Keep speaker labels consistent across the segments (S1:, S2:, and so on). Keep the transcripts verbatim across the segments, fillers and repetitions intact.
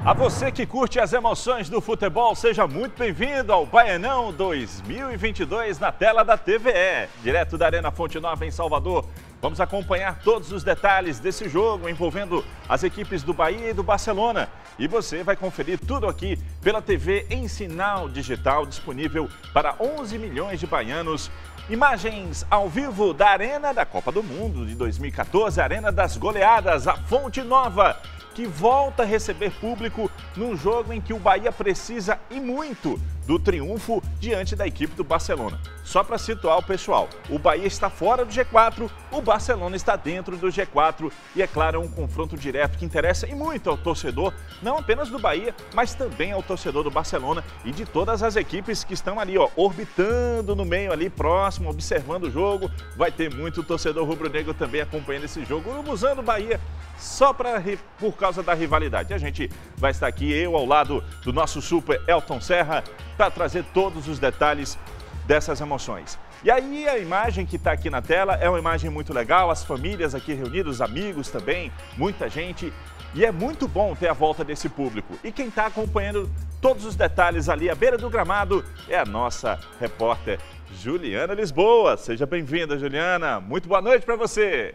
S1: A você que curte as emoções do futebol, seja muito bem-vindo ao Baianão dois mil e vinte e dois na tela da T V E, direto da Arena Fonte Nova em Salvador. Vamos acompanhar todos os detalhes desse jogo envolvendo as equipes do Bahia e do Barcelona. E você vai conferir tudo aqui pela T V em sinal digital, disponível para onze milhões de baianos. Imagens ao vivo da Arena da Copa do Mundo de dois mil e quatorze, a Arena das Goleadas, a Fonte Nova, que volta a receber público num jogo em que o Bahia precisa e muito do triunfo diante da equipe do Barcelona. Só para situar o pessoal, o Bahia está fora do G quatro, o Barcelona está dentro do G quatro e, é claro, é um confronto direto que interessa e muito ao torcedor, não apenas do Bahia, mas também ao torcedor do Barcelona e de todas as equipes que estão ali, ó, orbitando no meio ali, próximo, observando o jogo. Vai ter muito torcedor rubro-negro também acompanhando esse jogo, urubuzando o Bahia só pra, por causa da rivalidade. A gente vai estar aqui, eu ao lado do nosso super Elton Serra, para trazer todos os detalhes dessas emoções. E aí a imagem que está aqui na tela é uma imagem muito legal, as famílias aqui reunidas, os amigos também, muita gente. E é muito bom ter a volta desse público. E quem está acompanhando todos os detalhes ali à beira do gramado é a nossa repórter Juliana Lisboa. Seja bem-vinda, Juliana. Muito boa noite para você.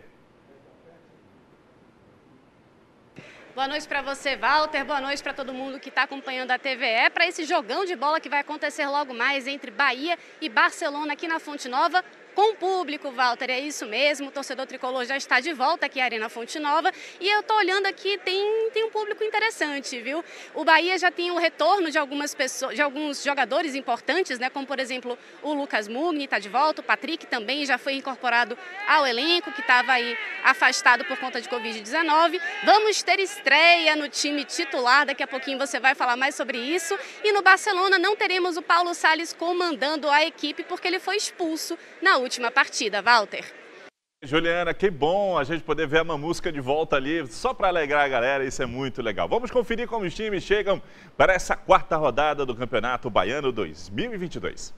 S2: Boa noite para você, Walter. Boa noite para todo mundo que está acompanhando a T V E para esse jogão de bola que vai acontecer logo mais entre Bahia e Barcelona aqui na Fonte Nova. Com o público, Walter, é isso mesmo, o torcedor tricolor já está de volta aqui à Arena Fonte Nova e eu estou olhando aqui, tem, tem um público interessante, viu? O Bahia já tem o retorno de algumas pessoas, de alguns jogadores importantes, né? Como, por exemplo, o Lucas Mugni está de volta, o Patrick também já foi incorporado ao elenco, que estava aí afastado por conta de Covid dezenove. Vamos ter estreia no time titular, daqui a pouquinho você vai falar mais sobre isso. E no Barcelona não teremos o Paulo Salles comandando a equipe porque ele foi expulso na última última partida, Walter.
S1: Juliana, que bom a gente poder ver a Mamusca de volta ali, só para alegrar a galera, isso é muito legal. Vamos conferir como os times chegam para essa quarta rodada do Campeonato Baiano dois mil e vinte e dois.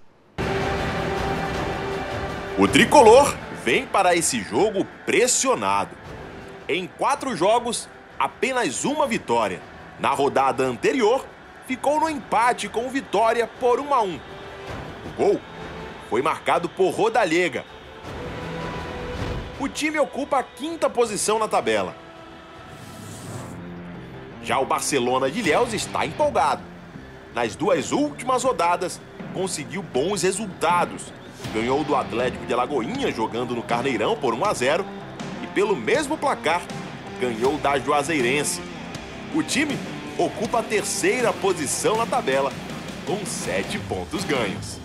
S3: O tricolor vem para esse jogo pressionado. Em quatro jogos, apenas uma vitória. Na rodada anterior, ficou no empate com vitória por um a um. O gol foi marcado por Rodallega. O time ocupa a quinta posição na tabela. Já o Barcelona de Ilhéus está empolgado. Nas duas últimas rodadas, conseguiu bons resultados. Ganhou do Atlético de Alagoinha jogando no Carneirão por um a zero e pelo mesmo placar, ganhou da Juazeirense. O time ocupa a terceira posição na tabela com sete pontos ganhos.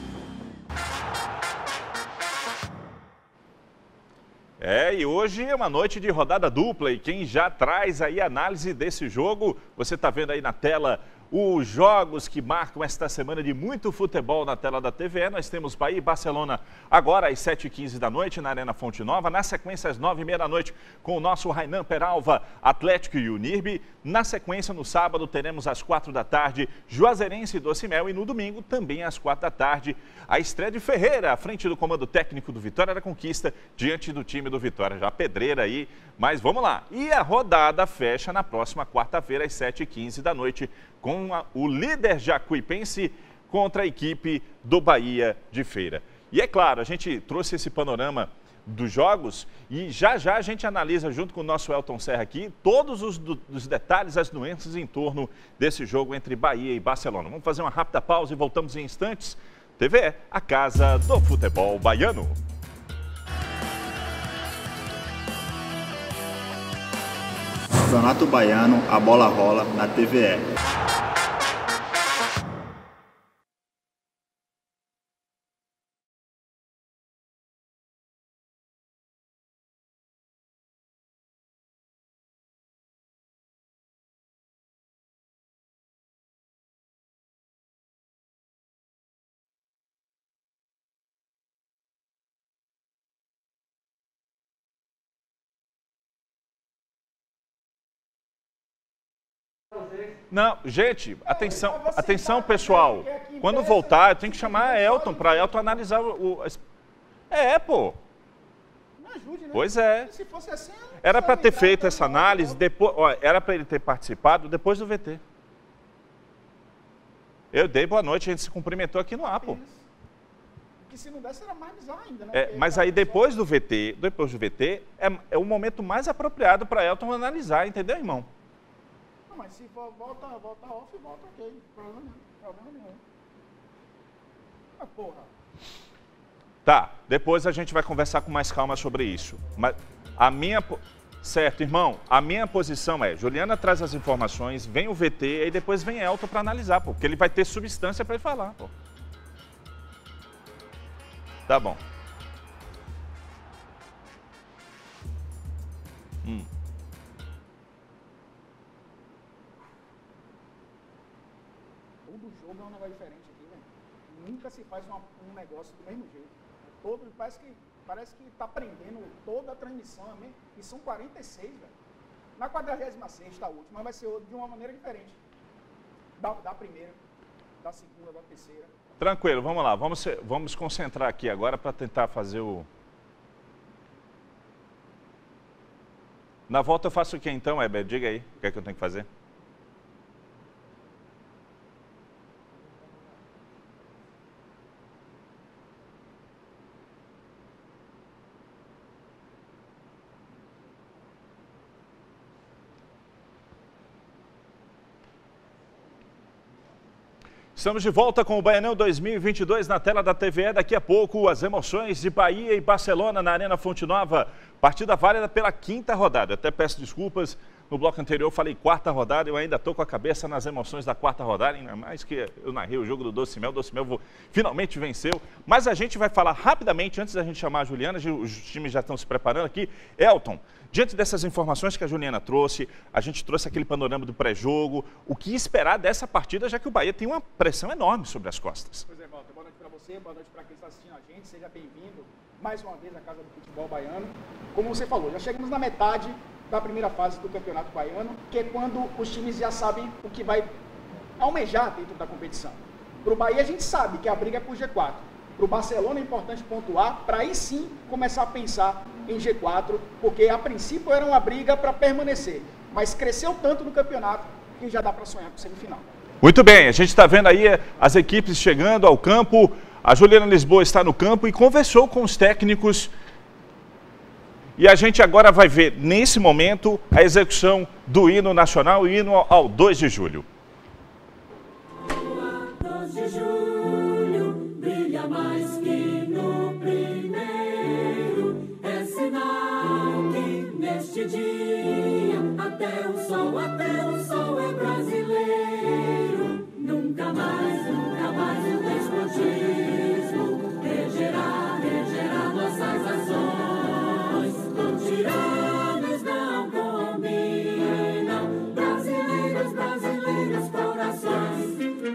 S1: É, e hoje é uma noite de rodada dupla e quem já traz aí a análise desse jogo, você está vendo aí na tela os jogos que marcam esta semana de muito futebol na tela da T V E. Nós temos Bahia e Barcelona agora às sete e quinze da noite na Arena Fonte Nova. Na sequência, às nove e meia da noite, com o nosso Rainan Peralva, Atlético e Unirbe. Na sequência, no sábado, teremos às quatro da tarde, Juazeirense e Docimel. E no domingo, também às quatro da tarde, a estreia de Ferreira, à frente do comando técnico do Vitória da Conquista, diante do time do Vitória. Já pedreira aí, mas vamos lá. E a rodada fecha na próxima quarta-feira, às sete e quinze da noite, com a, o líder jacuipense contra a equipe do Bahia de Feira. E é claro, a gente trouxe esse panorama dos jogos e já já a gente analisa junto com o nosso Elton Serra aqui todos os, do, os detalhes, as nuances em torno desse jogo entre Bahia e Barcelona. Vamos fazer uma rápida pausa e voltamos em instantes. T V E, a casa do futebol baiano.
S4: Campeonato Baiano, a bola rola na T V E.
S1: Não, gente, atenção, atenção pessoal. Quando voltar, eu tenho que chamar a Elton para Elton analisar o... É, pô.
S5: me ajude, né?
S1: Pois é.
S5: Se fosse assim,
S1: era para ter feito essa análise, depois, ó, era para ele ter participado depois do V T. Eu dei boa noite, a gente se cumprimentou aqui no A, pô.
S5: Que se não desse era mais bizarro ainda, né?
S1: É, mas aí depois do V T, depois do V T, é, é o momento mais apropriado para Elton analisar, entendeu, irmão?
S5: Não, mas se for, volta, volta off, volta ok. Problema nenhum. Problema nenhum. Mas porra.
S1: Tá, depois a gente vai conversar com mais calma sobre isso. Mas a minha... Certo, irmão, a minha posição é, Juliana traz as informações, vem o V T e depois vem Elton para analisar, pô, porque ele vai ter substância para ele falar, pô. Tá bom. Hum.
S5: Todo jogo é um negócio diferente aqui, velho. Nunca se faz uma, um negócio do mesmo jeito. Todo, parece que parece que está prendendo toda a transmissão, né? E são quarenta e seis, velho. Na quadragésima sexta, a última, vai ser de uma maneira diferente. Da, da primeira, da segunda, da terceira.
S1: Tranquilo, vamos lá. Vamos, vamos concentrar aqui agora para tentar fazer o... Na volta eu faço o que então, Heber? Diga aí, o que é que eu tenho que fazer? Estamos de volta com o Baianão dois mil e vinte e dois na tela da T V E. Daqui a pouco, as emoções de Bahia e Barcelona na Arena Fonte Nova. Partida válida pela quinta rodada. Eu até peço desculpas, no bloco anterior eu falei quarta rodada. Eu ainda estou com a cabeça nas emoções da quarta rodada. Ainda mais que eu narrei o jogo do Doce Mel. O Doce Mel finalmente venceu. Mas a gente vai falar rapidamente, antes da gente chamar a Juliana. Os times já estão se preparando aqui. Elton, diante dessas informações que a Juliana trouxe, a gente trouxe aquele panorama do pré-jogo, o que esperar dessa partida, já que o Bahia tem uma pressão enorme sobre as costas.
S5: Pois é, Walter, boa noite para você, boa noite para quem está assistindo a gente, seja bem-vindo mais uma vez à Casa do Futebol Baiano. Como você falou, já chegamos na metade da primeira fase do Campeonato Baiano, que é quando os times já sabem o que vai almejar dentro da competição. Para o Bahia a gente sabe que a briga é por G quatro. Para o Barcelona é importante pontuar, para aí sim começar a pensar em G quatro, porque a princípio era uma briga para permanecer, mas cresceu tanto no campeonato que já dá para sonhar com o semifinal.
S1: Muito bem, a gente está vendo aí as equipes chegando ao campo, a Juliana Lisboa está no campo e conversou com os técnicos. E a gente agora vai ver, nesse momento, a execução do hino nacional, o hino ao dois de julho.
S6: dois de julho, brilha mais que no primeiro, é sinal que neste dia, até o sol, até o sol é brasileiro, nunca mais, nunca mais o despotismo regerá, regerá nossas ações, com tiranos não combinam, brasileiros, brasileiros, corações.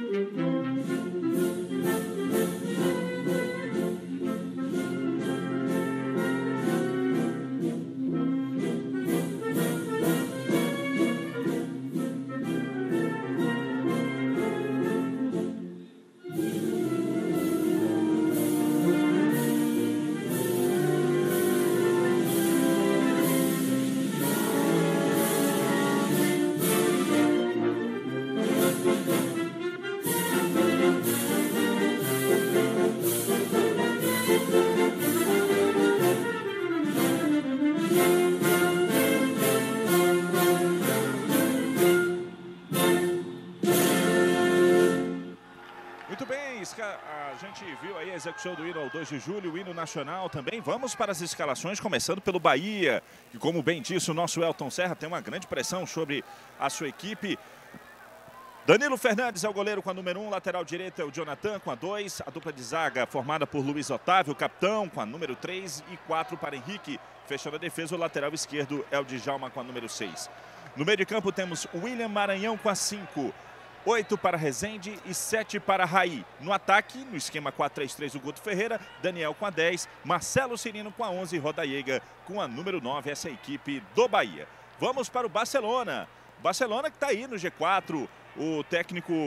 S1: A gente viu aí a execução do hino ao dois de julho, o hino nacional também. Vamos para as escalações, começando pelo Bahia, que, como bem disse o nosso Elton Serra, tem uma grande pressão sobre a sua equipe. Danilo Fernandes é o goleiro com a número um, lateral direito é o Jonathan com a dois, a dupla de zaga formada por Luiz Otávio, capitão, com a número três e quatro para Henrique. Fechando a defesa, o lateral esquerdo é o Djalma com a número seis. No meio de campo temos William Maranhão com a cinco. oito para Rezende e sete para Raí. No ataque, no esquema quatro três três, o Guto Ferreira, Daniel com a dez, Marcelo Cirino com a onze, Rodaiega com a número nove, essa é a equipe do Bahia. Vamos para o Barcelona. Barcelona que está aí no G quatro, o técnico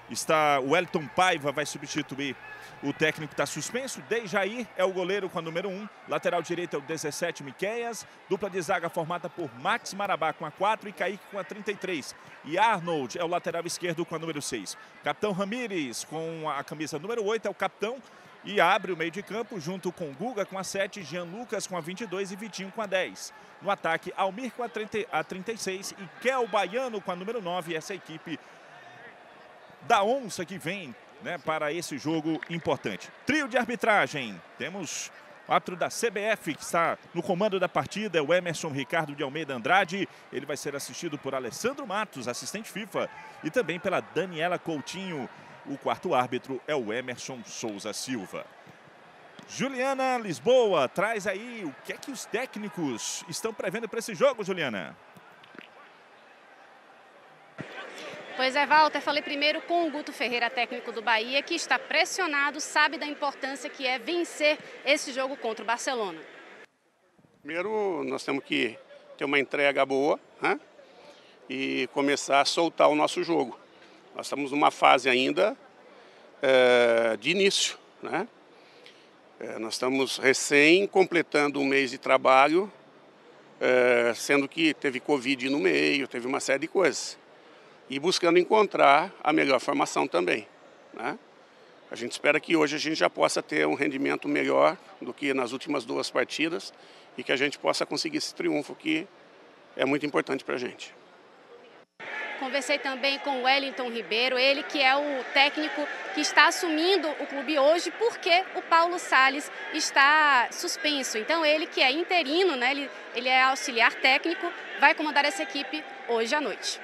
S1: está o Wellington Paiva, vai substituir o técnico que está suspenso. Dejair é o goleiro com a número um. Lateral direito é o dezessete, Miqueias. Dupla de zaga formada por Max Marabá com a quatro e Kaique com a trinta e três. E Arnold é o lateral esquerdo com a número seis. Capitão Ramírez com a camisa número oito é o capitão. E abre o meio de campo junto com Guga com a sete, Jean Lucas com a vinte e dois e Vitinho com a dez. No ataque, Almir com a, trinta, a trinta e seis e Kel Baiano com a número nove. Essa equipe da Onça que vem, né, para esse jogo importante. Trio de arbitragem. Temos quatro da C B F que está no comando da partida. É o Emerson Ricardo de Almeida Andrade. Ele vai ser assistido por Alessandro Matos, assistente FIFA. E também pela Daniela Coutinho. O quarto árbitro é o Emerson Souza Silva. Juliana Lisboa, traz aí o que é que os técnicos estão prevendo para esse jogo, Juliana?
S2: Pois é, Walter, falei primeiro com o Guto Ferreira, técnico do Bahia, que está pressionado, sabe da importância que é vencer esse jogo contra o Barcelona.
S7: Primeiro, nós temos que ter uma entrega boa, né? E começar a soltar o nosso jogo. Nós estamos numa fase ainda é, de início, né? É, nós estamos recém completando um mês de trabalho, é, sendo que teve Covid no meio, teve uma série de coisas. E buscando encontrar a melhor formação também, né? A gente espera que hoje a gente já possa ter um rendimento melhor do que nas últimas duas partidas e que a gente possa conseguir esse triunfo que é muito importante para a gente.
S2: Conversei também com o Wellington Ribeiro, ele que é o técnico que está assumindo o clube hoje porque o Paulo Salles está suspenso. Então ele que é interino, né, ele, ele é auxiliar técnico, vai comandar essa equipe hoje à noite.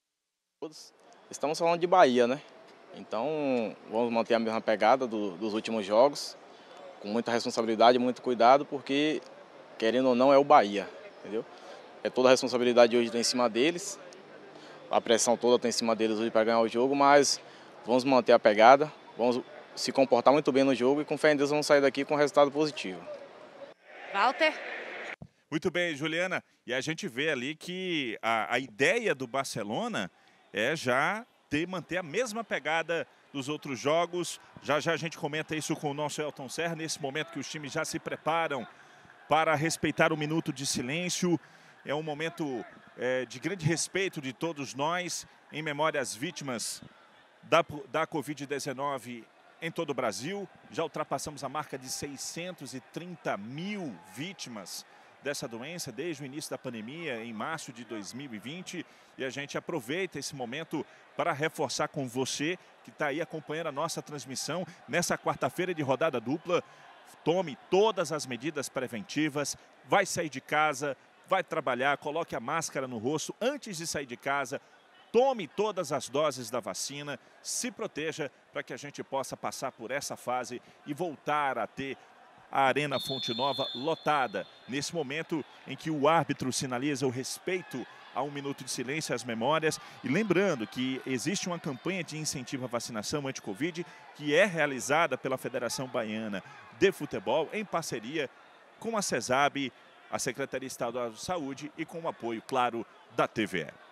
S8: Estamos falando de Bahia, né? Então vamos manter a mesma pegada do, dos últimos jogos, com muita responsabilidade, muito cuidado, porque querendo ou não é o Bahia, entendeu? É toda a responsabilidade hoje está em cima deles. A pressão toda está em cima deles hoje para ganhar o jogo, mas vamos manter a pegada, vamos se comportar muito bem no jogo e com fé em Deus vamos sair daqui com um resultado positivo.
S2: Walter?
S1: Muito bem, Juliana. E a gente vê ali que a, a ideia do Barcelona é já ter, manter a mesma pegada dos outros jogos. Já já a gente comenta isso com o nosso Elton Serra, nesse momento que os times já se preparam para respeitar o minuto de silêncio. É um momento é, de grande respeito de todos nós, em memória às vítimas da, da Covid dezenove em todo o Brasil. Já ultrapassamos a marca de seiscentos e trinta mil vítimas dessa doença desde o início da pandemia, em março de dois mil e vinte. E a gente aproveita esse momento para reforçar com você, que está aí acompanhando a nossa transmissão nessa quarta-feira de rodada dupla. Tome todas as medidas preventivas, vai sair de casa, vai trabalhar, coloque a máscara no rosto antes de sair de casa, tome todas as doses da vacina, se proteja para que a gente possa passar por essa fase e voltar a ter a Arena Fonte Nova lotada, nesse momento em que o árbitro sinaliza o respeito a um minuto de silêncio às memórias. E lembrando que existe uma campanha de incentivo à vacinação anti-Covid que é realizada pela Federação Baiana de Futebol em parceria com a CESAB, a Secretaria Estadual de Saúde e com o apoio, claro, da T V E.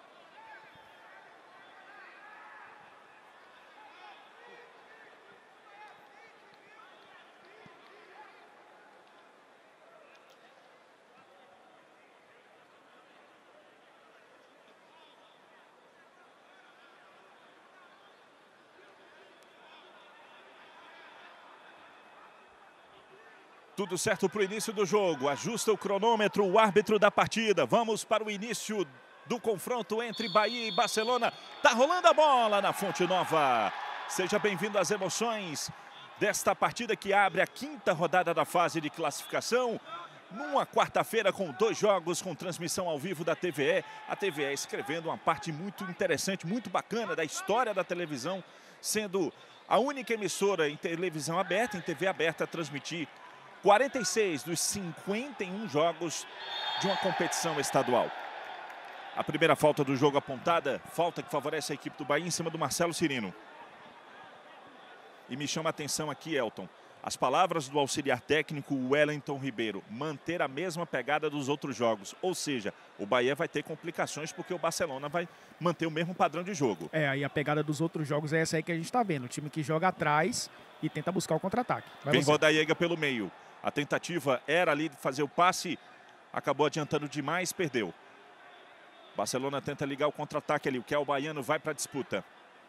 S1: Tudo certo para o início do jogo. Ajusta o cronômetro, o árbitro da partida. Vamos para o início do confronto entre Bahia e Barcelona. Tá rolando a bola na Fonte Nova. Seja bem-vindo às emoções desta partida que abre a quinta rodada da fase de classificação. Numa quarta-feira com dois jogos com transmissão ao vivo da T V E. A T V E escrevendo uma parte muito interessante, muito bacana da história da televisão, sendo a única emissora em televisão aberta, em T V aberta, a transmitir quarenta e seis dos cinquenta e um jogos de uma competição estadual. A primeira falta do jogo apontada, falta que favorece a equipe do Bahia em cima do Marcelo Cirino. E me chama a atenção aqui, Elton, As palavras do auxiliar técnico Wellington Ribeiro, manter a mesma pegada dos outros jogos. Ou seja, o Bahia vai ter complicações porque o Barcelona vai manter o mesmo padrão de jogo.
S5: É, aí a pegada dos outros jogos é essa aí que a gente está vendo. O time que joga atrás e tenta buscar o contra-ataque.
S1: Vem Rodallega pelo meio. A tentativa era ali de fazer o passe, acabou adiantando demais, perdeu. Barcelona tenta ligar o contra-ataque ali, o Kel Baiano vai para a disputa.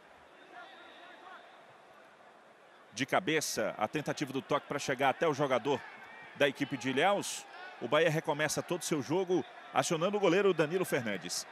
S1: De cabeça, a tentativa do toque para chegar até o jogador da equipe de Ilhéus. O Bahia recomeça todo o seu jogo, acionando o goleiro Danilo Fernandes.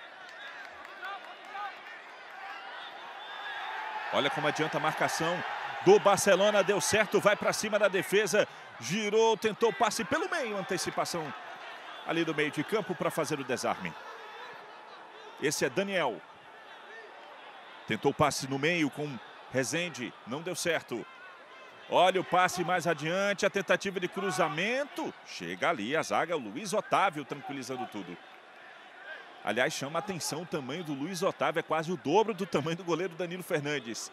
S1: Olha como adianta a marcação do Barcelona, deu certo, vai para cima da defesa, girou, tentou passe pelo meio, antecipação ali do meio de campo para fazer o desarme. Esse é Daniel. Tentou passe no meio com Rezende, não deu certo. Olha o passe mais adiante, a tentativa de cruzamento. Chega ali a zaga, o Luiz Otávio tranquilizando tudo. Aliás, chama a atenção o tamanho do Luiz Otávio, é quase o dobro do tamanho do goleiro Danilo Fernandes.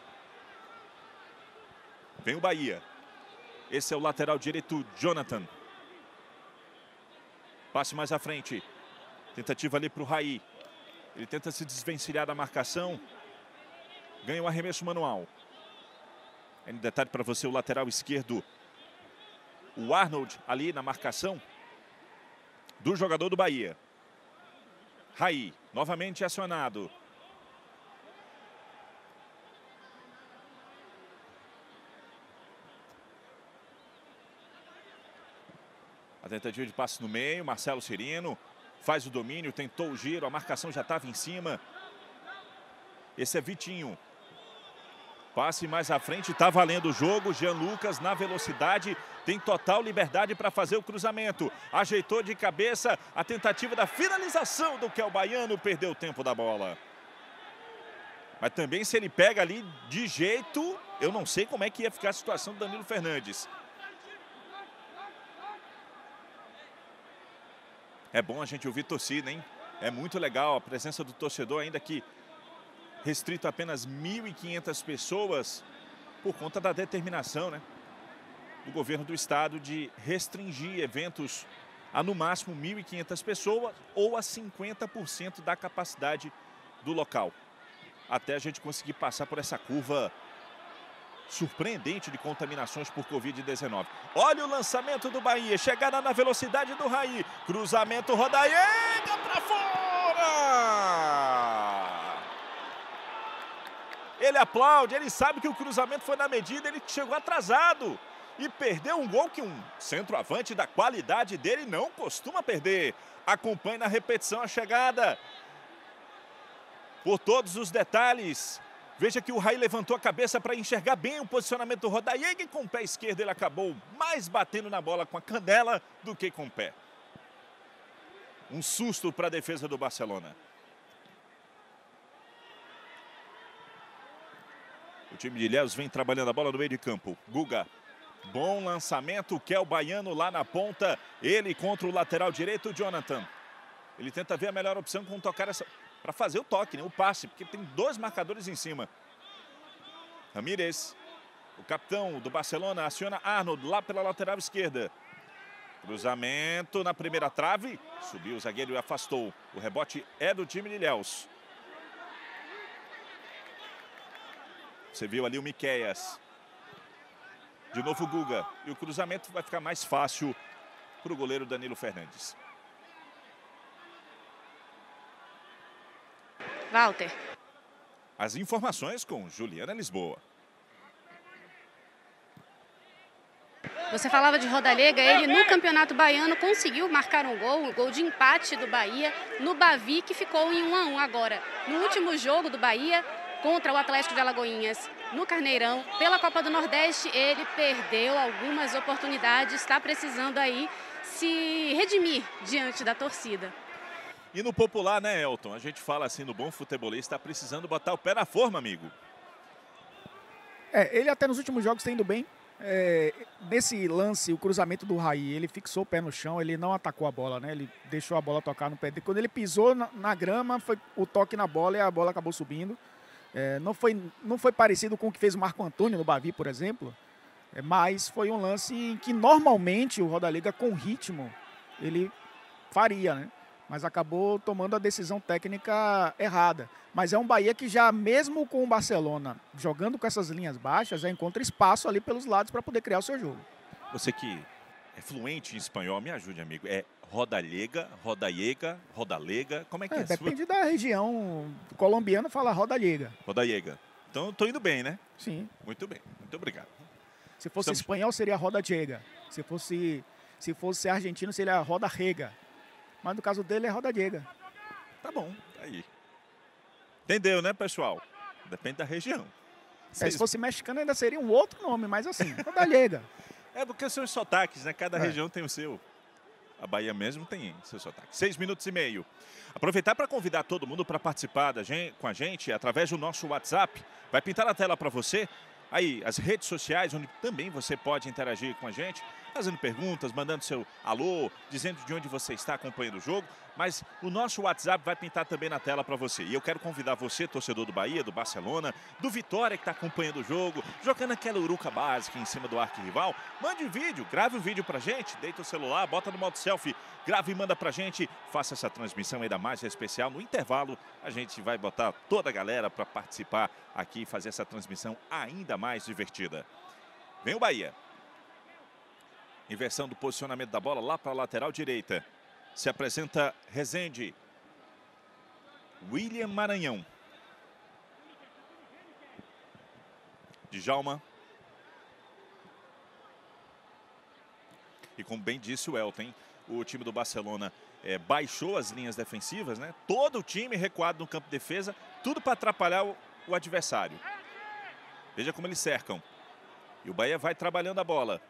S1: Vem o Bahia. Esse é o lateral direito, Jonathan. Passe mais à frente. Tentativa ali para o Raí. Ele tenta se desvencilhar da marcação. Ganha o arremesso manual. Em detalhe para você, o lateral esquerdo, o Arnold, ali na marcação do jogador do Bahia. Raí, novamente acionado. A tentativa de passe no meio, Marcelo Cirino faz o domínio, tentou o giro, a marcação já estava em cima. Esse é Vitinho. Passe mais à frente, está valendo o jogo. Jean Lucas na velocidade, tem total liberdade para fazer o cruzamento. Ajeitou de cabeça, a tentativa da finalização do Kel Baiano, perdeu o tempo da bola. Mas também se ele pega ali de jeito, eu não sei como é que ia ficar a situação do Danilo Fernandes. É bom a gente ouvir torcida, hein? É muito legal a presença do torcedor, ainda que restrito a apenas mil e quinhentas pessoas, por conta da determinação, né, do governo do estado de restringir eventos a no máximo mil e quinhentas pessoas ou a cinquenta por cento da capacidade do local. Até a gente conseguir passar por essa curva surpreendente de contaminações por Covid dezenove. Olha o lançamento do Bahia, chegada na velocidade do Raí, cruzamento, Rodallega para fora! Ele aplaude, ele sabe que o cruzamento foi na medida, ele chegou atrasado e perdeu um gol que um centroavante da qualidade dele não costuma perder. Acompanhe na repetição a chegada. Por todos os detalhes, veja que o Raí levantou a cabeça para enxergar bem o posicionamento do Rodallega e com o pé esquerdo ele acabou mais batendo na bola com a canela do que com o pé. Um susto para a defesa do Barcelona. O time de Ilhéus vem trabalhando a bola no meio de campo. Guga, bom lançamento, Kel Baiano lá na ponta. Ele contra o lateral direito, Jonathan. Ele tenta ver a melhor opção com tocar essa... para fazer o toque, né? O passe, porque tem dois marcadores em cima. Ramírez, o capitão do Barcelona, aciona Arnold lá pela lateral esquerda. Cruzamento na primeira trave. Subiu o zagueiro e afastou. O rebote é do time de Ilhéus. Você viu ali o Miqueias. De novo o Guga. E o cruzamento vai ficar mais fácil para o goleiro Danilo Fernandes.
S2: Walter.
S1: As informações com Juliana Lisboa.
S2: Você falava de Rodallega, ele no Campeonato Baiano conseguiu marcar um gol, um gol de empate do Bahia no Bavi, que ficou em um a um agora. No último jogo do Bahia contra o Atlético de Alagoinhas, no Carneirão, pela Copa do Nordeste, ele perdeu algumas oportunidades, está precisando aí se redimir diante da torcida.
S1: E no popular, né, Elton? A gente fala assim, no bom futebolista, está precisando botar o pé na forma, amigo.
S5: É, ele até nos últimos jogos está indo bem. É, nesse lance, o cruzamento do Raí, ele fixou o pé no chão, ele não atacou a bola, né? Ele deixou a bola tocar no pé dele. Quando ele pisou na, na grama, foi o toque na bola e a bola acabou subindo. É, não, foi, não foi parecido com o que fez o Marco Antônio no Bavi, por exemplo. É, mas foi um lance em que normalmente o Roda Liga com ritmo ele faria, né? Mas acabou tomando a decisão técnica errada. Mas é um Bahia que já, mesmo com o Barcelona jogando com essas linhas baixas, já encontra espaço ali pelos lados para poder criar o seu jogo.
S1: Você que é fluente em espanhol, me ajude, amigo. É Rodalega, Rodallega, Rodalega, como é que é?
S5: é depende da região colombiana, fala Rodallega.
S1: Rodallega. Então eu tô indo bem, né?
S5: Sim.
S1: Muito bem, muito obrigado.
S5: Se fosse
S1: Estamos...
S5: espanhol, seria Rodallega. Se fosse, se fosse argentino, seria Rodarrega. Mas no caso dele é Rodallega.
S1: Tá bom, tá aí. Entendeu, né, pessoal? Depende da região.
S5: É,
S1: Vocês...
S5: se fosse mexicano, ainda seria um outro nome, mas assim, Rodallega.
S1: É porque são os sotaques, né? Cada
S5: é.
S1: região tem o seu. A Bahia mesmo tem seu sotaque. Seis minutos e meio. Aproveitar para convidar todo mundo para participar da gente, com a gente através do nosso WhatsApp. Vai pintar na tela para você. Aí, as redes sociais, onde também você pode interagir com a gente, fazendo perguntas, mandando seu alô, dizendo de onde você está acompanhando o jogo. Mas o nosso WhatsApp vai pintar também na tela para você. E eu quero convidar você, torcedor do Bahia, do Barcelona, do Vitória, que está acompanhando o jogo, jogando aquela uruca básica em cima do arquirrival. Mande um vídeo, grave um vídeo para a gente, deita o celular, bota no modo selfie, grave e manda para a gente. Faça essa transmissão ainda mais especial. No intervalo, a gente vai botar toda a galera para participar aqui e fazer essa transmissão ainda mais divertida. Vem o Bahia. Inversão do posicionamento da bola lá para a lateral direita. Se apresenta Rezende. William Maranhão. Djalma. E como bem disse o Elton, o time do Barcelona é, baixou as linhas defensivas, né? Todo o time recuado no campo de defesa, tudo para atrapalhar o, o adversário. Veja como eles cercam. E o Bahia vai trabalhando a bola.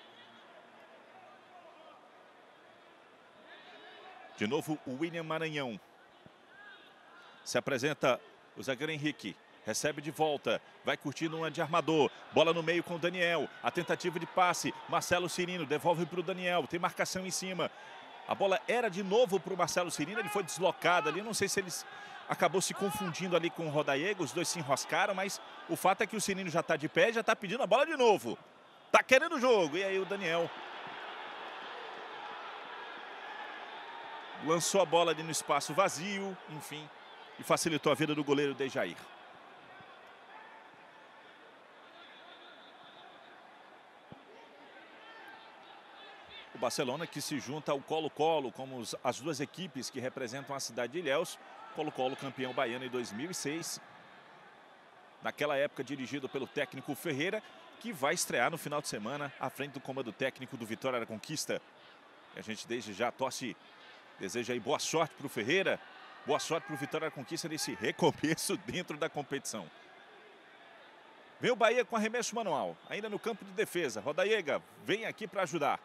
S1: De novo o William Maranhão. Se apresenta o zagueiro Henrique. Recebe de volta. Vai curtindo uma de armador. Bola no meio com o Daniel. A tentativa de passe. Marcelo Cirino devolve para o Daniel. Tem marcação em cima. A bola era de novo para o Marcelo Cirino. Ele foi deslocado ali. Não sei se eles acabou se confundindo ali com o Rodallega. Os dois se enroscaram. Mas o fato é que o Cirino já está de pé. Já está pedindo a bola de novo. Está querendo o jogo. E aí o Daniel lançou a bola ali no espaço vazio, enfim, e facilitou a vida do goleiro Dejair. O Barcelona que se junta ao Colo-Colo, como os, as duas equipes que representam a cidade de Ilhéus. Colo-Colo campeão baiano em dois mil e seis. Naquela época dirigido pelo técnico Ferreira, que vai estrear no final de semana à frente do comando técnico do Vitória da Conquista. E a gente desde já torce... Deseja aí boa sorte para o Ferreira, boa sorte para o Vitória da Conquista nesse recomeço dentro da competição. Vem o Bahia com arremesso manual, ainda no campo de defesa. Rodallega vem aqui para ajudar.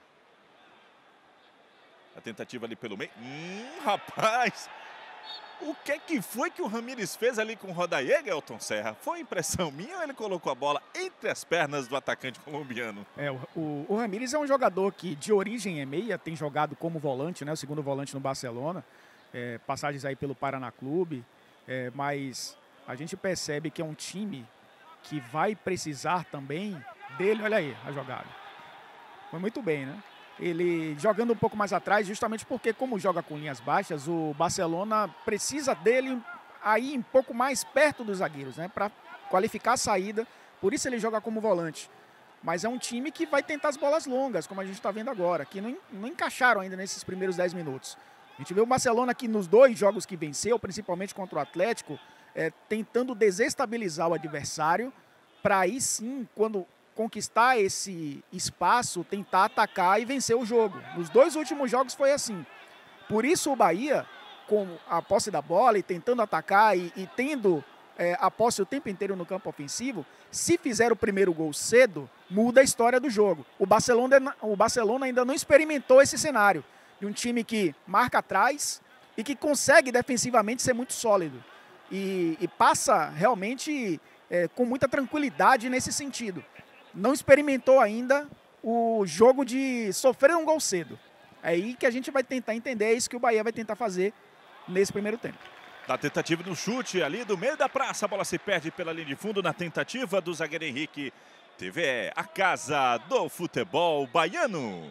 S1: A tentativa ali pelo meio. Hum, rapaz! O que que foi que o Ramírez fez ali com o Rodallega, Elton Serra? Foi impressão minha ou ele colocou a bola entre as pernas do atacante colombiano?
S5: É, o, o, o Ramírez é um jogador que de origem é meia, tem jogado como volante, né? O segundo volante no Barcelona. É, passagens aí pelo Paraná Clube. É, mas a gente percebe que é um time que vai precisar também dele. Olha aí a jogada. Foi muito bem, né? Ele jogando um pouco mais atrás, justamente porque, como joga com linhas baixas, o Barcelona precisa dele aí um pouco mais perto dos zagueiros, né? Para qualificar a saída. Por isso ele joga como volante. Mas é um time que vai tentar as bolas longas, como a gente está vendo agora, que não, não encaixaram ainda nesses primeiros dez minutos. A gente vê o Barcelona que nos dois jogos que venceu, principalmente contra o Atlético, é, tentando desestabilizar o adversário, para aí sim, quando conquistar esse espaço, tentar atacar e vencer o jogo. Nos dois últimos jogos foi assim. Por isso o Bahia, com a posse da bola e tentando atacar e, e tendo é, a posse o tempo inteiro no campo ofensivo, se fizer o primeiro gol cedo, muda a história do jogo. O Barcelona, o Barcelona ainda não experimentou esse cenário de um time que marca atrás e que consegue defensivamente ser muito sólido. E, e passa realmente é, com muita tranquilidade nesse sentido. Não experimentou ainda o jogo de sofrer um gol cedo. É aí que a gente vai tentar entender, é isso que o Bahia vai tentar fazer nesse primeiro tempo.
S1: Na tentativa do chute ali do meio da praça, a bola se perde pela linha de fundo na tentativa do zagueiro Henrique. T V E, a casa do futebol baiano.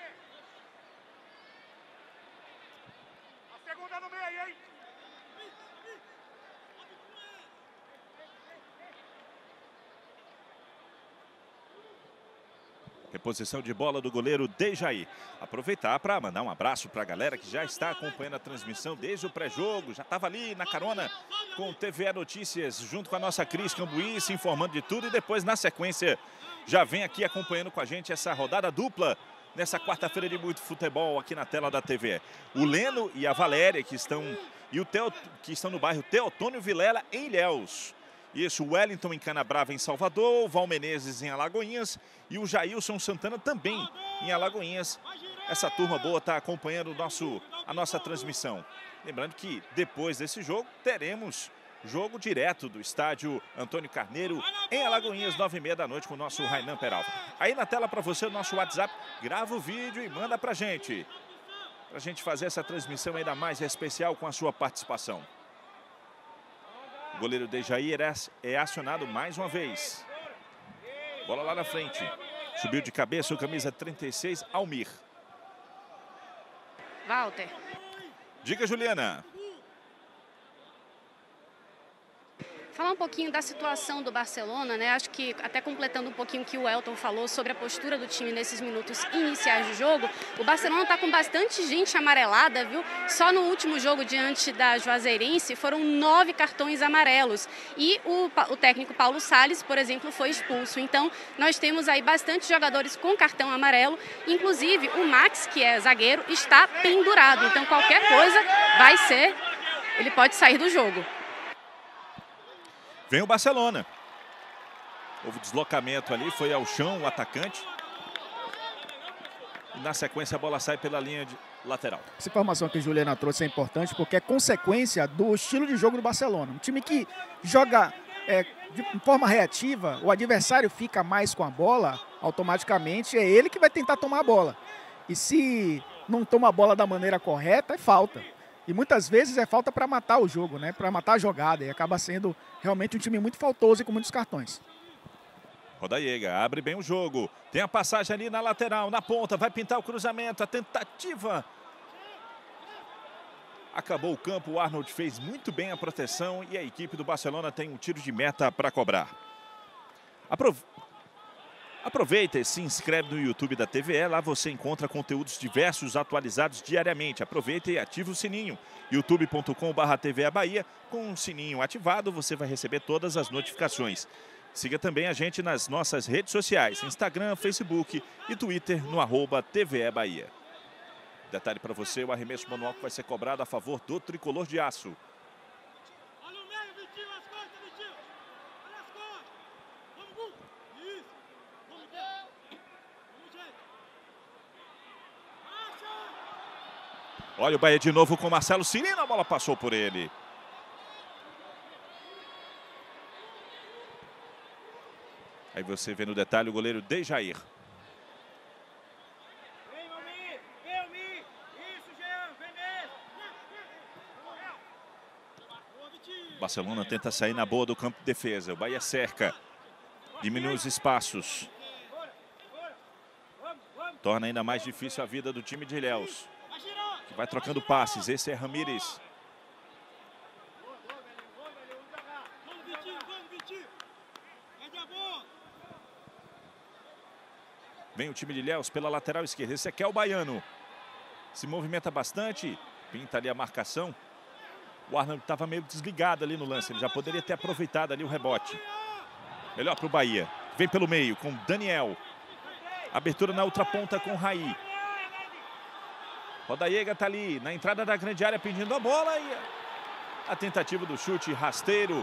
S9: A segunda no meio, hein?
S1: Reposição de bola do goleiro Dejaí. Aproveitar para mandar um abraço para a galera que já está acompanhando a transmissão desde o pré-jogo. Já estava ali na carona com o T V E Notícias, junto com a nossa Cris Cambuí, se informando de tudo. E depois, na sequência, já vem aqui acompanhando com a gente essa rodada dupla nessa quarta-feira de muito futebol aqui na tela da T V E. O Leno e a Valéria, que estão, e o Teo, que estão no bairro Teotônio Vilela, em Ilhéus. Isso, o Wellington em Canabrava, em Salvador, o Val Menezes em Alagoinhas e o Jailson Santana também em Alagoinhas. Essa turma boa está acompanhando o nosso, a nossa transmissão. Lembrando que depois desse jogo teremos jogo direto do estádio Antônio Carneiro em Alagoinhas, nove e meia da noite, com o nosso Rainan Peralta. Aí na tela para você o nosso WhatsApp, grava o vídeo e manda para a gente. Para a gente fazer essa transmissão ainda mais especial com a sua participação. O goleiro Dejaí é acionado mais uma vez. Bola lá na frente. Subiu de cabeça o camisa trinta e seis, Almir.
S2: Walter.
S1: Diga, Juliana.
S2: Falar um pouquinho da situação do Barcelona, né? Acho que até completando um pouquinho o que o Elton falou sobre a postura do time nesses minutos iniciais do jogo, o Barcelona está com bastante gente amarelada, viu? Só no último jogo diante da Juazeirense foram nove cartões amarelos e o, o técnico Paulo Salles, por exemplo, foi expulso. Então, nós temos aí bastante jogadores com cartão amarelo, inclusive o Max, que é zagueiro, está pendurado. Então, qualquer coisa vai ser, ele pode sair do jogo.
S1: Vem o Barcelona. Houve deslocamento ali, foi ao chão o atacante. E na sequência a bola sai pela linha de lateral.
S5: Essa informação que a Juliana trouxe é importante porque é consequência do estilo de jogo do Barcelona. Um time que joga é, de forma reativa, o adversário fica mais com a bola, automaticamente é ele que vai tentar tomar a bola. E se não toma a bola da maneira correta, é falta. E muitas vezes é falta para matar o jogo, né? Para matar a jogada. E acaba sendo realmente um time muito faltoso e com muitos cartões.
S1: Rodaiega abre bem o jogo. Tem a passagem ali na lateral, na ponta. Vai pintar o cruzamento. A tentativa. Acabou o campo. O Arnold fez muito bem a proteção. E a equipe do Barcelona tem um tiro de meta para cobrar. Aprove... Aproveita e se inscreve no YouTube da T V E, lá você encontra conteúdos diversos atualizados diariamente. Aproveita e ativa o sininho. youtube ponto com barra T V E Bahia. Com o sininho ativado, você vai receber todas as notificações. Siga também a gente nas nossas redes sociais, Instagram, Facebook e Twitter, no arroba T V E Bahia. Detalhe para você, o arremesso manual que vai ser cobrado a favor do Tricolor de Aço. Olha o Bahia de novo com Marcelo Cirino, a bola passou por ele. Aí você vê no detalhe o goleiro Dejair. Barcelona tenta sair na boa do campo de defesa. O Bahia cerca, diminui os espaços. Torna ainda mais difícil a vida do time de Ilhéus. Que vai trocando passes. Esse é Ramírez. Vem o time de Ilhéus pela lateral esquerda. Esse aqui é o baiano. Se movimenta bastante. Pinta ali a marcação. O Arnold estava meio desligado ali no lance. Ele já poderia ter aproveitado ali o rebote. Melhor para o Bahia. Vem pelo meio com Daniel. Abertura na outra ponta com Raí. Rodaiega está ali na entrada da grande área pedindo a bola. E a tentativa do chute rasteiro.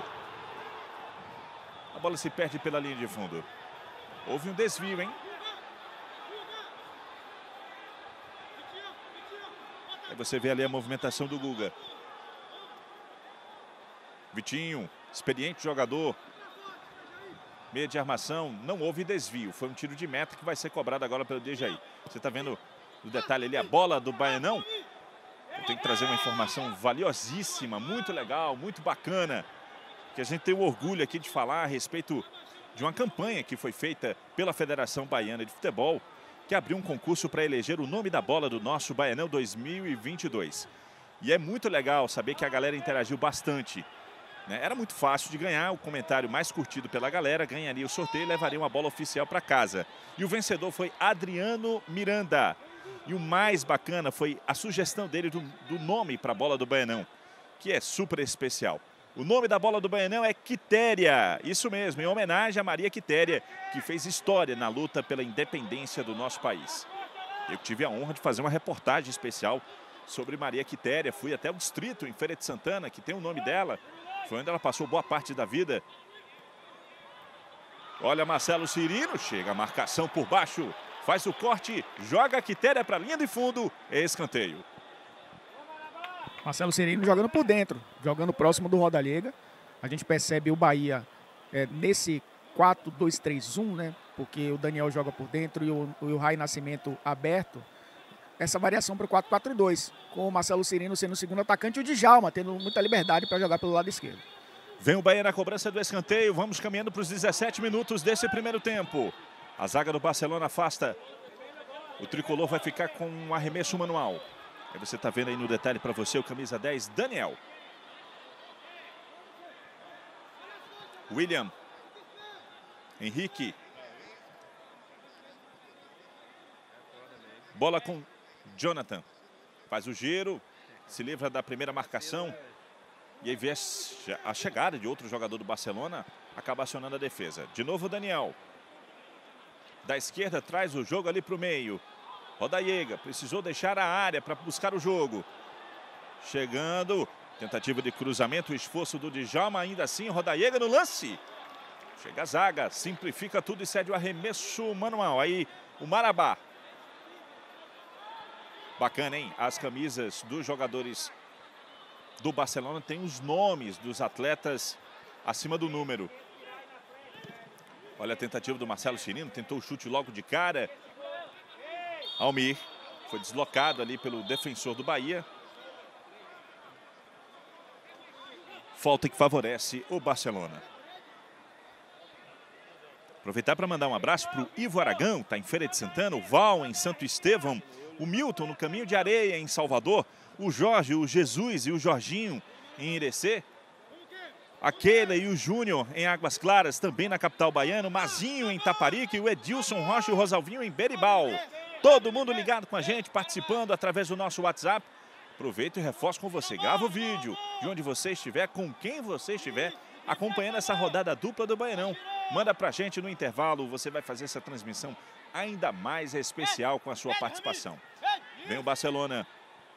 S1: A bola se perde pela linha de fundo. Houve um desvio, hein? Aí você vê ali a movimentação do Guga. Vitinho, experiente jogador. Meia de armação, não houve desvio. Foi um tiro de meta que vai ser cobrado agora pelo Dejaí. Você está vendo o detalhe ali, a bola do Baianão. Eu tenho que trazer uma informação valiosíssima, muito legal, muito bacana. Que a gente tem o orgulho aqui de falar a respeito de uma campanha que foi feita pela Federação Baiana de Futebol, que abriu um concurso para eleger o nome da bola do nosso Baianão dois mil e vinte e dois. E é muito legal saber que a galera interagiu bastante, né? Era muito fácil de ganhar, o comentário mais curtido pela galera ganharia o sorteio e levaria uma bola oficial para casa. E o vencedor foi Adriano Miranda. E o mais bacana foi a sugestão dele do, do nome para a bola do Baianão, que é super especial. O nome da bola do Baianão é Quitéria, isso mesmo, em homenagem a Maria Quitéria, que fez história na luta pela independência do nosso país. Eu tive a honra de fazer uma reportagem especial sobre Maria Quitéria, fui até o distrito em Feira de Santana, que tem o nome dela, foi onde ela passou boa parte da vida. Olha Marcelo Cirino, chega a marcação por baixo, faz o corte, joga a Quitéria para a linha de fundo, é escanteio.
S5: Marcelo Cirino jogando por dentro, jogando próximo do Rodallega. A gente percebe o Bahia é, nesse quatro dois três um, né? Porque o Daniel joga por dentro e o, o Rai Nascimento aberto. Essa variação para o quatro quatro dois, com o Marcelo Cirino sendo o segundo atacante e o Djalma tendo muita liberdade para jogar pelo lado esquerdo.
S1: Vem o Bahia na cobrança do escanteio, vamos caminhando para os dezessete minutos desse primeiro tempo. A zaga do Barcelona afasta. O tricolor vai ficar com um arremesso manual. Aí você está vendo aí no detalhe para você o camisa dez, Daniel. William. Henrique. Bola com Jonathan. Faz o giro, se livra da primeira marcação. E aí vê a chegada de outro jogador do Barcelona, acaba acionando a defesa. De novo o Daniel. Da esquerda traz o jogo ali para o meio. Rodallega precisou deixar a área para buscar o jogo. Chegando, tentativa de cruzamento, o esforço do Djalma, ainda assim, Rodallega no lance. Chega a zaga, simplifica tudo e cede o arremesso manual. Aí o Marabá. Bacana, hein? As camisas dos jogadores do Barcelona têm os nomes dos atletas acima do número. Olha a tentativa do Marcelo Cirino, tentou o chute logo de cara. Almir foi deslocado ali pelo defensor do Bahia. Falta que favorece o Barcelona. Aproveitar para mandar um abraço para o Ivo Aragão, está em Feira de Santana, o Val em Santo Estevão, o Milton no Caminho de Areia em Salvador, o Jorge, o Jesus e o Jorginho em Irecê, a Keila e o Júnior em Águas Claras, também na capital baiana, o Mazinho em Taparica e o Edilson Rocha e o Rosalvinho em Beribal. Todo mundo ligado com a gente, participando através do nosso WhatsApp. Aproveito e reforço com você. Grava o vídeo de onde você estiver, com quem você estiver, acompanhando essa rodada dupla do Baianão. Manda pra gente no intervalo, você vai fazer essa transmissão ainda mais especial com a sua participação. Vem o Barcelona.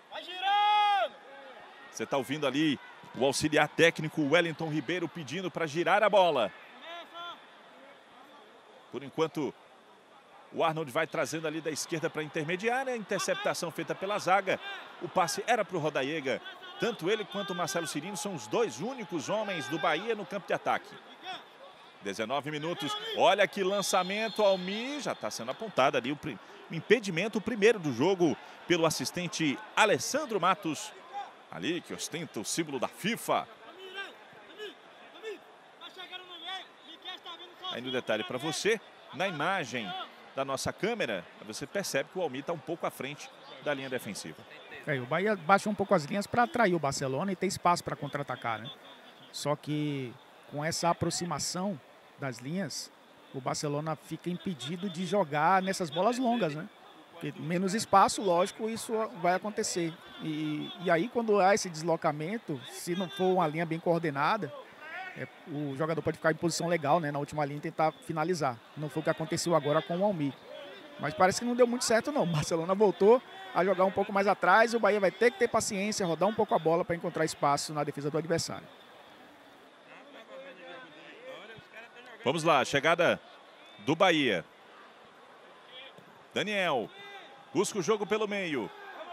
S1: Você está ouvindo ali o auxiliar técnico Wellington Ribeiro pedindo para girar a bola. Por enquanto, o Arnold vai trazendo ali da esquerda para a intermediária. A interceptação feita pela zaga. O passe era para o Rodallega. Tanto ele quanto o Marcelo Cirino são os dois únicos homens do Bahia no campo de ataque. dezenove minutos. Olha que lançamento. Almir já está sendo apontado ali. O impedimento, o primeiro do jogo, pelo assistente Alessandro Matos. Ali que ostenta o símbolo da FIFA. Aí no detalhe para você, na imagem da nossa câmera, você percebe que o Almir está um pouco à frente da linha defensiva.
S5: É, o Bahia baixa um pouco as linhas para atrair o Barcelona e ter espaço para contra-atacar, né? Só que com essa aproximação das linhas, o Barcelona fica impedido de jogar nessas bolas longas, né? Porque menos espaço, lógico, isso vai acontecer. E, e aí, quando há esse deslocamento, se não for uma linha bem coordenada, é, o jogador pode ficar em posição legal, né, na última linha e tentar finalizar. Não foi o que aconteceu agora com o Almir. Mas parece que não deu muito certo, não. O Barcelona voltou a jogar um pouco mais atrás. O Bahia vai ter que ter paciência, rodar um pouco a bola para encontrar espaço na defesa do adversário.
S1: Vamos lá, chegada do Bahia. Daniel busca o jogo pelo meio.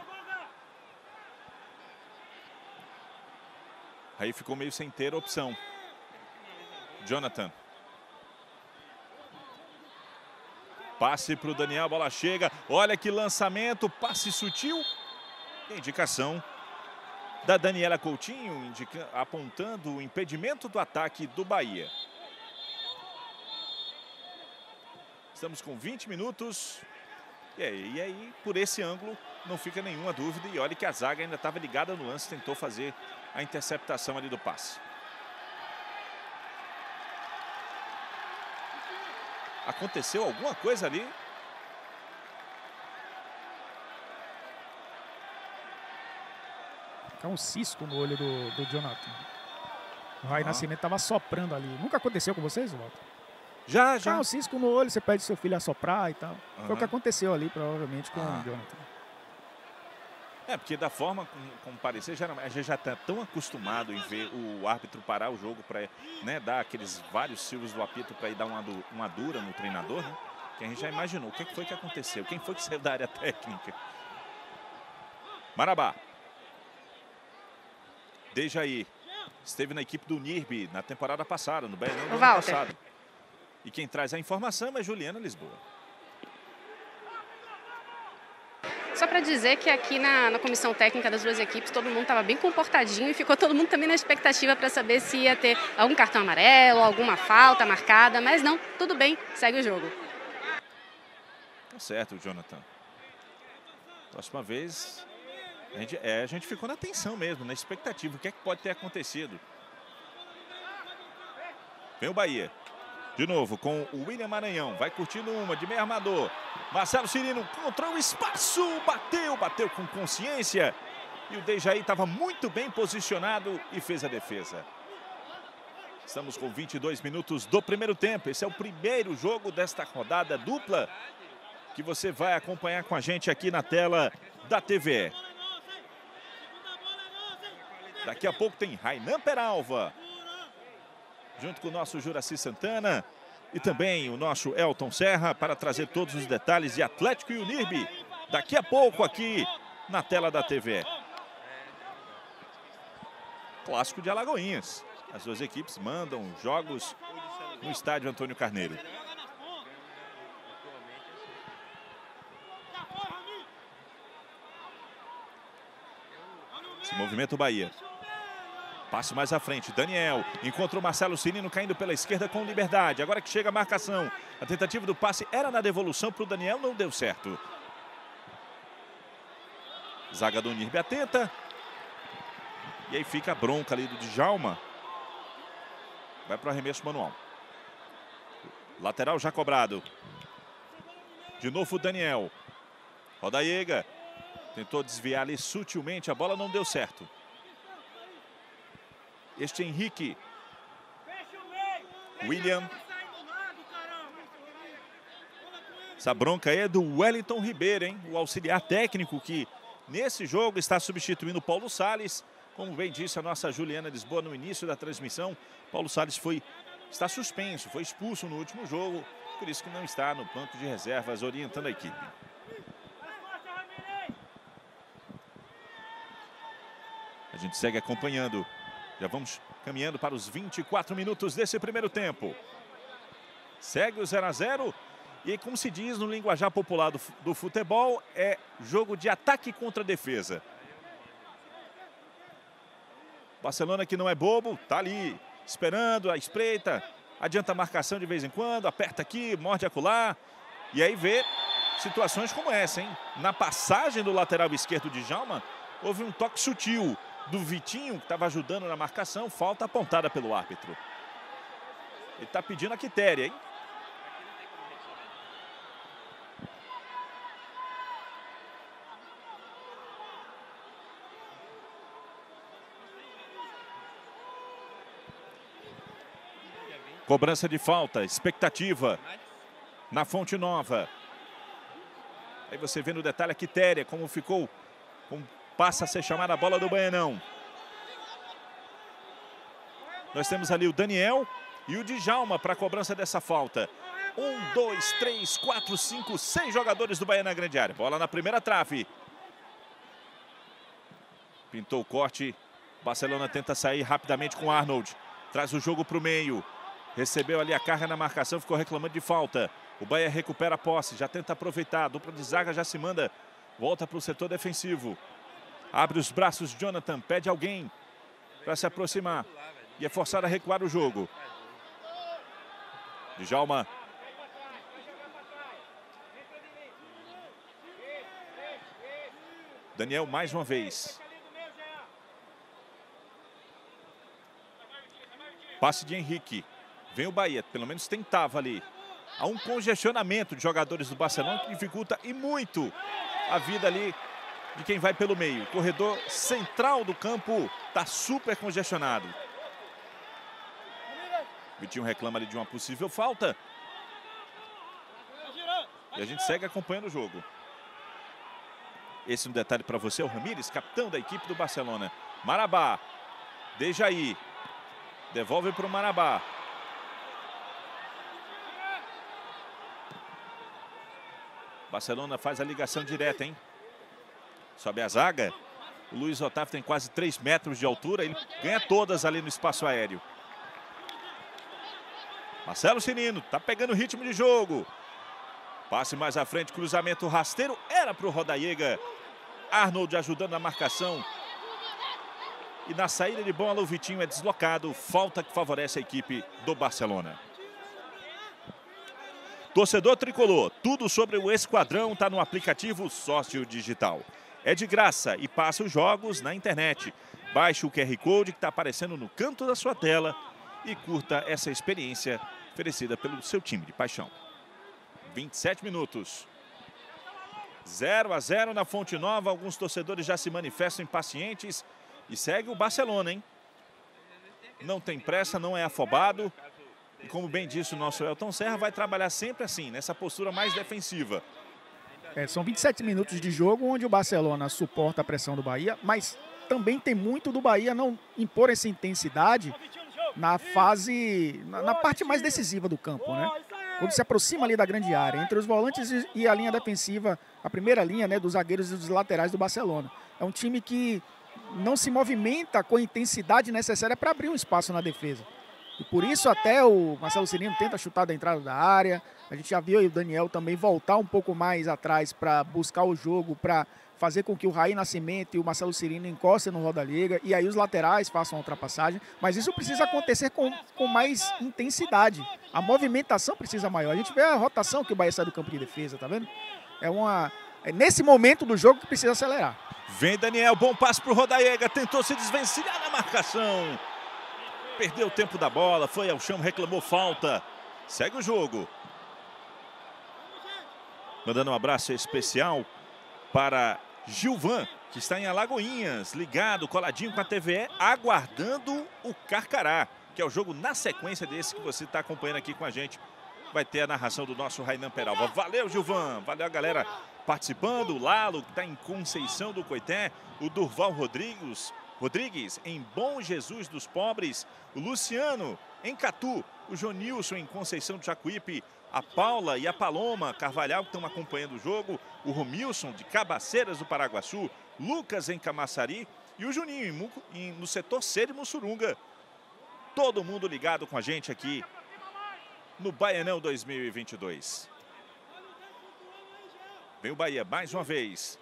S1: Aí ficou meio sem ter opção. Jonathan. Passe para o Daniel, a bola chega. Olha que lançamento, passe sutil. Indicação da Daniela Coutinho, indica, apontando o impedimento do ataque do Bahia. Estamos com vinte minutos. E aí, e aí, por esse ângulo, não fica nenhuma dúvida. E olha que a zaga ainda estava ligada no lance, tentou fazer a interceptação ali do passe. Aconteceu alguma coisa ali.
S5: Fica um cisco no olho do, do Jonathan. O Rai
S1: Ah.
S5: Nascimento estava soprando ali. Nunca aconteceu com vocês, Walter?
S1: Já,
S5: Fica
S1: já.
S5: um cisco no olho, você pede seu filho a soprar e tal. Foi o
S1: Aham.
S5: que aconteceu ali, provavelmente, com
S1: Ah.
S5: o Jonathan.
S1: É, porque da forma como, como parecer, já, a gente já está tão acostumado em ver o árbitro parar o jogo para, né, dar aqueles vários silvos do apito para ir dar uma, du- uma dura no treinador, né? Que a gente já imaginou o que foi que aconteceu, quem foi que saiu da área técnica. Marabá. Desde aí, esteve na equipe do Nirby na temporada passada, no Baianão do
S2: Ô,
S1: ano
S2: Walter.
S1: passado. E quem traz a informação é Juliana Lisboa.
S2: Só para dizer que aqui na, na comissão técnica das duas equipes, todo mundo estava bem comportadinho e ficou todo mundo também na expectativa para saber se ia ter algum cartão amarelo, alguma falta marcada, mas não, tudo bem, segue o jogo.
S1: Tá certo, Jonathan. Próxima vez, a gente, é, a gente ficou na tensão mesmo, na expectativa. O que é que pode ter acontecido? Vem o Bahia. De novo com o William Maranhão. Vai curtindo uma de meio armador. Marcelo Cirino encontrou o espaço. Bateu, bateu com consciência. E o Dejaí estava muito bem posicionado e fez a defesa. Estamos com vinte e dois minutos do primeiro tempo. Esse é o primeiro jogo desta rodada dupla que você vai acompanhar com a gente aqui na tela da T V E. Daqui a pouco tem Rainan Peralva, junto com o nosso Juraci Santana e também o nosso Elton Serra para trazer todos os detalhes de Atlético e Unirby. Daqui a pouco aqui na tela da T V E. Clássico de Alagoinhas. As duas equipes mandam jogos no estádio Antônio Carneiro. Se movimenta o Bahia. Passe mais à frente, Daniel encontrou Marcelo Cirino caindo pela esquerda com liberdade. Agora que chega a marcação. A tentativa do passe era na devolução para o Daniel, não deu certo. Zaga do Unirby atenta. E aí fica a bronca ali do Djalma. Vai para o arremesso manual. Lateral já cobrado. De novo o Daniel. Rodaiega. Tentou desviar ali sutilmente, a bola não deu certo. Este Henrique. William. Essa bronca aí é do Wellington Ribeiro, hein? O auxiliar técnico que nesse jogo está substituindo o Paulo Salles. Como bem disse a nossa Juliana Lisboa no início da transmissão, Paulo Salles foi, está suspenso, foi expulso no último jogo. Por isso que não está no banco de reservas orientando a equipe. A gente segue acompanhando. Já vamos caminhando para os vinte e quatro minutos desse primeiro tempo. Segue o zero a zero. E como se diz no linguajar popular do, do futebol, é jogo de ataque contra defesa. Barcelona que não é bobo, tá ali esperando a espreita. Adianta a marcação de vez em quando, aperta aqui, morde acolá. E aí vê situações como essa, hein? Na passagem do lateral esquerdo de Djalma, houve um toque sutil do Vitinho, que estava ajudando na marcação, falta apontada pelo árbitro. Ele está pedindo a Quitéria, hein? Cobrança de falta, expectativa na Fonte Nova. Aí você vê no detalhe a Quitéria, como ficou, como passa a ser chamada a bola do Baianão. Nós temos ali o Daniel e o Djalma para a cobrança dessa falta. Um, dois, três, quatro, cinco, seis jogadores do Bahia na grande área. Bola na primeira trave. Pintou o corte. Barcelona tenta sair rapidamente com Arnold. Traz o jogo para o meio. Recebeu ali a carga na marcação, ficou reclamando de falta. O Bahia recupera a posse, já tenta aproveitar. A dupla de zaga já se manda. Volta para o setor defensivo. Abre os braços, Jonathan. Pede alguém para se aproximar. E é forçado a recuar o jogo. Djalma. Daniel mais uma vez. Passe de Henrique. Vem o Bahia, pelo menos tentava ali. Há um congestionamento de jogadores do Barcelona que dificulta e muito a vida ali de quem vai pelo meio. O corredor central do campo está super congestionado. Vitinho reclama ali de uma possível falta. E a gente segue acompanhando o jogo. Esse é um detalhe para você, o Ramírez, capitão da equipe do Barcelona. Marabá, deixa aí. Devolve para o Marabá. Barcelona faz a ligação direta, hein? Sobe a zaga. O Luiz Otávio tem quase três metros de altura. Ele ganha todas ali no espaço aéreo. Marcelo Cirino tá pegando o ritmo de jogo. Passe mais à frente, cruzamento rasteiro. Era para o Rodallega. Arnold ajudando na marcação. E na saída de bola o Vitinho é deslocado. Falta que favorece a equipe do Barcelona. Torcedor tricolor, tudo sobre o Esquadrão está no aplicativo Sócio Digital. É de graça e passa os jogos na internet. Baixe o Q R Code que está aparecendo no canto da sua tela e curta essa experiência oferecida pelo seu time de paixão. vinte e sete minutos. zero a zero na Fonte Nova. Alguns torcedores já se manifestam impacientes. E segue o Barcelona, hein? Não tem pressa, não é afobado. E como bem disse o nosso Elton Serra, vai trabalhar sempre assim, nessa postura mais defensiva.
S5: É, são vinte e sete minutos de jogo onde o Barcelona suporta a pressão do Bahia, mas também tem muito do Bahia não impor essa intensidade na fase, na, na parte mais decisiva do campo, né? Quando se aproxima ali da grande área, entre os volantes e a linha defensiva, a primeira linha, né, dos zagueiros e dos laterais do Barcelona. É um time que não se movimenta com a intensidade necessária para abrir um espaço na defesa. E por isso até o Marcelo Cirino tenta chutar da entrada da área. A gente já viu aí o Daniel também voltar um pouco mais atrás para buscar o jogo, para fazer com que o Raí Nascimento e o Marcelo Cirino encostem no Rodallega e aí os laterais façam a ultrapassagem. Mas isso precisa acontecer com, com mais intensidade. A movimentação precisa maior. A gente vê a rotação que o Bahia sai do campo de defesa, tá vendo? É, uma, é nesse momento do jogo que precisa acelerar.
S1: Vem Daniel, bom passe para o Rodallega, tentou se desvencilhar na marcação. Perdeu o tempo da bola, foi ao chão, reclamou falta. Segue o jogo. Mandando um abraço especial para Gilvan, que está em Alagoinhas, ligado, coladinho com a T V E, aguardando o Carcará, que é o jogo na sequência desse que você está acompanhando aqui com a gente. Vai ter a narração do nosso Rainan Peralva. Valeu, Gilvan. Valeu a galera participando. O Lalo, que está em Conceição do Coité. O Durval Rodrigues, Rodrigues, em Bom Jesus dos Pobres. O Luciano, em Catu. O Jonilson, em Conceição do Jacuípe. A Paula e a Paloma Carvalhal, que estão acompanhando o jogo. O Romilson, de Cabaceiras do Paraguaçu. Lucas, em Camaçari. E o Juninho, em, no setor C de Mussurunga. Todo mundo ligado com a gente aqui no Baianão dois mil e vinte e dois. Vem o Bahia mais uma vez.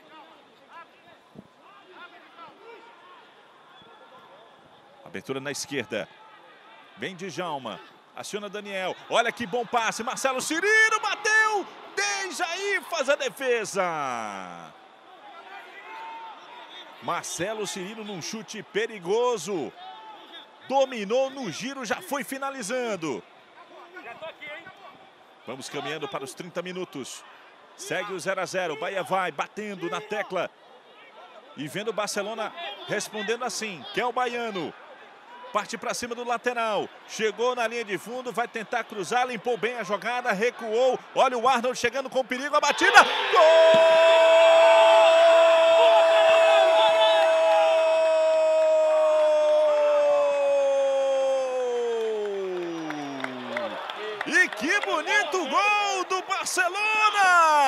S1: Abertura na esquerda. Vem Djalma. Aciona Daniel. Olha que bom passe. Marcelo Cirino bateu. Deixa aí, faz a defesa. Marcelo Cirino num chute perigoso. Dominou no giro, já foi finalizando. Vamos caminhando para os trinta minutos. Segue o zero a zero. O Bahia vai batendo na tecla. E vendo o Barcelona respondendo assim. Que é o baiano. Parte para cima do lateral. Chegou na linha de fundo. Vai tentar cruzar. Limpou bem a jogada. Recuou. Olha o Arnold chegando com perigo. A batida. Gol! E que bonito gol do Barcelona!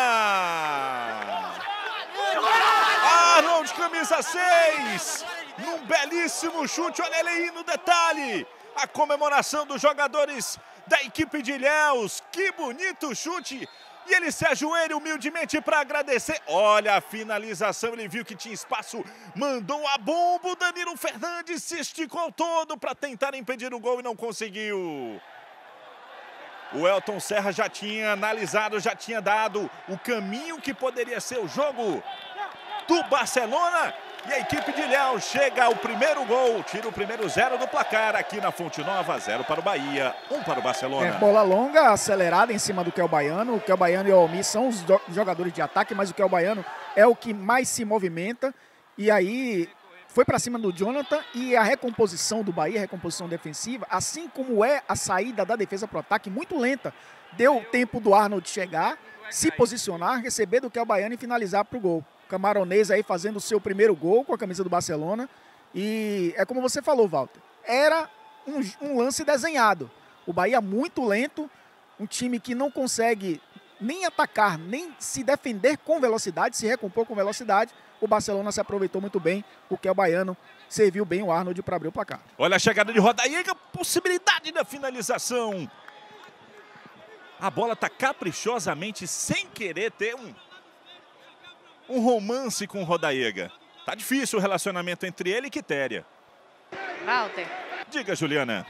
S1: Arnold, camisa seis, num belíssimo chute, olha ele aí no detalhe. A comemoração dos jogadores da equipe de Ilhéus, que bonito chute. E ele se ajoelha humildemente para agradecer. Olha a finalização, ele viu que tinha espaço, mandou a bomba. O Danilo Fernandes se esticou todo para tentar impedir o gol e não conseguiu. O Elton Serra já tinha analisado, já tinha dado o caminho que poderia ser o jogo. do Barcelona. E a equipe de Ilhéus chega ao primeiro gol, tira o primeiro zero do placar aqui na Fonte Nova, zero para o Bahia, um para o Barcelona.
S5: É, bola longa, acelerada em cima do Kel Baiano. O Kel Baiano e o Almi são os jogadores de ataque, mas o Kel Baiano é o que mais se movimenta. E aí foi para cima do Jonathan, e a recomposição do Bahia, a recomposição defensiva, assim como é a saída da defesa para o ataque, muito lenta. Deu tempo do Arnold chegar, se posicionar, receber do Kel Baiano e finalizar para o gol. Camaronês aí fazendo o seu primeiro gol com a camisa do Barcelona. E é como você falou, Walter, era um, um lance desenhado. O Bahia muito lento, um time que não consegue nem atacar, nem se defender com velocidade, se recompor com velocidade. O Barcelona se aproveitou muito bem, o Kel Baiano serviu bem o Arnold para abrir o placar.
S1: Olha a chegada de Rodaiega, possibilidade da finalização. A bola está caprichosamente, sem querer ter um... um romance com o Rodaiega. Tá difícil o relacionamento entre ele e Quitéria.
S2: Walter.
S1: Diga, Juliana.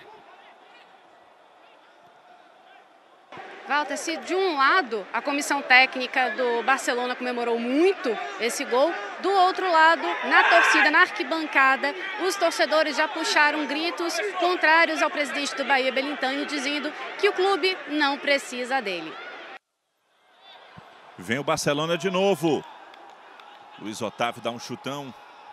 S2: Walter, se de um lado a comissão técnica do Barcelona comemorou muito esse gol, do outro lado, na torcida, na arquibancada, os torcedores já puxaram gritos contrários ao presidente do Bahia, Belintani, dizendo que o clube não precisa dele.
S1: Vem o Barcelona de novo. Luiz Otávio dá um chutão.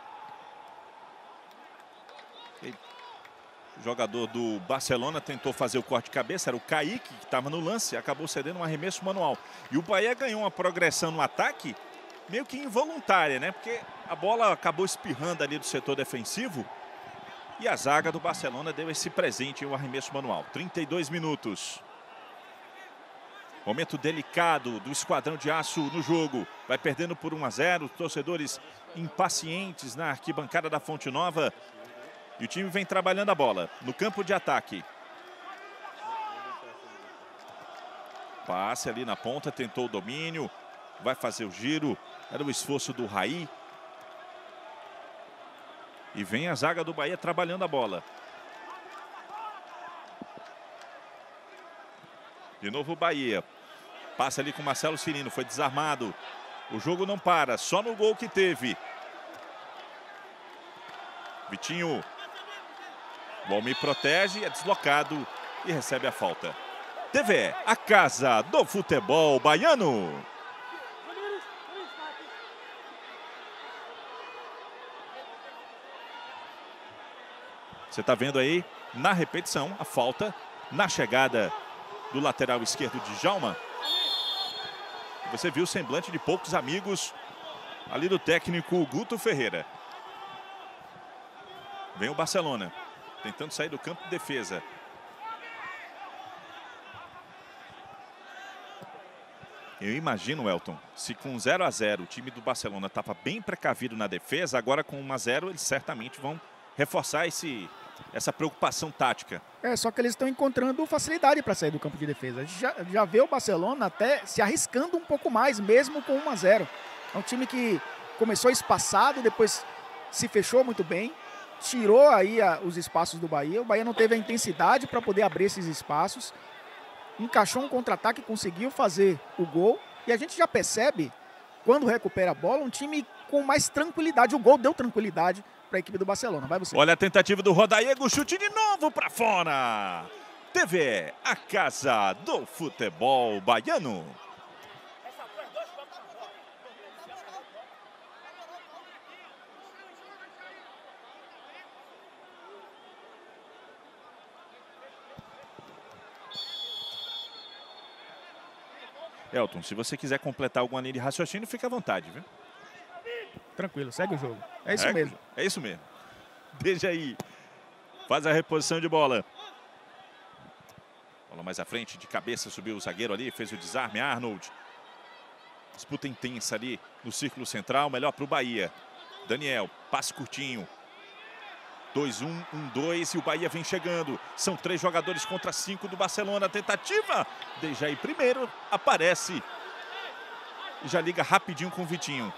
S1: O jogador do Barcelona tentou fazer o corte de cabeça, era o Kaique, que estava no lance, acabou cedendo um arremesso manual. E o Bahia ganhou uma progressão no ataque, meio que involuntária, né? Porque a bola acabou espirrando ali do setor defensivo. E a zaga do Barcelona deu esse presente em um arremesso manual. trinta e dois minutos. Momento delicado do Esquadrão de Aço no jogo. Vai perdendo por um a zero. Torcedores impacientes na arquibancada da Fonte Nova. E o time vem trabalhando a bola no campo de ataque. Passe ali na ponta, tentou o domínio. Vai fazer o giro. Era o esforço do Raí. E vem a zaga do Bahia trabalhando a bola. De novo o Bahia. Passa ali com o Marcelo Cirino. Foi desarmado. O jogo não para. Só no gol que teve. Vitinho. O Almi protege. É deslocado. E recebe a falta. T V E, a casa do futebol baiano. Você está vendo aí na repetição a falta na chegada do lateral esquerdo de Djalma. Você viu o semblante de poucos amigos ali do técnico Guto Ferreira. Vem o Barcelona, tentando sair do campo de defesa. Eu imagino, Elton, se com zero a zero o time do Barcelona estava bem precavido na defesa, agora com um a zero eles certamente vão reforçar esse... essa preocupação tática.
S5: É, só que eles estão encontrando facilidade para sair do campo de defesa. A gente já, já vê o Barcelona até se arriscando um pouco mais, mesmo com um a zero. É um time que começou espaçado, depois se fechou muito bem, tirou aí a, os espaços do Bahia. O Bahia não teve a intensidade para poder abrir esses espaços. Encaixou um contra-ataque, conseguiu fazer o gol. E a gente já percebe, quando recupera a bola, um time com mais tranquilidade. O gol deu tranquilidade para a equipe do Barcelona. Vai você.
S1: Olha a tentativa do Rodaiego, chute de novo para fora. T V E, a casa do futebol baiano. Elton, se você quiser completar alguma linha de raciocínio, fica à vontade, viu?
S5: Tranquilo, segue o jogo. É isso
S1: é,
S5: mesmo.
S1: É isso mesmo. Deixa aí. Faz a reposição de bola. Bola mais à frente, de cabeça, subiu o zagueiro ali, fez o desarme, Arnold. Disputa intensa ali no círculo central, melhor para o Bahia. Daniel, passe curtinho. dois um, um dois e o Bahia vem chegando. São três jogadores contra cinco do Barcelona. Tentativa. Dejaí primeiro, aparece. E já liga rapidinho com o Vitinho.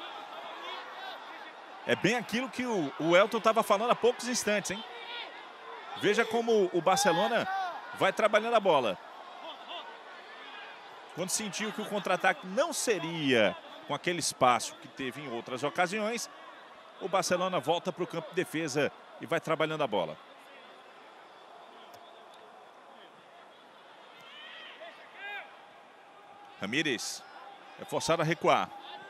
S1: É bem aquilo que o, o Elton estava falando há poucos instantes, hein? Veja como o Barcelona vai trabalhando a bola. Quando sentiu que o contra-ataque não seria com aquele espaço que teve em outras ocasiões, o Barcelona volta para o campo de defesa e vai trabalhando a bola. Ramírez é forçado a recuar.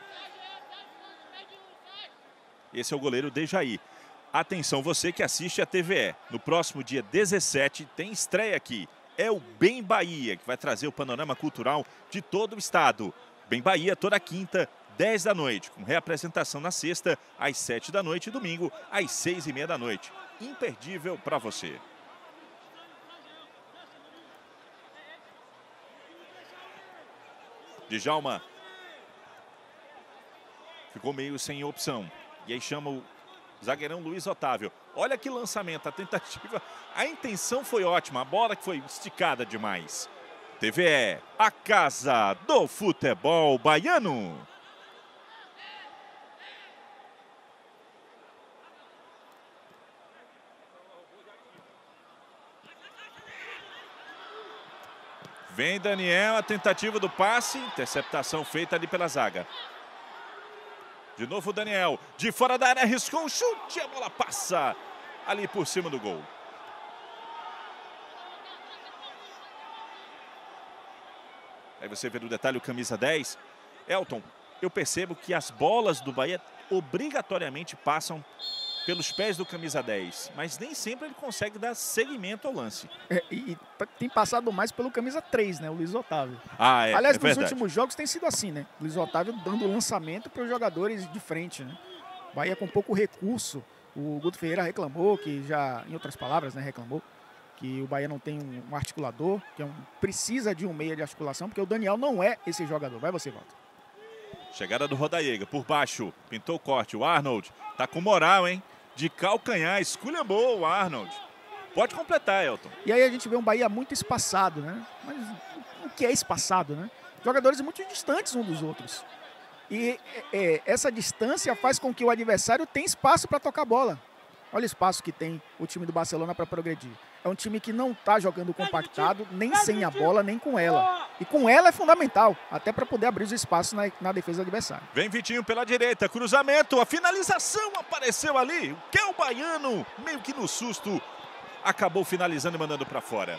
S1: Esse é o goleiro Dejaí. Atenção, você que assiste a T V E. No próximo dia dezessete tem estreia aqui. É o Bem Bahia, que vai trazer o panorama cultural de todo o estado. Bem Bahia toda quinta, dez da noite, com reapresentação na sexta, às sete da noite e domingo, às seis e meia da noite. Imperdível para você. Djalma ficou meio sem opção. E aí chama o zagueirão Luiz Otávio. Olha que lançamento, a tentativa, a intenção foi ótima, a bola que foi esticada demais. T V E, a casa do futebol baiano. Vem Daniel, a tentativa do passe, interceptação feita ali pela zaga. De novo o Daniel, de fora da área, arriscou o chute, a bola passa ali por cima do gol. Aí você vê no detalhe o camisa dez. Elton, eu percebo que as bolas do Bahia obrigatoriamente passam pelos pés do camisa dez, mas nem sempre ele consegue dar seguimento ao lance.
S5: É, e, e tem passado mais pelo camisa três, né, o Luiz Otávio.
S1: Ah, é,
S5: Aliás,
S1: é
S5: nos
S1: verdade.
S5: últimos jogos tem sido assim, né? Luiz Otávio dando lançamento para os jogadores de frente, né? Bahia com pouco recurso. O Guto Ferreira reclamou, que já, em outras palavras, né, reclamou que o Bahia não tem um, um articulador, que é um, precisa de um meia de articulação, porque o Daniel não é esse jogador. Vai você, Walter.
S1: Chegada do Rodaiega, por baixo, pintou o corte. O Arnold tá com moral, hein? De calcanhar, esculhambou o Arnold. Pode completar, Elton.
S5: E aí a gente vê um Bahia muito espaçado, né? Mas o que é espaçado, né? Jogadores muito distantes uns dos outros. E é, essa distância faz com que o adversário tenha espaço para tocar bola. Olha o espaço que tem o time do Barcelona para progredir. É um time que não está jogando compactado, nem sem a bola, nem com ela. E com ela é fundamental, até para poder abrir os espaços na, na defesa do adversário.
S1: Vem Vitinho pela direita, cruzamento, a finalização apareceu ali. O que é o baiano, meio que no susto, acabou finalizando e mandando para fora.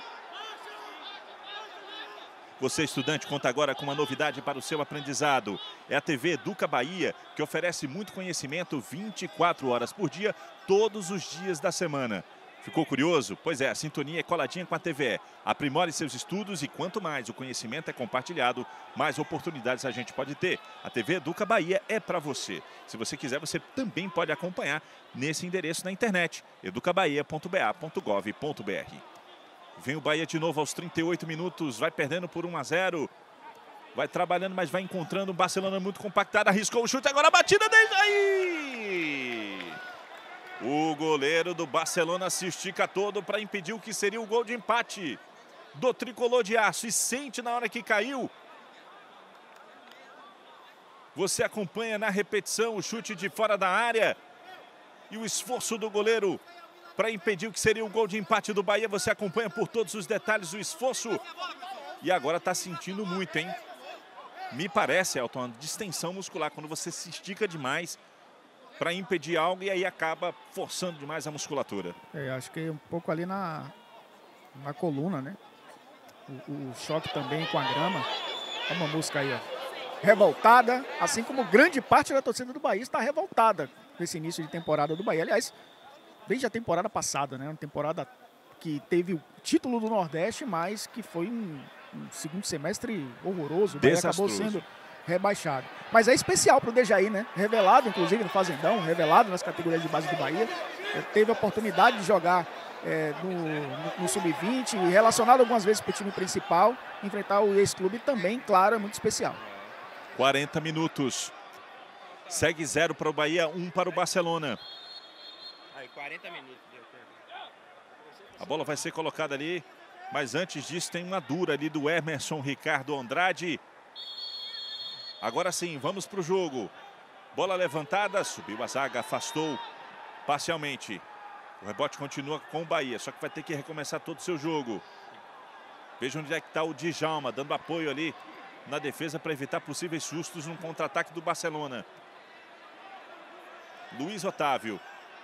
S1: Você, estudante, conta agora com uma novidade para o seu aprendizado. É a T V Educa Bahia, que oferece muito conhecimento vinte e quatro horas por dia, todos os dias da semana. Ficou curioso? Pois é, a sintonia é coladinha com a T V E. Aprimore seus estudos e quanto mais o conhecimento é compartilhado, mais oportunidades a gente pode ter. A T V Educa Bahia é para você. Se você quiser, você também pode acompanhar nesse endereço na internet, educa bahia ponto b a ponto gov ponto b r. Vem o Bahia de novo aos trinta e oito minutos, vai perdendo por um a zero. Vai trabalhando, mas vai encontrando um Barcelona muito compactado. Arriscou o chute, agora a batida desde aí. O goleiro do Barcelona se estica todo para impedir o que seria o gol de empate do tricolor de aço. E sente na hora que caiu. Você acompanha na repetição o chute de fora da área. E o esforço do goleiro para impedir o que seria o gol de empate do Bahia. Você acompanha por todos os detalhes o esforço. E agora está sentindo muito, hein? Me parece, Elton, uma distensão muscular. Quando você se estica demais para impedir algo e aí acaba forçando demais a musculatura.
S5: É, acho que é um pouco ali na, na coluna, né? O, o choque também com a grama. Olha uma música aí, ó. Revoltada, assim como grande parte da torcida do Bahia está revoltada com esse início de temporada do Bahia. Aliás, desde a temporada passada, né? Uma temporada que teve o título do Nordeste, mas que foi um, um segundo semestre horroroso. O Bahia acabou sendo rebaixado. Mas é especial para o Dejaí, né? Revelado, inclusive, no Fazendão, revelado nas categorias de base do Bahia. Ele teve a oportunidade de jogar é, no, no, no sub vinte, relacionado algumas vezes para o time principal. Enfrentar o ex-clube também, claro, é muito especial.
S1: quarenta minutos. Segue zero para o Bahia, um para o Barcelona.
S9: quarenta minutos.
S1: A bola vai ser colocada ali, mas antes disso tem uma dura ali do Emerson Ricardo Andrade. Agora sim, vamos para o jogo. Bola levantada, subiu a zaga, afastou parcialmente. O rebote continua com o Bahia, só que vai ter que recomeçar todo o seu jogo. Veja onde é que está o Djalma, dando apoio ali na defesa para evitar possíveis sustos no contra-ataque do Barcelona. Luiz Otávio.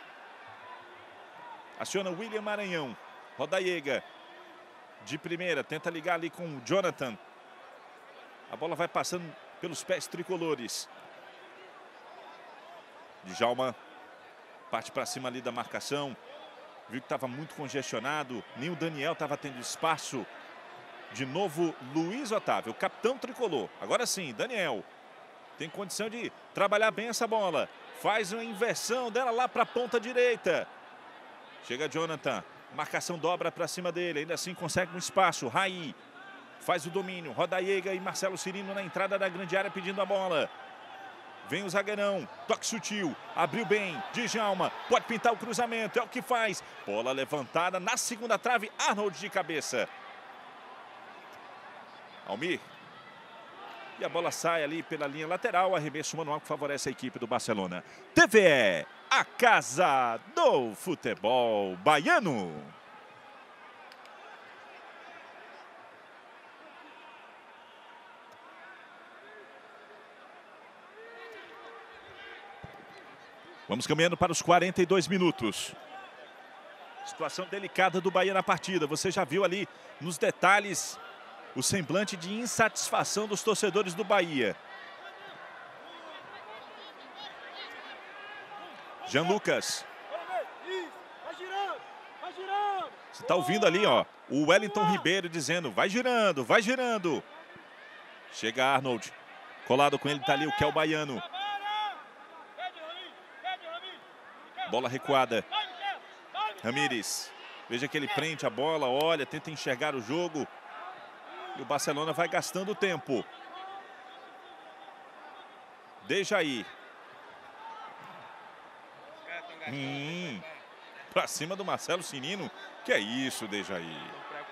S1: Aciona William Maranhão. Rodallega. De primeira, tenta ligar ali com o Jonathan. A bola vai passando pelos pés tricolores. Djalma parte para cima ali da marcação. Viu que estava muito congestionado. Nem o Daniel estava tendo espaço. De novo, Luiz Otávio, capitão tricolor. Agora sim, Daniel tem condição de trabalhar bem essa bola. Faz uma inversão dela lá para a ponta direita. Chega Jonathan. Marcação dobra para cima dele. Ainda assim consegue um espaço. Raí faz o domínio. Rodallega e Marcelo Cirino na entrada da grande área pedindo a bola. Vem o zagueirão. Toque sutil. Abriu bem. Djalma. Pode pintar o cruzamento. É o que faz. Bola levantada na segunda trave. Arnold de cabeça. Almir. E a bola sai ali pela linha lateral. Arremesso manual que favorece a equipe do Barcelona. T V E, a casa do futebol baiano. Vamos caminhando para os quarenta e dois minutos. Situação delicada do Bahia na partida. Você já viu ali nos detalhes o semblante de insatisfação dos torcedores do Bahia. Jean Lucas. Você está ouvindo ali, ó, o Wellington Ribeiro dizendo, vai girando, vai girando. Chega Arnold. Colado com ele está ali o Kel Baiano. Bola recuada. Ramírez. Veja que ele prende a bola, olha, tenta enxergar o jogo. E o Barcelona vai gastando tempo. Dejaí. Hum, pra cima do Marcelo Cirino. Que é isso, Dejaí?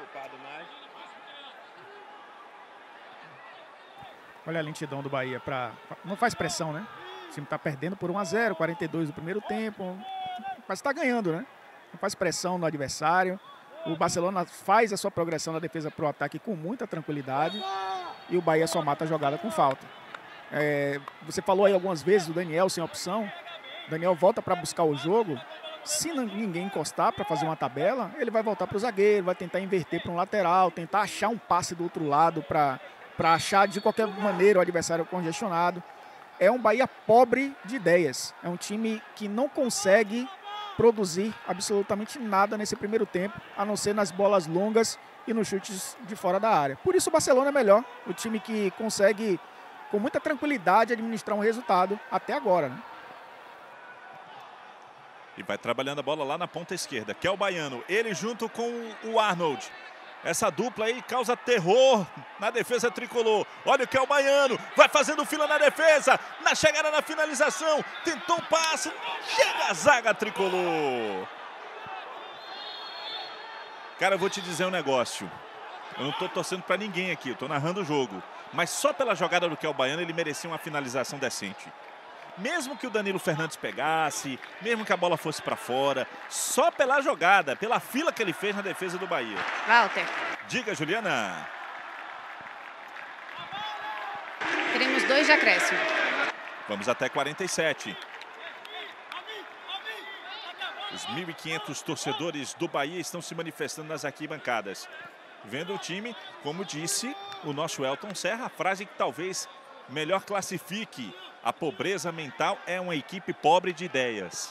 S5: Olha a lentidão do Bahia. Pra... Não faz pressão, né? O time tá perdendo por um a zero. quarenta e dois do primeiro tempo. Mas tá ganhando, né? Não faz pressão no adversário. O Barcelona faz a sua progressão da defesa para o ataque com muita tranquilidade. E o Bahia só mata a jogada com falta. É, você falou aí algumas vezes do Daniel sem opção. O Daniel volta para buscar o jogo. Se ninguém encostar para fazer uma tabela, ele vai voltar para o zagueiro, vai tentar inverter para um lateral, tentar achar um passe do outro lado para para achar de qualquer maneira o adversário congestionado. É um Bahia pobre de ideias. É um time que não consegue produzir absolutamente nada nesse primeiro tempo, a não ser nas bolas longas e nos chutes de fora da área. Por isso o Barcelona é melhor, o time que consegue com muita tranquilidade administrar um resultado até agora, né?
S1: E vai trabalhando a bola lá na ponta esquerda, que é o Baiano, ele junto com o Arnold. Essa dupla aí causa terror na defesa tricolor. Olha o que é o Baiano. Vai fazendo fila na defesa. Na chegada na finalização. Tentou um passe. Chega a zaga tricolor. Cara, eu vou te dizer um negócio. Eu não tô torcendo pra ninguém aqui. Eu tô narrando o jogo. Mas só pela jogada do que é o Baiano, ele merecia uma finalização decente. Mesmo que o Danilo Fernandes pegasse, mesmo que a bola fosse para fora, só pela jogada, pela fila que ele fez na defesa do Bahia.
S2: Walter.
S1: Diga, Juliana.
S2: Teremos dois de acréscimo.
S1: Vamos até quarenta e sete. Os mil e quinhentos torcedores do Bahia estão se manifestando nas arquibancadas. Vendo o time, como disse o nosso Elton Serra, a frase que talvez melhor classifique a pobreza mental, é uma equipe pobre de ideias.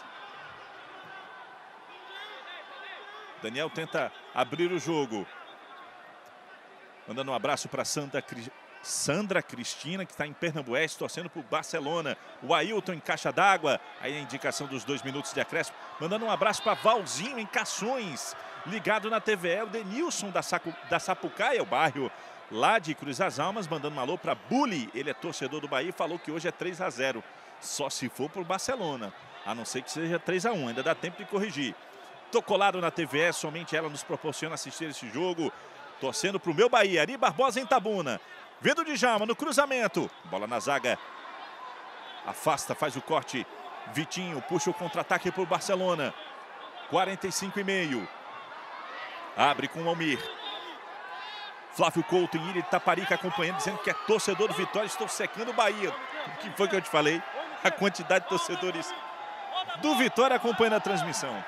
S1: Daniel tenta abrir o jogo. Mandando um abraço para Sandra, Sandra Cristina, que está em Pernambués, torcendo para o Barcelona. O Ailton em caixa d'água. Aí a indicação dos dois minutos de acréscimo. Mandando um abraço para Valzinho em Cações. Ligado na T V E, o Denilson da, Sacu, da Sapucaia, o bairro lá de Cruz das Almas, mandando um alô para Bully. Ele é torcedor do Bahia e falou que hoje é três a zero. Só se for por Barcelona. A não ser que seja três a um. Ainda dá tempo de corrigir. Tô colado na T V E. Somente ela nos proporciona assistir esse jogo. Torcendo para o meu Bahia. Ari Barbosa em Tabuna. Vendo o Djalma no cruzamento. Bola na zaga. Afasta, faz o corte. Vitinho puxa o contra-ataque para o Barcelona. quarenta e cinco e meio. Abre com o Almir. Flávio Couto em Ilha de Taparica acompanhando, dizendo que é torcedor do Vitória. Estou secando o Bahia. O que foi que eu te falei? A quantidade de torcedores do Vitória acompanhando a transmissão.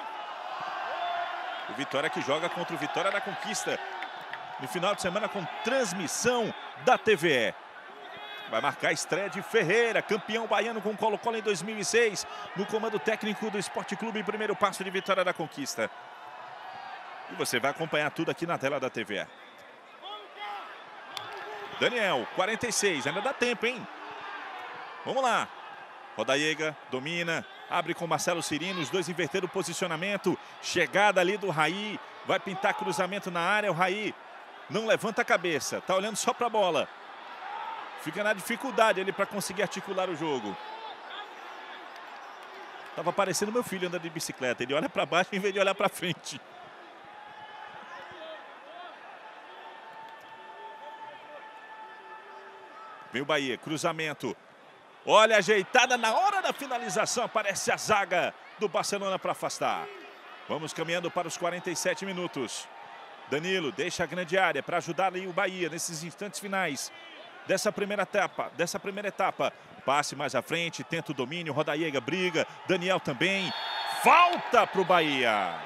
S1: O Vitória que joga contra o Vitória da Conquista no final de semana com transmissão da T V E. Vai marcar a estreia de Ferreira, campeão baiano com Colo-Colo em dois mil e seis, no comando técnico do Esporte Clube, primeiro passo de Vitória da Conquista. E você vai acompanhar tudo aqui na tela da T V E. Daniel, quarenta e seis, ainda dá tempo, hein? Vamos lá. Rodaiega domina, abre com Marcelo Cirino, os dois inverteram o posicionamento. Chegada ali do Raí, vai pintar cruzamento na área, o Raí não levanta a cabeça, tá olhando só para a bola. Fica na dificuldade ali para conseguir articular o jogo. Tava parecendo meu filho andando de bicicleta, ele olha para baixo em vez de olhar para frente. Vem o Bahia, cruzamento. Olha, ajeitada na hora da finalização. Aparece a zaga do Barcelona para afastar. Vamos caminhando para os quarenta e sete minutos. Danilo deixa a grande área para ajudar ali o Bahia nesses instantes finais dessa primeira etapa. Dessa primeira etapa. Passe mais à frente, tenta o domínio. Rodaiega briga. Daniel também. Falta para o Bahia.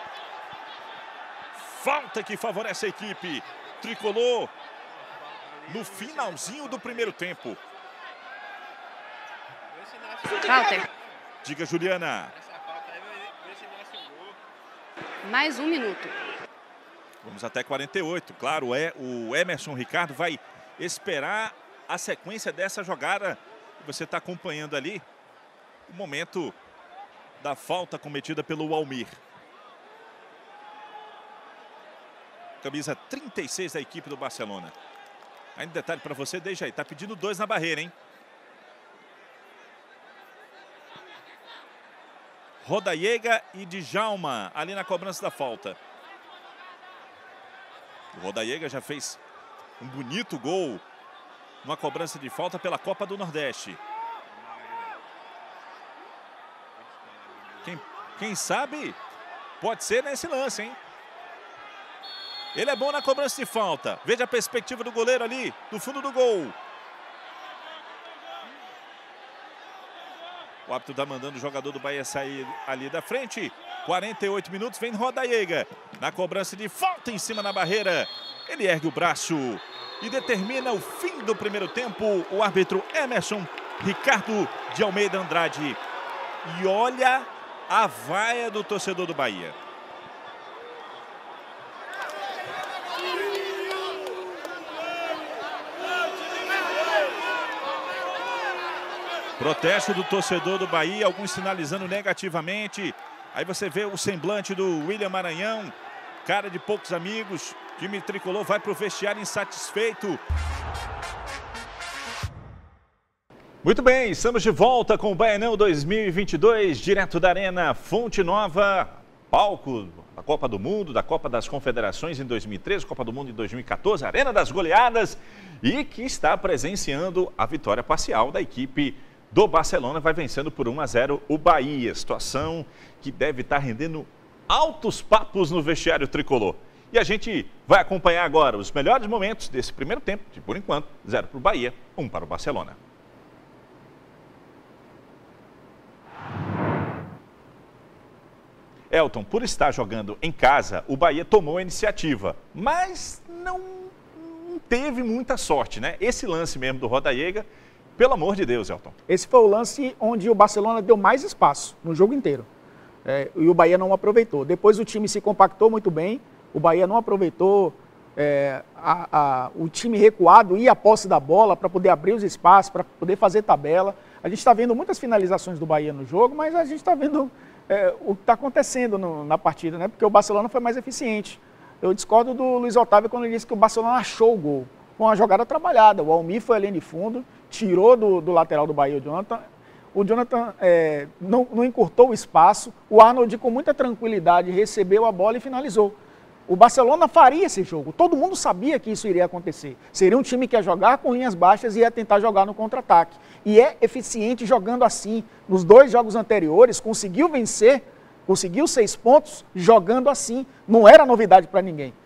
S1: Falta que favorece a equipe tricolor no finalzinho do primeiro tempo.
S2: Walter.
S1: Diga, Juliana.
S2: Mais um minuto.
S1: Vamos até quarenta e oito. Claro, é, o Emerson Ricardo vai esperar a sequência dessa jogada. Você está acompanhando ali o momento da falta cometida pelo Almir. Camisa trinta e seis da equipe do Barcelona. Ainda um detalhe para você, deixa aí. Tá pedindo dois na barreira, hein? Rodaiega e Djalma ali na cobrança da falta. O Rodaiega já fez um bonito gol numa cobrança de falta pela Copa do Nordeste. Quem, quem sabe pode ser nesse lance, hein? Ele é bom na cobrança de falta. Veja a perspectiva do goleiro ali, do fundo do gol. O árbitro está mandando o jogador do Bahia sair ali da frente. quarenta e oito minutos, vem Rodaiega. Na cobrança de falta em cima na barreira. Ele ergue o braço e determina o fim do primeiro tempo. O árbitro Emerson Ricardo de Almeida Andrade. E olha a vaia do torcedor do Bahia. Protesto do torcedor do Bahia, alguns sinalizando negativamente. Aí você vê o semblante do William Maranhão, cara de poucos amigos. O time tricolor vai para o vestiário insatisfeito. Muito bem, estamos de volta com o Baianão dois mil e vinte e dois, direto da Arena Fonte Nova, palco da Copa do Mundo, da Copa das Confederações em dois mil e treze, Copa do Mundo em dois mil e quatorze, Arena das Goleadas, e que está presenciando a vitória parcial da equipe do Barcelona, vai vencendo por um a zero o Bahia. Situação que deve estar rendendo altos papos no vestiário tricolor. E a gente vai acompanhar agora os melhores momentos desse primeiro tempo, de por enquanto, zero para o Bahia, um para o Barcelona. Elton, por estar jogando em casa, o Bahia tomou a iniciativa, mas não, não teve muita sorte, né? Esse lance mesmo do Rodaiega, pelo amor de Deus, Elton.
S5: Esse foi o lance onde o Barcelona deu mais espaço no jogo inteiro. É, e o Bahia não aproveitou. Depois o time se compactou muito bem, o Bahia não aproveitou, é, a, a, o time recuado ia à posse da bola para poder abrir os espaços, para poder fazer tabela. A gente está vendo muitas finalizações do Bahia no jogo, mas a gente está vendo é, o que está acontecendo no, na partida, né? Porque o Barcelona foi mais eficiente. Eu discordo do Luiz Otávio quando ele disse que o Barcelona achou o gol. Foi uma jogada trabalhada. O Almir foi além de fundo, tirou do, do lateral do Bahia o Jonathan. O Jonathan é, não, não encurtou o espaço. O Arnold, com muita tranquilidade, recebeu a bola e finalizou. O Barcelona faria esse jogo. Todo mundo sabia que isso iria acontecer. Seria um time que ia jogar com linhas baixas e ia tentar jogar no contra-ataque. E é eficiente jogando assim. Nos dois jogos anteriores, conseguiu vencer, conseguiu seis pontos jogando assim. Não era novidade para ninguém.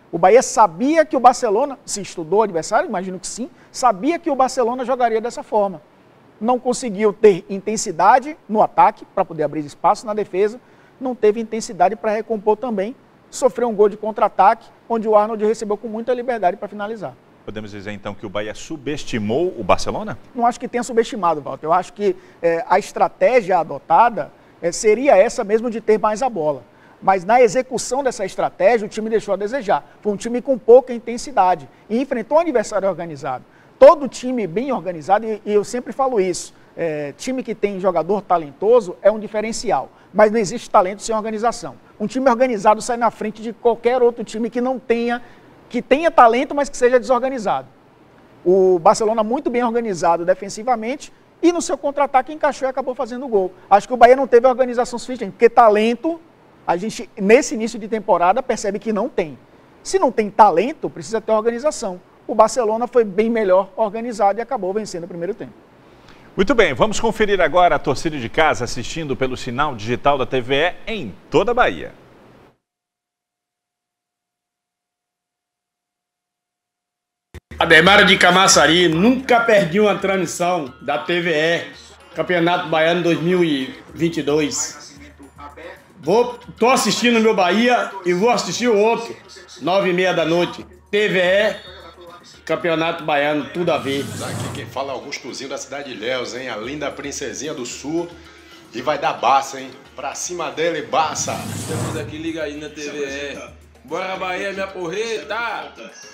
S5: O Bahia sabia que o Barcelona, se estudou o adversário, imagino que sim, sabia que o Barcelona jogaria dessa forma. Não conseguiu ter intensidade no ataque para poder abrir espaço na defesa, não teve intensidade para recompor também, sofreu um gol de contra-ataque, onde o Arnold recebeu com muita liberdade para finalizar.
S1: Podemos dizer então que o Bahia subestimou o Barcelona?
S5: Não acho que tenha subestimado, Walter. Eu acho que é, a estratégia adotada é, seria essa mesmo de ter mais a bola. Mas na execução dessa estratégia, o time deixou a desejar. Foi um time com pouca intensidade e enfrentou um adversário organizado. Todo time bem organizado, e, e eu sempre falo isso, é, time que tem jogador talentoso é um diferencial, mas não existe talento sem organização. Um time organizado sai na frente de qualquer outro time que não tenha, que tenha talento, mas que seja desorganizado. O Barcelona muito bem organizado defensivamente e no seu contra-ataque encaixou e acabou fazendo o gol. Acho que o Bahia não teve a organização suficiente, porque talento, a gente nesse início de temporada percebe que não tem. Se não tem talento, precisa ter organização. O Barcelona foi bem melhor organizado e acabou vencendo o primeiro tempo.
S1: Muito bem, vamos conferir agora a torcida de casa assistindo pelo sinal digital da T V E em toda a Bahia.
S10: Ademar de Camaçari, nunca perdi uma transmissão da T V E, Campeonato Baiano dois mil e vinte e dois. Vou, tô assistindo o meu Bahia e vou assistir o outro, nove e meia da noite. T V E, Campeonato Baiano, tudo a ver.
S11: Aqui quem fala é Augustozinho da cidade de Ilhéus, hein? A linda princesinha do sul. E vai dar Barça, hein? Pra cima dele, Barça.
S12: Estamos aqui ligadinho na T V E. Bora Bahia, minha porreta!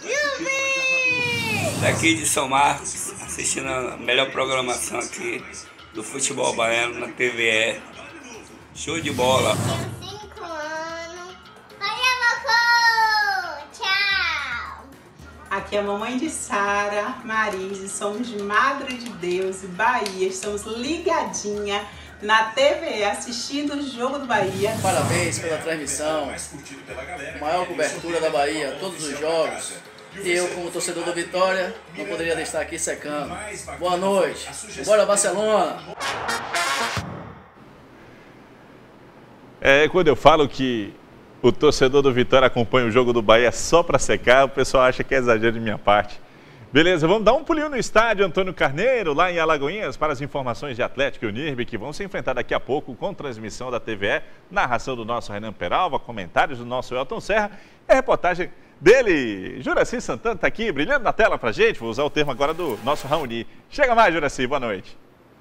S13: Daqui de São Marcos, assistindo a melhor programação aqui do futebol baiano na T V E. Show de bola!
S14: Aqui é a mamãe de Sara, Marise, somos de Madre de Deus e Bahia, estamos ligadinha na T V E assistindo o jogo do Bahia.
S15: Parabéns pela transmissão, maior cobertura da Bahia, todos os jogos. E eu, como torcedor do Vitória, não poderia estar aqui secando. Boa noite, bora Barcelona!
S1: É, quando eu falo que o torcedor do Vitória acompanha o jogo do Bahia só para secar, o pessoal acha que é exagero de minha parte. Beleza, vamos dar um pulinho no estádio Antônio Carneiro, lá em Alagoinhas, para as informações de Atlético e Unirb, que vão se enfrentar daqui a pouco com transmissão da T V E, narração do nosso Renan Peralva, comentários do nosso Elton Serra, e a reportagem dele, Juraci Santana, está aqui, brilhando na tela para a gente, vou usar o termo agora do nosso Raoni. Chega mais, Juraci, boa noite.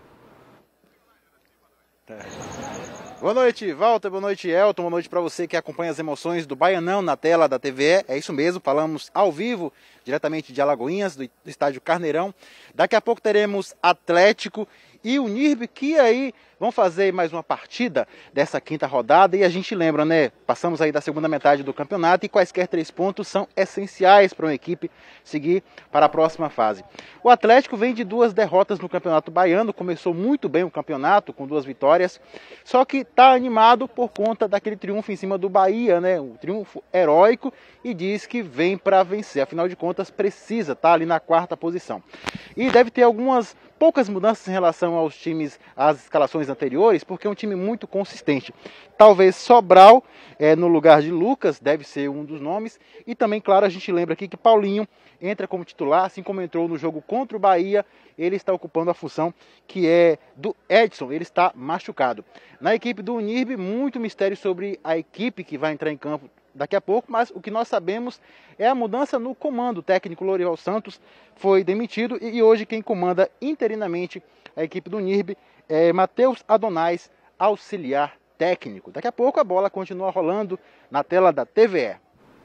S16: Tá. Boa noite, Walter, boa noite, Elton, boa noite para você que acompanha as emoções do Baianão na tela da T V E. É isso mesmo, falamos ao vivo, diretamente de Alagoinhas, do estádio Carneirão. Daqui a pouco teremos Atlético e Unirb, que aí vão fazer mais uma partida dessa quinta rodada. E a gente lembra, né, passamos aí da segunda metade do campeonato e quaisquer três pontos são essenciais para uma equipe seguir para a próxima fase. O Atlético vem de duas derrotas no Campeonato Baiano, começou muito bem o campeonato, com duas vitórias, só que está animado por conta daquele triunfo em cima do Bahia, né, um triunfo heróico, e diz que vem para vencer, afinal de contas precisa estar ali na quarta posição. E deve ter algumas poucas mudanças em relação aos times, às escalações anteriores, porque é um time muito consistente. Talvez Sobral, é, no lugar de Lucas, deve ser um dos nomes. E também, claro, a gente lembra aqui que Paulinho entra como titular, assim como entrou no jogo contra o Bahia, ele está ocupando a função que é do Edson, ele está machucado. Na equipe do Unirb, muito mistério sobre a equipe que vai entrar em campo daqui a pouco, mas o que nós sabemos é a mudança no comando. O técnico Lorival Santos foi demitido e hoje quem comanda interinamente a equipe do Unirb é Matheus Adonais, auxiliar técnico. Daqui a pouco a bola continua rolando na tela da T V E.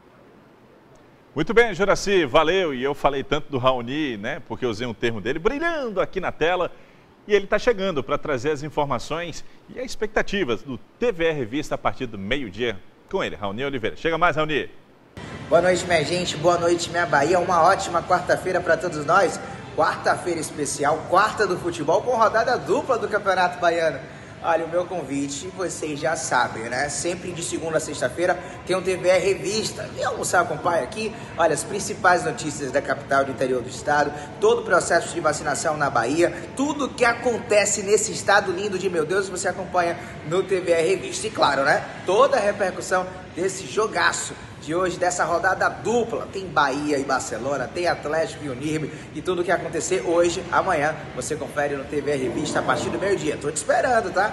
S1: Muito bem, Juraci, valeu. E eu falei tanto do Raoni, né, porque eu usei um termo dele, brilhando aqui na tela. E ele está chegando para trazer as informações e as expectativas do T V E Revista a partir do meio-dia. Com ele, Raoni Oliveira. Chega mais, Raoni.
S17: Boa noite, minha gente. Boa noite, minha Bahia. Uma ótima quarta-feira para todos nós. Quarta-feira especial, quarta do futebol, com rodada dupla do Campeonato Baiano. Olha, o meu convite, vocês já sabem, né? Sempre de segunda a sexta-feira tem um T V E Revista. E almoçar com o pai aqui, olha, as principais notícias da capital e do interior do estado, todo o processo de vacinação na Bahia, tudo o que acontece nesse estado lindo de meu Deus, você acompanha no T V E Revista. E claro, né? Toda a repercussão desse jogaço de hoje, dessa rodada dupla. Tem Bahia e Barcelona, tem Atlético e Unirbe, e tudo que acontecer hoje, amanhã, você confere no T V Revista a partir do meio-dia. Tô te esperando, tá?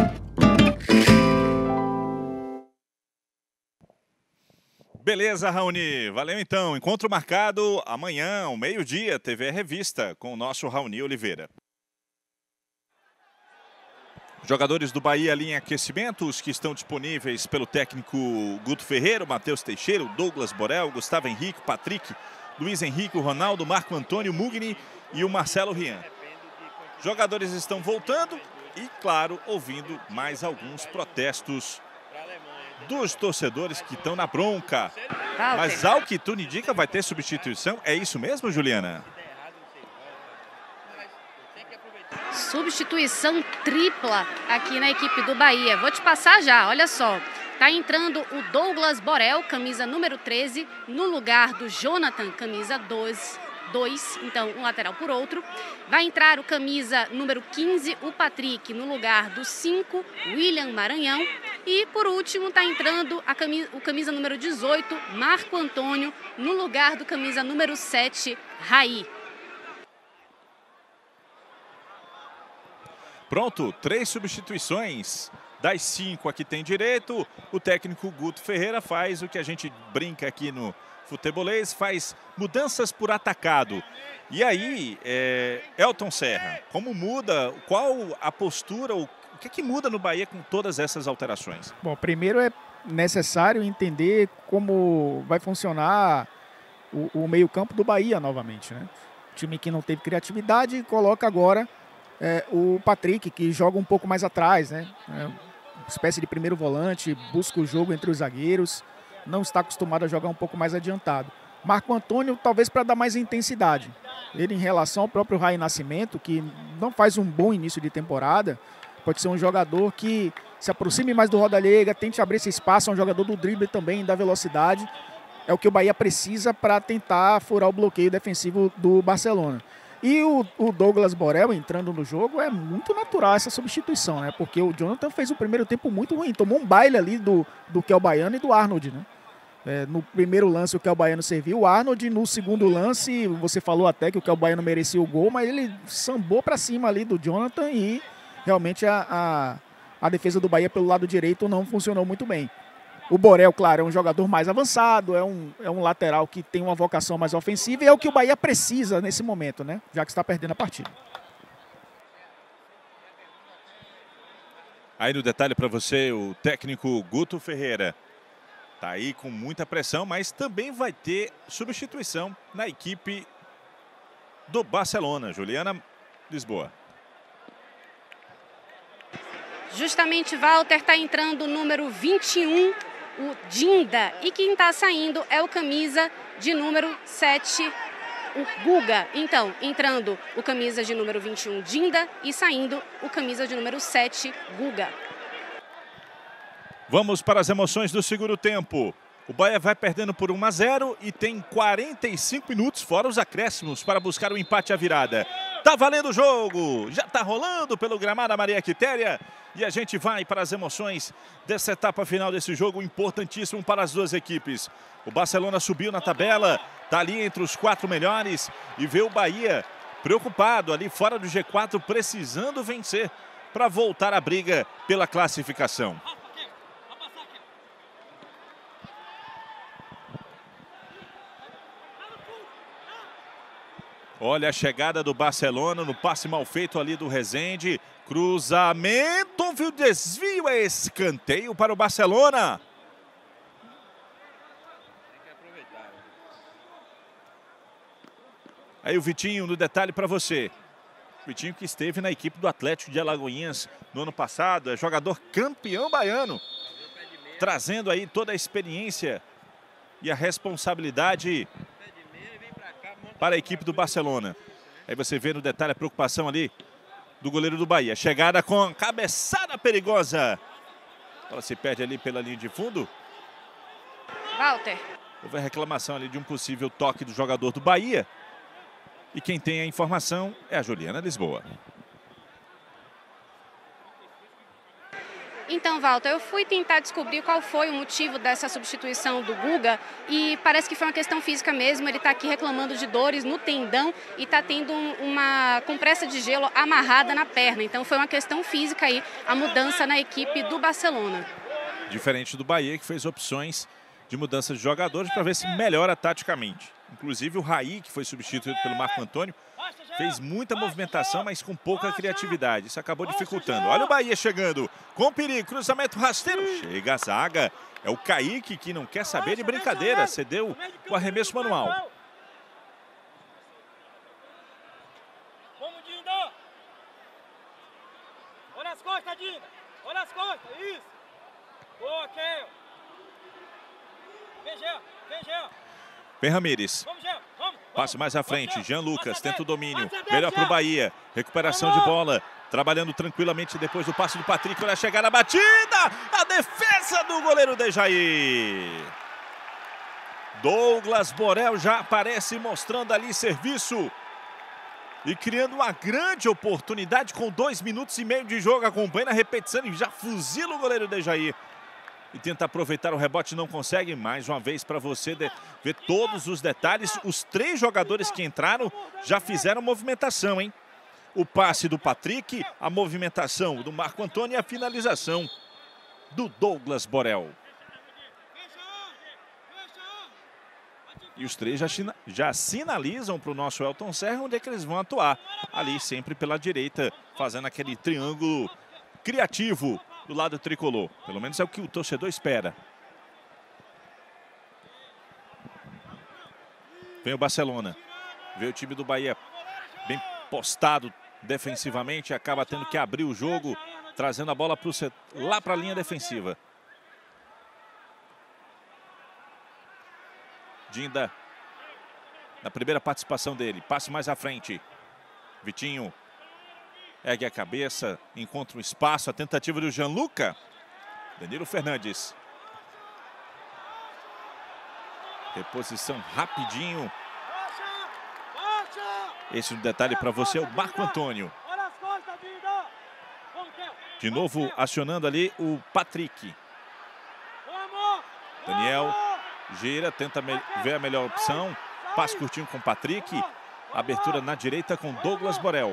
S1: Beleza, Raoni. Valeu então. Encontro marcado amanhã, ao meio-dia, T V Revista, com o nosso Raoni Oliveira. Jogadores do Bahia ali em aquecimento, os que estão disponíveis pelo técnico Guto Ferreira, Matheus Teixeira, Douglas Borel, Gustavo Henrique, Patrick, Luiz Henrique, o Ronaldo, Marco Antônio, Mugni e o Marcelo Rian. Jogadores estão voltando e, claro, ouvindo mais alguns protestos dos torcedores que estão na bronca. Mas ao que tudo indica, vai ter substituição. É isso mesmo, Juliana?
S2: Substituição tripla aqui na equipe do Bahia. Vou te passar já, olha só. Tá entrando o Douglas Borel, camisa número treze, no lugar do Jonathan, camisa doze. Dois, então um lateral por outro. Vai entrar o camisa número quinze, o Patrick, no lugar do cinco, William Maranhão. E por último está entrando a camisa, o camisa número dezoito, Marco Antônio, no lugar do camisa número sete, Raí.
S1: Pronto, três substituições. Das cinco aqui tem direito. O técnico Guto Ferreira faz o que a gente brinca aqui no futebolês, faz mudanças por atacado. E aí, é, Elton Serra, como muda, qual a postura, o que é que muda no Bahia com todas essas alterações?
S18: Bom, primeiro é necessário entender como vai funcionar o, o meio-campo do Bahia novamente, né? O time que não teve criatividade coloca agora é, o Patrick, que joga um pouco mais atrás, né? É, uma espécie de primeiro volante, busca o jogo entre os zagueiros, não está acostumado a jogar um pouco mais adiantado. Marco Antônio, talvez para dar mais intensidade. Ele, em relação ao próprio Raí Nascimento, que não faz um bom início de temporada, pode ser um jogador que se aproxime mais do Rodalega, tente abrir esse espaço, é um jogador do drible também, da velocidade. É o que o Bahia precisa para tentar furar o bloqueio defensivo do Barcelona. E o, o Douglas Borel entrando no jogo, é muito natural essa substituição, né? Porque o Jonathan fez o primeiro tempo muito ruim, tomou um baile ali do, do Kel Baiano e do Arnold, né? É, no primeiro lance o Kel Baiano serviu o Arnold, no segundo lance você falou até que o Kel Baiano merecia o gol, mas ele sambou para cima ali do Jonathan e realmente a, a, a defesa do Bahia pelo lado direito não funcionou muito bem. O Borel, claro, é um jogador mais avançado, é um, é um lateral que tem uma vocação mais ofensiva e é o que o Bahia precisa nesse momento, né? Já que está perdendo a partida.
S1: Aí no detalhe para você, o técnico Guto Ferreira. Tá aí com muita pressão, mas também vai ter substituição na equipe do Barcelona. Juliana Lisboa.
S2: Justamente, Walter, está entrando o número vinte e um, o Dinda. E quem está saindo é o camisa de número sete, o Guga. Então, entrando o camisa de número vinte e um, Dinda, e saindo o camisa de número sete, Guga.
S1: Vamos para as emoções do segundo tempo. O Bahia vai perdendo por um a zero e tem quarenta e cinco minutos, fora os acréscimos, para buscar o empate à virada. Tá valendo o jogo, já tá rolando pelo gramado Maria Quitéria. E a gente vai para as emoções dessa etapa final desse jogo, importantíssimo para as duas equipes. O Barcelona subiu na tabela, tá ali entre os quatro melhores e vê o Bahia preocupado ali fora do G quatro, precisando vencer para voltar à briga pela classificação. Olha a chegada do Barcelona no passe mal feito ali do Rezende. Cruzamento, houve o desvio, é escanteio para o Barcelona. Aí o Vitinho no detalhe para você. Vitinho que esteve na equipe do Atlético de Alagoinhas no ano passado, é jogador campeão baiano. Trazendo aí toda a experiência e a responsabilidade para a equipe do Barcelona. Aí você vê no detalhe a preocupação ali do goleiro do Bahia. Chegada com cabeçada perigosa. Ela se perde ali pela linha de fundo.
S2: Walter.
S1: Houve a reclamação ali de um possível toque do jogador do Bahia. E quem tem a informação é a Juliana Lisboa.
S2: Então, Walter, eu fui tentar descobrir qual foi o motivo dessa substituição do Guga e parece que foi uma questão física mesmo. Ele está aqui reclamando de dores no tendão e está tendo uma compressa de gelo amarrada na perna. Então, foi uma questão física aí, a mudança na equipe do Barcelona.
S1: Diferente do Bahia, que fez opções de mudança de jogadores para ver se melhora taticamente. Inclusive o Raí, que foi substituído pelo Marco Antônio, fez muita movimentação, mas com pouca criatividade. Isso acabou dificultando. Olha o Bahia chegando com perigo, cruzamento rasteiro. Chega a zaga. É o Kaique que não quer saber de brincadeira. Cedeu o arremesso manual.
S19: Vamos, Dinda. Olha as costas, Dinda. Olha as costas. Isso. Boa, Kel. Vem, Gé. Vem, Gé.
S1: Vem Ramires. Passe mais à frente. Jean Lucas tenta o domínio. Melhor para o Bahia. Recuperação de bola. Trabalhando tranquilamente depois do passe do Patrick. Olha a chegada, a batida. A defesa do goleiro Dejaí. Douglas Borel já aparece mostrando ali serviço. E criando uma grande oportunidade com dois minutos e meio de jogo. Acompanha a repetição e já fuzila o goleiro Dejaí. E tenta aproveitar o rebote, não consegue. Mais uma vez para você ver todos os detalhes. Os três jogadores que entraram já fizeram movimentação, hein? O passe do Patrick, a movimentação do Marco Antônio e a finalização do Douglas Borel. E os três já, já sinalizam para o nosso Elton Serra onde é que eles vão atuar. Ali sempre pela direita, fazendo aquele triângulo criativo do lado tricolor. Pelo menos é o que o torcedor espera. Vem o Barcelona. Vê o time do Bahia bem postado defensivamente. Acaba tendo que abrir o jogo, trazendo a bola pro set... lá para a linha defensiva. Dinda, na primeira participação dele. Passe mais à frente. Vitinho. Ergue a cabeça, encontra um espaço, a tentativa do Gianluca. Danilo Fernandes. Reposição rapidinho. Esse é um detalhe para você, o Marco Antônio. De novo acionando ali o Patrick. Daniel gira, tenta ver a melhor opção. Passe curtinho com o Patrick. Abertura na direita com Douglas Borel.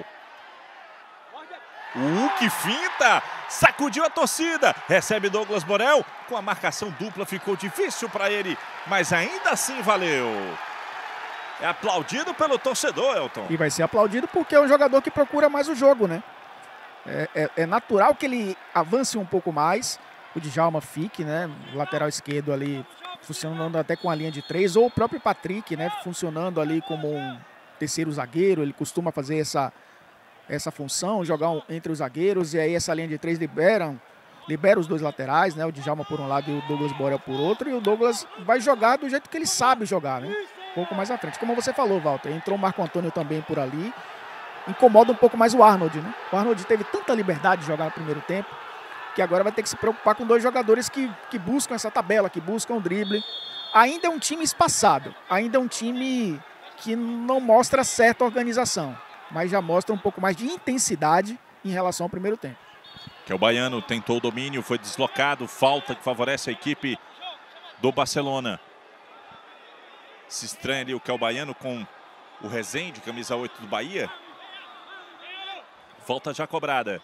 S1: Uh, que finta! Sacudiu a torcida. Recebe Douglas Borel. Com a marcação dupla ficou difícil para ele. Mas ainda assim valeu. É aplaudido pelo torcedor, Elton.
S18: E vai ser aplaudido porque é um jogador que procura mais o jogo, né? É, é, é natural que ele avance um pouco mais. O Djalma fique, né? O lateral esquerdo ali funcionando até com a linha de três. Ou o próprio Patrick, né? Funcionando ali como um terceiro zagueiro. Ele costuma fazer essa... essa função, jogar um, entre os zagueiros, e aí essa linha de três liberam, libera os dois laterais, né? O Djalma por um lado e o Douglas Borel por outro, e o Douglas vai jogar do jeito que ele sabe jogar, né? Um pouco mais à frente. Como você falou, Walter, entrou o Marco Antônio também por ali, incomoda um pouco mais o Arnold, né? O Arnold teve tanta liberdade de jogar no primeiro tempo, que agora vai ter que se preocupar com dois jogadores que, que buscam essa tabela, que buscam o drible. Ainda é um time espaçado, ainda é um time que não mostra certa organização, mas já mostra um pouco mais de intensidade em relação ao primeiro tempo.
S1: Que é o Baiano, tentou o domínio, foi deslocado, falta que favorece a equipe do Barcelona. Se estranha ali o que é o Baiano com o Rezende, camisa oito do Bahia. Falta já cobrada.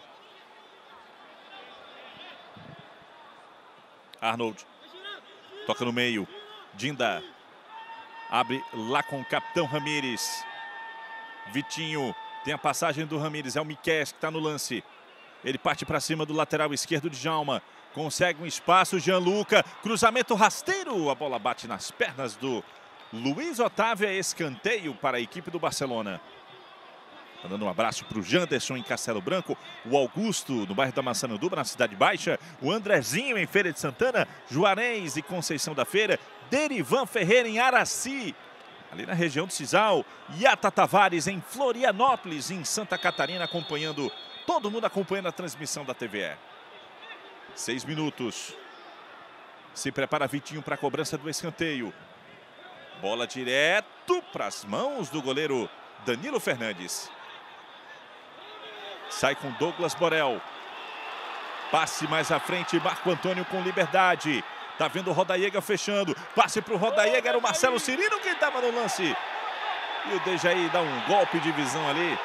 S1: Arnold toca no meio. Dinda abre lá com o capitão Ramires. Vitinho, tem a passagem do Ramires, é o Miquel que está no lance. Ele parte para cima do lateral esquerdo de Djalma. Consegue um espaço, Gianluca, cruzamento rasteiro. A bola bate nas pernas do Luiz Otávio, é escanteio para a equipe do Barcelona. Dando um abraço para o Janderson em Castelo Branco, o Augusto no bairro da Massaranduba, na Cidade Baixa, o Andrezinho em Feira de Santana, Juarez e Conceição da Feira, Derivan Ferreira em Araci, ali na região do Cisal, Yata Tavares em Florianópolis, em Santa Catarina, acompanhando, todo mundo acompanhando a transmissão da T V E. Seis minutos. Se prepara Vitinho para a cobrança do escanteio. Bola direto para as mãos do goleiro Danilo Fernandes. Sai com Douglas Borel. Passe mais à frente, Marco Antônio com liberdade. Tá vendo o Rodaiega fechando. Passe para o Rodaiega, era o Marcelo Cirino quem estava no lance. E o Dejaí dá um golpe de visão ali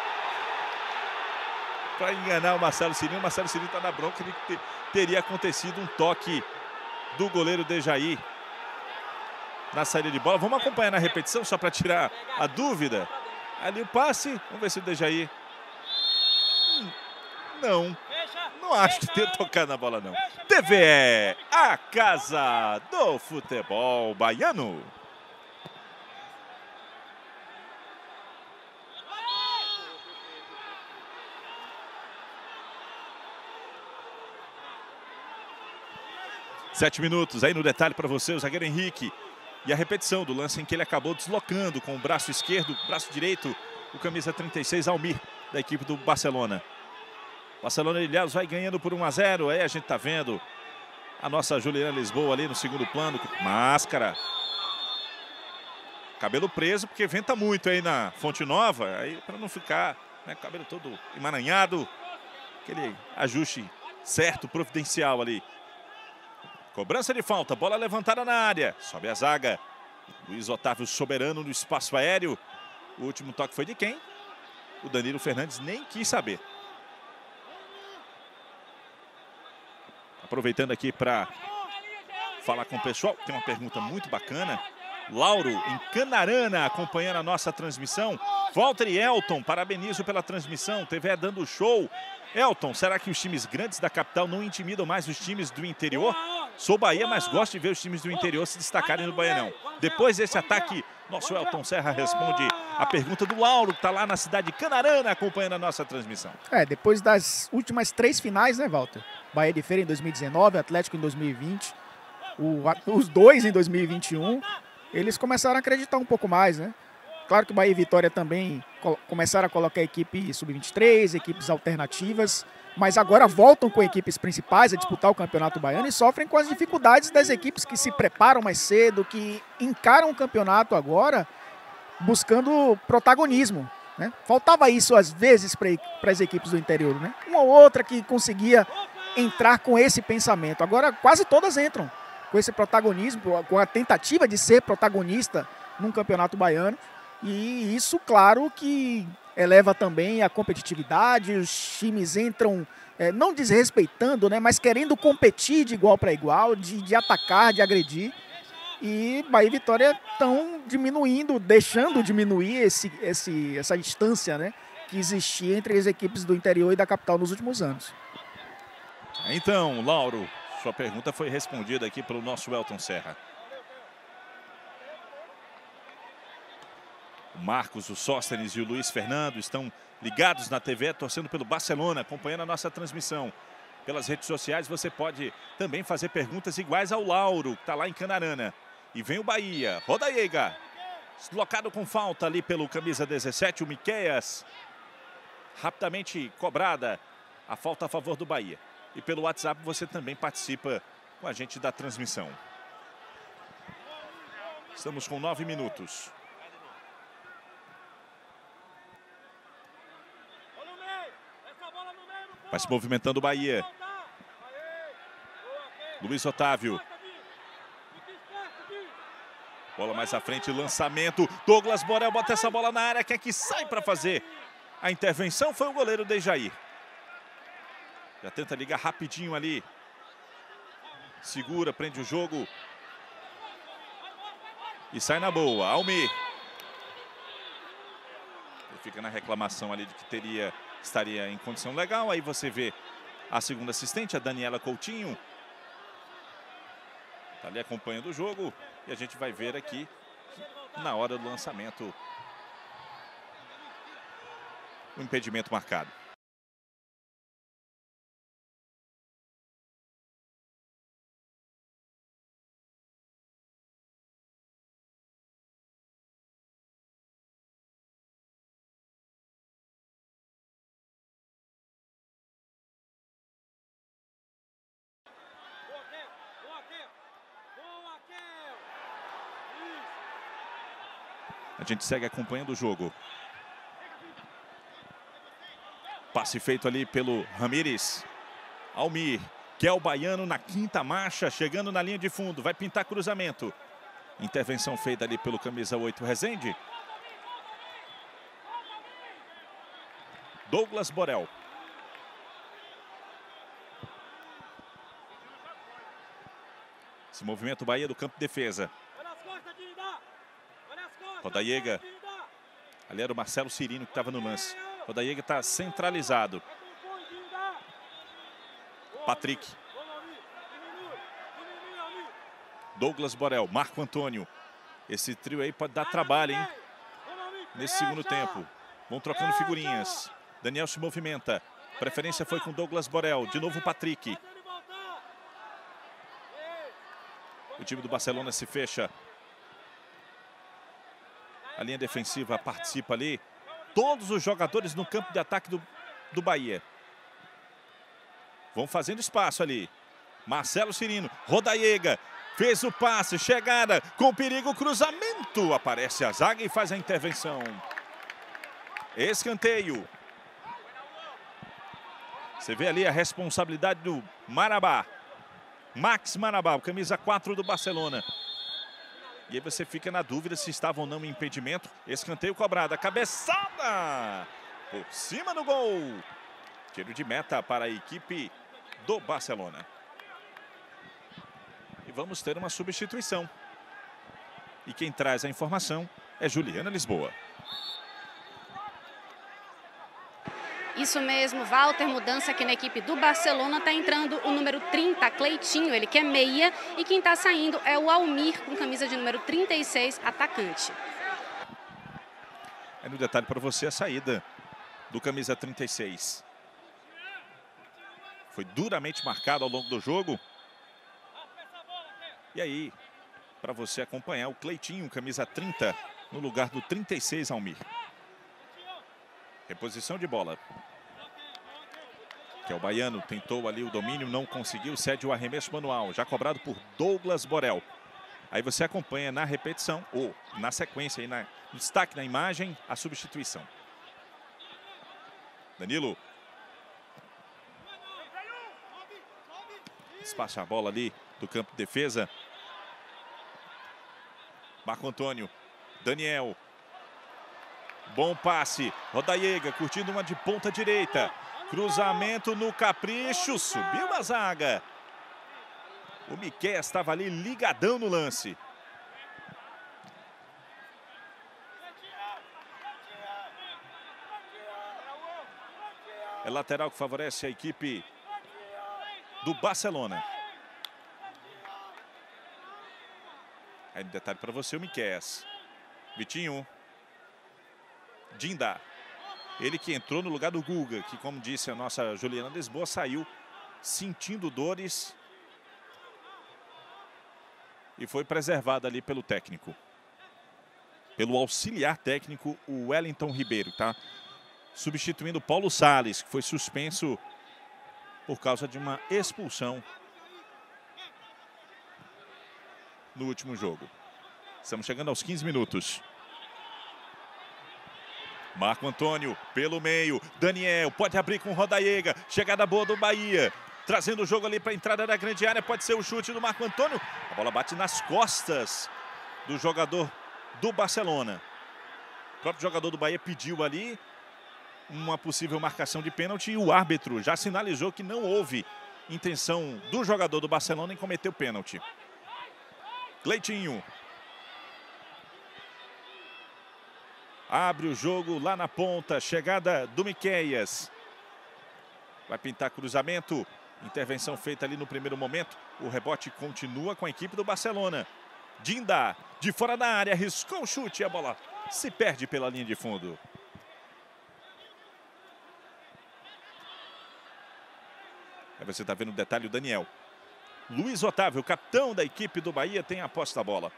S1: para enganar o Marcelo Cirino. O Marcelo Cirino está na bronca de que teria acontecido um toque do goleiro Dejaí na saída de bola. Vamos acompanhar na repetição só para tirar a dúvida. Ali o passe, vamos ver se o Dejaí... Hum, não, não acho que tenha tocado na bola não. T V E, a casa do futebol baiano. Sete minutos, aí no detalhe para você, o zagueiro Henrique. E a repetição do lance em que ele acabou deslocando com o braço esquerdo, braço direito, o camisa trinta e seis, Almir, da equipe do Barcelona. Barcelona de Ilhéus vai ganhando por um a zero. Aí a gente tá vendo a nossa Juliana Lisboa ali no segundo plano. Máscara. Cabelo preso, porque venta muito aí na Fonte Nova. Aí para não ficar, né, cabelo todo emaranhado. Aquele ajuste certo, providencial ali. Cobrança de falta, bola levantada na área. Sobe a zaga. Luiz Otávio soberano no espaço aéreo. O último toque foi de quem? O Danilo Fernandes nem quis saber. Aproveitando aqui para falar com o pessoal, tem uma pergunta muito bacana. Lauro, em Canarana, acompanhando a nossa transmissão. Walter e Elton, parabenizo pela transmissão. T V E dando show. Elton, será que os times grandes da capital não intimidam mais os times do interior? Sou Bahia, mas gosto de ver os times do interior se destacarem no Baianão. Depois desse ataque, nosso Elton Serra responde a pergunta do Lauro, que está lá na cidade de Canarana, acompanhando a nossa transmissão.
S18: É, depois das últimas três finais, né, Walter? Bahia de Feira em dois mil e dezenove, Atlético em dois mil e vinte, o, os dois em dois mil e vinte e um, eles começaram a acreditar um pouco mais, né? Claro que Bahia e Vitória também começaram a colocar equipe sub vinte e três, equipes alternativas, mas agora voltam com equipes principais a disputar o Campeonato Baiano e sofrem com as dificuldades das equipes que se preparam mais cedo, que encaram o campeonato agora buscando protagonismo, né? Faltava isso às vezes para as equipes do interior, né? Uma ou outra que conseguia entrar com esse pensamento. Agora quase todas entram com esse protagonismo, com a tentativa de ser protagonista num Campeonato Baiano. E isso, claro, que eleva também a competitividade, os times entram é, não desrespeitando, né, mas querendo competir de igual para igual, de, de atacar, de agredir. E Bahia e Vitória estão diminuindo, deixando diminuir esse, esse, essa distância, né, que existia entre as equipes do interior e da capital nos últimos anos.
S1: Então, Lauro, sua pergunta foi respondida aqui pelo nosso Elton Serra. O Marcos, o Sóstenes e o Luiz Fernando estão ligados na T V, torcendo pelo Barcelona, acompanhando a nossa transmissão. Pelas redes sociais você pode também fazer perguntas iguais ao Lauro, que está lá em Canarana. E vem o Bahia, Rodaiega, deslocado com falta ali pelo camisa dezessete, o Miqueias. Rapidamente cobrada a falta a favor do Bahia. E pelo WhatsApp você também participa com a gente da transmissão. Estamos com nove minutos. Vai se movimentando o Bahia. Luiz Otávio. Bola mais à frente, lançamento. Douglas Borel bota essa bola na área. Quem é que sai para fazer a intervenção? Foi o goleiro Dejaí. Já tenta ligar rapidinho ali. Segura, prende o jogo. E sai na boa. Almir. Ele fica na reclamação ali de que teria... estaria em condição legal. Aí você vê a segunda assistente, a Daniela Coutinho. Está ali acompanhando o jogo. E a gente vai ver aqui, na hora do lançamento, o impedimento marcado. A gente segue acompanhando o jogo. Passe feito ali pelo Ramírez. Almir. Kel Baiano na quinta marcha, chegando na linha de fundo. Vai pintar cruzamento. Intervenção feita ali pelo camisa oito, Rezende. Douglas Borel. Esse movimento Bahia do campo de defesa. Rodaiega. Ali era o Marcelo Cirino que estava no lance. Rodaiega está centralizado. Patrick. Douglas Borel, Marco Antônio. Esse trio aí pode dar trabalho, hein? Nesse segundo tempo. Vão trocando figurinhas. Daniel se movimenta. Preferência foi com Douglas Borel. De novo o Patrick. O time do Barcelona se fecha. A linha defensiva participa ali. Todos os jogadores no campo de ataque do, do Bahia. Vão fazendo espaço ali. Marcelo Cirino, Rodaiega. Fez o passe, chegada, com perigo, cruzamento. Aparece a zaga e faz a intervenção. Escanteio. Você vê ali a responsabilidade do Marabá. Max Marabá, o camisa quatro do Barcelona. E aí você fica na dúvida se estava ou não em impedimento. Escanteio cobrado, cabeçada por cima do gol. Tiro de meta para a equipe do Barcelona. E vamos ter uma substituição. E quem traz a informação é Juliana Lisboa.
S2: Isso mesmo, Walter, mudança aqui na equipe do Barcelona. Está entrando o número trinta, Cleitinho, ele que é meia. E quem está saindo é o Almir, com camisa de número trinta e seis, atacante.
S1: É no detalhe para você a saída do camisa trinta e seis. Foi duramente marcado ao longo do jogo. E aí, para você acompanhar o Cleitinho, camisa trinta, no lugar do trinta e seis, Almir. Reposição de bola. Que é o Baiano, tentou ali o domínio, não conseguiu, cede o arremesso manual, já cobrado por Douglas Borel. Aí você acompanha na repetição, ou na sequência, aí na, no destaque na imagem, a substituição. Danilo. Despacha a bola ali do campo de defesa. Marco Antônio. Daniel. Bom passe. Rodaiega curtindo uma de ponta direita. Cruzamento no capricho. Subiu a zaga. O Miquel estava ali ligadão no lance. É lateral que favorece a equipe do Barcelona. Aí no detalhe para você o Miquel. Vitinho. Dinda. Ele que entrou no lugar do Guga, que, como disse a nossa Juliana Lisboa, saiu sentindo dores e foi preservado ali pelo técnico. Pelo auxiliar técnico, o Wellington Ribeiro, tá? Substituindo o Paulo Salles, que foi suspenso por causa de uma expulsão no último jogo. Estamos chegando aos quinze minutos. Marco Antônio pelo meio. Daniel pode abrir com Rodaiega. Chegada boa do Bahia. Trazendo o jogo ali para a entrada da grande área. Pode ser o chute do Marco Antônio. A bola bate nas costas do jogador do Barcelona. O próprio jogador do Bahia pediu ali uma possível marcação de pênalti. E o árbitro já sinalizou que não houve intenção do jogador do Barcelona em cometer o pênalti. Cleitinho. Abre o jogo lá na ponta. Chegada do Miqueias. Vai pintar cruzamento. Intervenção feita ali no primeiro momento. O rebote continua com a equipe do Barcelona. Dinda, de fora da área, arriscou o chute e a bola se perde pela linha de fundo. Aí você está vendo o detalhe, o Daniel. Luiz Otávio, capitão da equipe do Bahia, tem a posse da bola.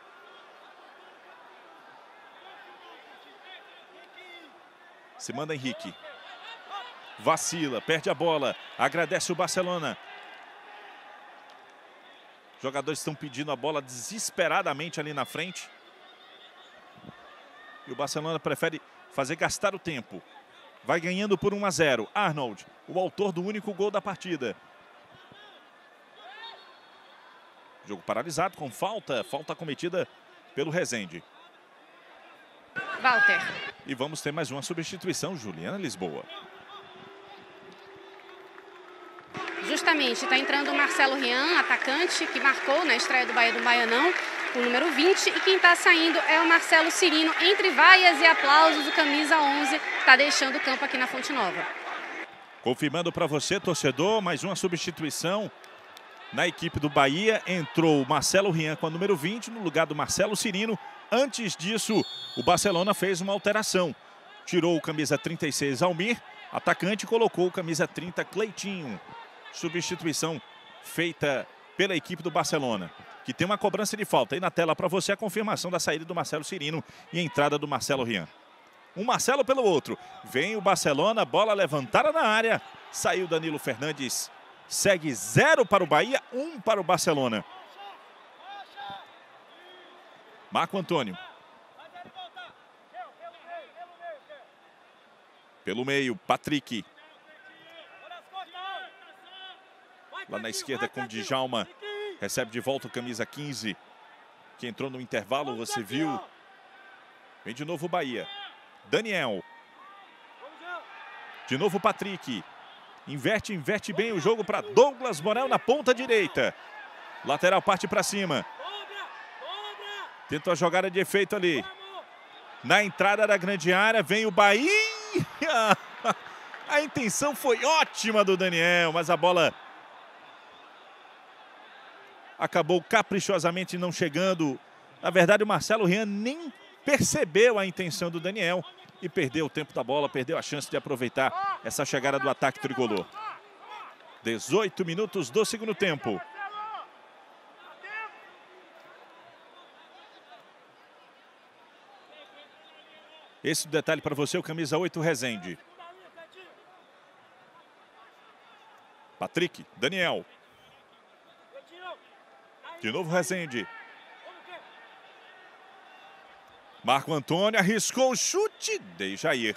S1: Se manda Henrique. Vacila, perde a bola. Agradece o Barcelona. Jogadores estão pedindo a bola desesperadamente ali na frente. E o Barcelona prefere fazer gastar o tempo. Vai ganhando por um a zero. Arnold, o autor do único gol da partida. Jogo paralisado com falta, falta cometida pelo Rezende.
S2: Walter.
S1: E vamos ter mais uma substituição, Juliana Lisboa.
S2: Justamente, está entrando o Marcelo Rian, atacante, que marcou na estreia do Bahia do Baianão, o número vinte. E quem está saindo é o Marcelo Cirino. Entre vaias e aplausos, o camisa onze está deixando o campo aqui na Fonte Nova.
S1: Confirmando para você, torcedor, mais uma substituição na equipe do Bahia. Entrou o Marcelo Rian com a número vinte no lugar do Marcelo Cirino. Antes disso, o Barcelona fez uma alteração. Tirou o camisa trinta e seis, Almir, atacante, e colocou o camisa trinta, Cleitinho. Substituição feita pela equipe do Barcelona, que tem uma cobrança de falta. E na tela para você a confirmação da saída do Marcelo Cirino e a entrada do Marcelo Rian. Um Marcelo pelo outro. Vem o Barcelona, bola levantada na área. Saiu Danilo Fernandes. Segue zero para o Bahia, um para o Barcelona. Marco Antônio. Pelo meio, Patrick. Lá na esquerda com Djalma. Recebe de volta o camisa quinze. Que entrou no intervalo, você viu. Vem de novo o Bahia. Daniel. De novo o Patrick. Inverte, inverte bem o jogo para Douglas Borel na ponta direita. Lateral parte para cima. Tenta a jogada de efeito ali. Na entrada da grande área vem o Bahia. A intenção foi ótima do Daniel, mas a bola acabou caprichosamente não chegando. Na verdade, o Marcelo Rian nem percebeu a intenção do Daniel e perdeu o tempo da bola, perdeu a chance de aproveitar essa chegada do ataque tricolor. dezoito minutos do segundo tempo. Esse detalhe para você, o camisa oito, Rezende. Patrick, Daniel. De novo Rezende. Marco Antônio arriscou o chute, deixa ir.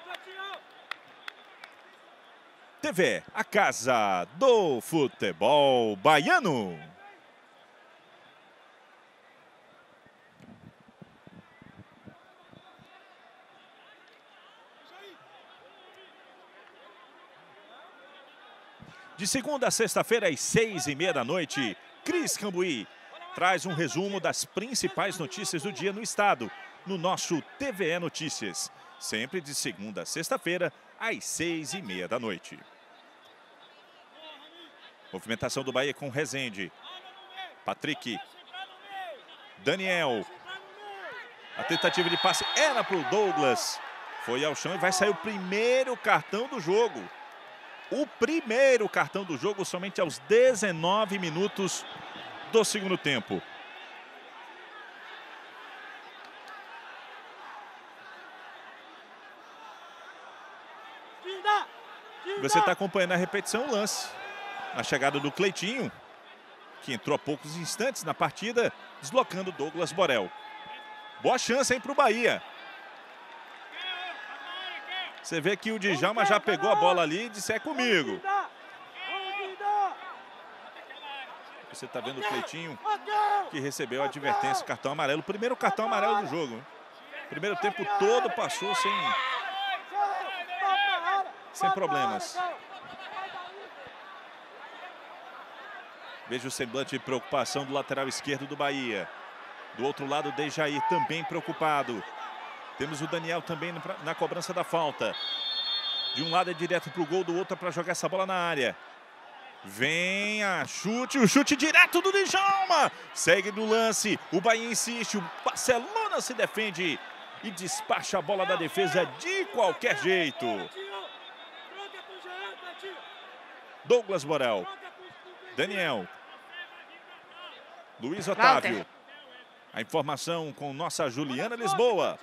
S1: T V, a casa do futebol baiano. De segunda a sexta-feira, às seis e meia da noite, Cris Cambuí traz um resumo das principais notícias do dia no estado, no nosso T V E Notícias. Sempre de segunda a sexta-feira, às seis e meia da noite. Movimentação do Bahia com Rezende. Patrick. Daniel. A tentativa de passe era para o Douglas. Foi ao chão e vai sair o primeiro cartão do jogo. O primeiro cartão do jogo somente aos dezenove minutos do segundo tempo. Você está acompanhando a repetição, o lance. Na chegada do Cleitinho, que entrou há poucos instantes na partida, deslocando Douglas Borel. Boa chance, hein, para o Bahia. Você vê que o Djalma já pegou a bola ali e disse: é comigo. Você está vendo o Cleitinho, que recebeu a advertência, cartão amarelo. Primeiro cartão amarelo do jogo. Primeiro tempo todo passou sem, sem problemas. Veja o semblante de preocupação do lateral esquerdo do Bahia. Do outro lado, Dejair também preocupado. Temos o Daniel também na cobrança da falta. De um lado é direto para o gol, do outro é para jogar essa bola na área. Vem a chute, o chute direto do Djalma. Segue do lance, o Bahia insiste, o Barcelona se defende e despacha a bola da defesa de qualquer jeito. Douglas Borel. Daniel. Luiz Otávio.
S2: Walter.
S1: A informação com nossa Juliana Lisboa.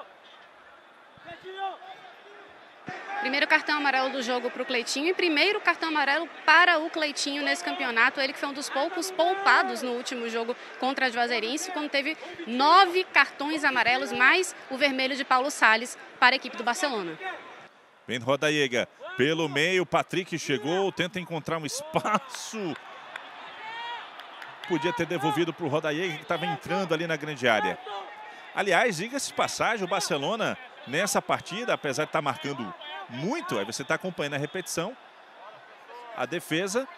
S2: Primeiro cartão amarelo do jogo para o Cleitinho e primeiro cartão amarelo para o Cleitinho nesse campeonato. Ele que foi um dos poucos poupados no último jogo contra a Juazeirense, quando teve nove cartões amarelos, mais o vermelho de Paulo Salles para a equipe do Barcelona.
S1: Vem Rodaiega. Pelo meio, Patrick chegou, tenta encontrar um espaço. Podia ter devolvido para o Rodallega, que estava entrando ali na grande área. Aliás, diga-se de passagem, o Barcelona, nessa partida, apesar de estar marcando muito, aí você está acompanhando a repetição, a defesa,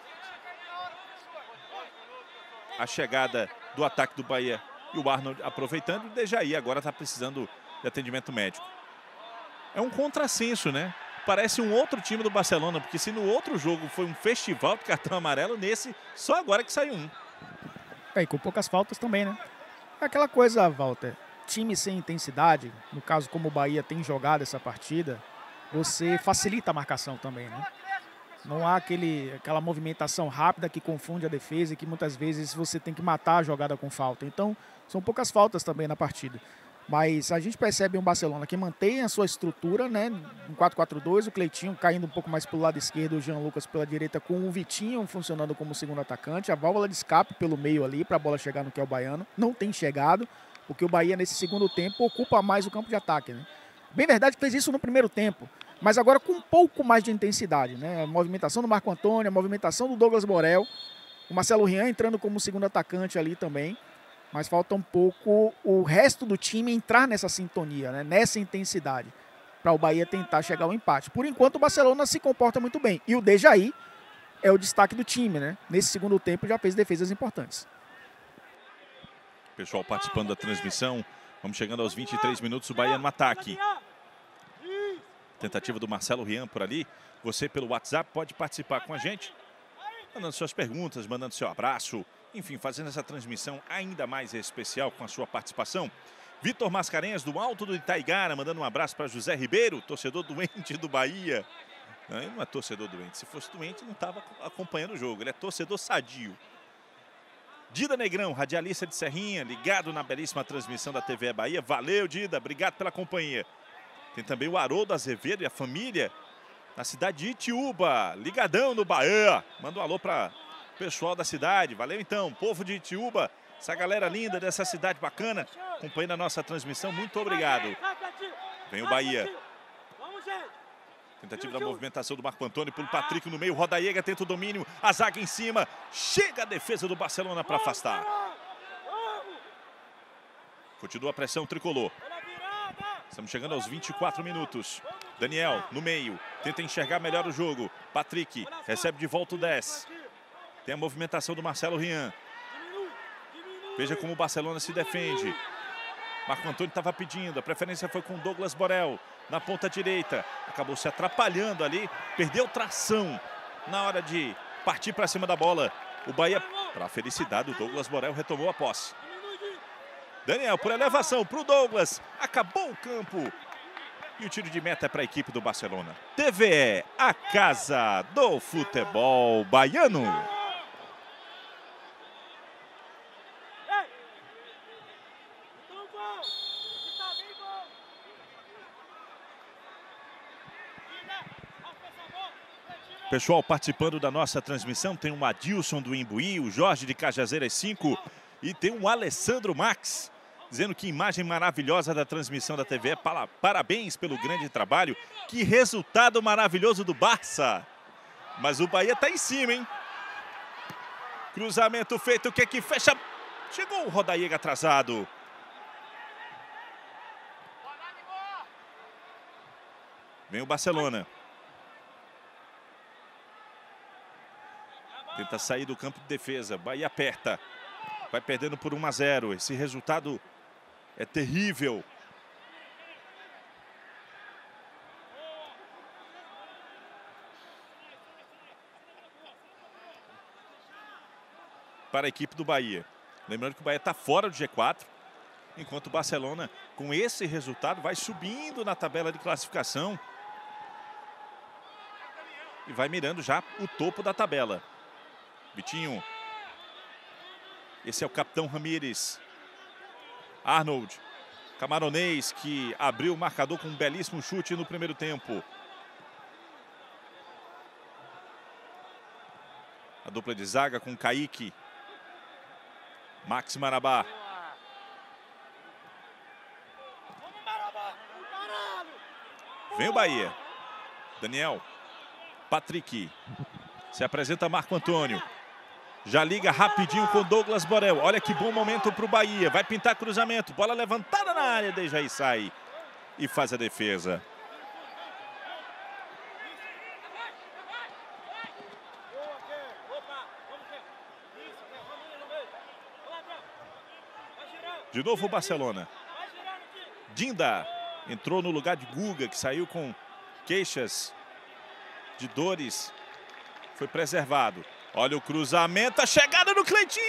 S1: a chegada do ataque do Bahia e o Arnold aproveitando, e o Dejaí agora está precisando de atendimento médico. É um contrassenso, né? Parece um outro time do Barcelona, porque se no outro jogo foi um festival de cartão amarelo, nesse só agora que saiu um.
S18: É, e com poucas faltas também, né? É aquela coisa, Walter, time sem intensidade, no caso como o Bahia tem jogado essa partida, você facilita a marcação também, né? Não há aquele, aquela movimentação rápida que confunde a defesa e que muitas vezes você tem que matar a jogada com falta. Então, são poucas faltas também na partida. Mas a gente percebe um Barcelona que mantém a sua estrutura, né? Um quatro quatro dois, o Cleitinho caindo um pouco mais pelo lado esquerdo, o Jean Lucas pela direita, com o Vitinho funcionando como segundo atacante. A válvula de escape pelo meio ali para a bola chegar no que é o Baiano. Não tem chegado, porque o Bahia nesse segundo tempo ocupa mais o campo de ataque, né? Bem verdade que fez isso no primeiro tempo, mas agora com um pouco mais de intensidade, né? A movimentação do Marco Antônio, a movimentação do Douglas Borel, o Marcelo Rian entrando como segundo atacante ali também. Mas falta um pouco o resto do time entrar nessa sintonia, né? Nessa intensidade, para o Bahia tentar chegar ao empate. Por enquanto o Barcelona se comporta muito bem. E o Dejaí é o destaque do time, né? Nesse segundo tempo já fez defesas importantes.
S1: Pessoal participando da transmissão. Vamos chegando aos vinte e três minutos, o Bahia no ataque. Tentativa do Marcelo Rian por ali. Você pelo WhatsApp pode participar com a gente, mandando suas perguntas, mandando seu abraço. Enfim, fazendo essa transmissão ainda mais especial com a sua participação. Vitor Mascarenhas, do Alto do Itaigara, mandando um abraço para José Ribeiro, torcedor doente do Bahia. Não, ele não é torcedor doente. Se fosse doente, não estava acompanhando o jogo. Ele é torcedor sadio. Dida Negrão, radialista de Serrinha, ligado na belíssima transmissão da T V Bahia. Valeu, Dida. Obrigado pela companhia. Tem também o Haroldo Azevedo e a família na cidade de Itiúba. Ligadão no Bahia. Manda um alô para pessoal da cidade, valeu então, povo de Itiúba, essa galera linda dessa cidade bacana, acompanhando a nossa transmissão, muito obrigado. Vem o Bahia. Tentativa da movimentação do Marco Antônio pelo Patrick no meio, Rodallega tenta o domínio, a zaga em cima, chega a defesa do Barcelona para afastar. Continua a pressão tricolor. Estamos chegando aos vinte e quatro minutos. Daniel no meio, tenta enxergar melhor o jogo, Patrick recebe de volta o dez. Tem a movimentação do Marcelo Rian. Veja como o Barcelona se defende. Marco Antônio estava pedindo. A preferência foi com Douglas Borel na ponta direita. Acabou se atrapalhando ali. Perdeu tração na hora de partir para cima da bola. O Bahia, para a felicidade, o Douglas Borel retomou a posse. Daniel por elevação para o Douglas. Acabou o campo. E o tiro de meta é para a equipe do Barcelona. T V E, a casa do futebol baiano. Pessoal participando da nossa transmissão, tem o Adilson do Imbuí, o Jorge de Cajazeiras cinco e tem o Alessandro Max, dizendo que imagem maravilhosa da transmissão da T V E, parabéns pelo grande trabalho, que resultado maravilhoso do Barça. Mas o Bahia tá em cima, hein? Cruzamento feito, o que é que fecha? Chegou o Rodallega atrasado. Vem o Barcelona. Tenta sair do campo de defesa. Bahia aperta. Vai perdendo por um a zero. Esse resultado é terrível. Para a equipe do Bahia. Lembrando que o Bahia está fora do G quatro. Enquanto o Barcelona, com esse resultado, vai subindo na tabela de classificação. E vai mirando já o topo da tabela. Vitinho. Esse é o capitão Ramírez. Arnold. Camaronês que abriu o marcador com um belíssimo chute no primeiro tempo. A dupla de zaga com Kaique. Max Marabá. Vem o Bahia. Daniel. Patrick. Se apresenta Marco Antônio. Já liga rapidinho com Douglas Borel. Olha que bom momento para o Bahia. Vai pintar cruzamento. Bola levantada na área. Dejaí sai e faz a defesa. De novo o Barcelona. Dinda entrou no lugar de Guga, que saiu com queixas de dores. Foi preservado. Olha o cruzamento, a chegada do Cleitinho!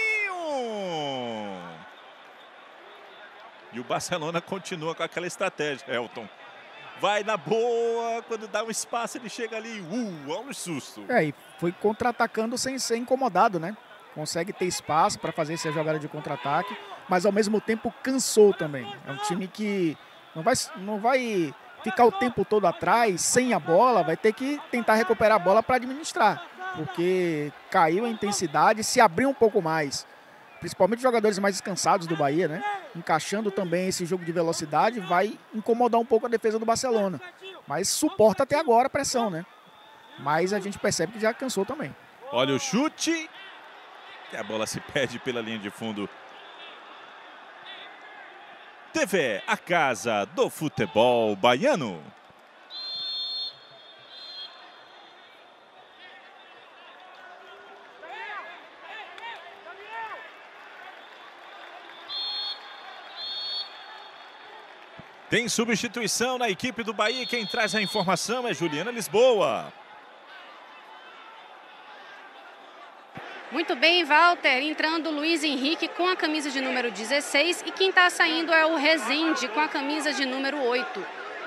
S1: E o Barcelona continua com aquela estratégia, Elton. Vai na boa, quando dá um espaço ele chega ali, uh, olha o susto.
S18: É, e foi contra-atacando sem ser incomodado, né? Consegue ter espaço para fazer essa jogada de contra-ataque, mas ao mesmo tempo cansou também. É um time que não vai, não vai ficar o tempo todo atrás, sem a bola, vai ter que tentar recuperar a bola para administrar. Porque caiu a intensidade, se abriu um pouco mais. Principalmente os jogadores mais descansados do Bahia, né? Encaixando também esse jogo de velocidade, vai incomodar um pouco a defesa do Barcelona. Mas suporta até agora a pressão, né? Mas a gente percebe que já cansou também.
S1: Olha o chute. E a bola se perde pela linha de fundo. T V, a casa do futebol baiano. Tem substituição na equipe do Bahia. Quem traz a informação é Juliana Lisboa.
S2: Muito bem, Walter. Entrando o Luiz Henrique com a camisa de número dezesseis. E quem está saindo é o Rezende com a camisa de número oito.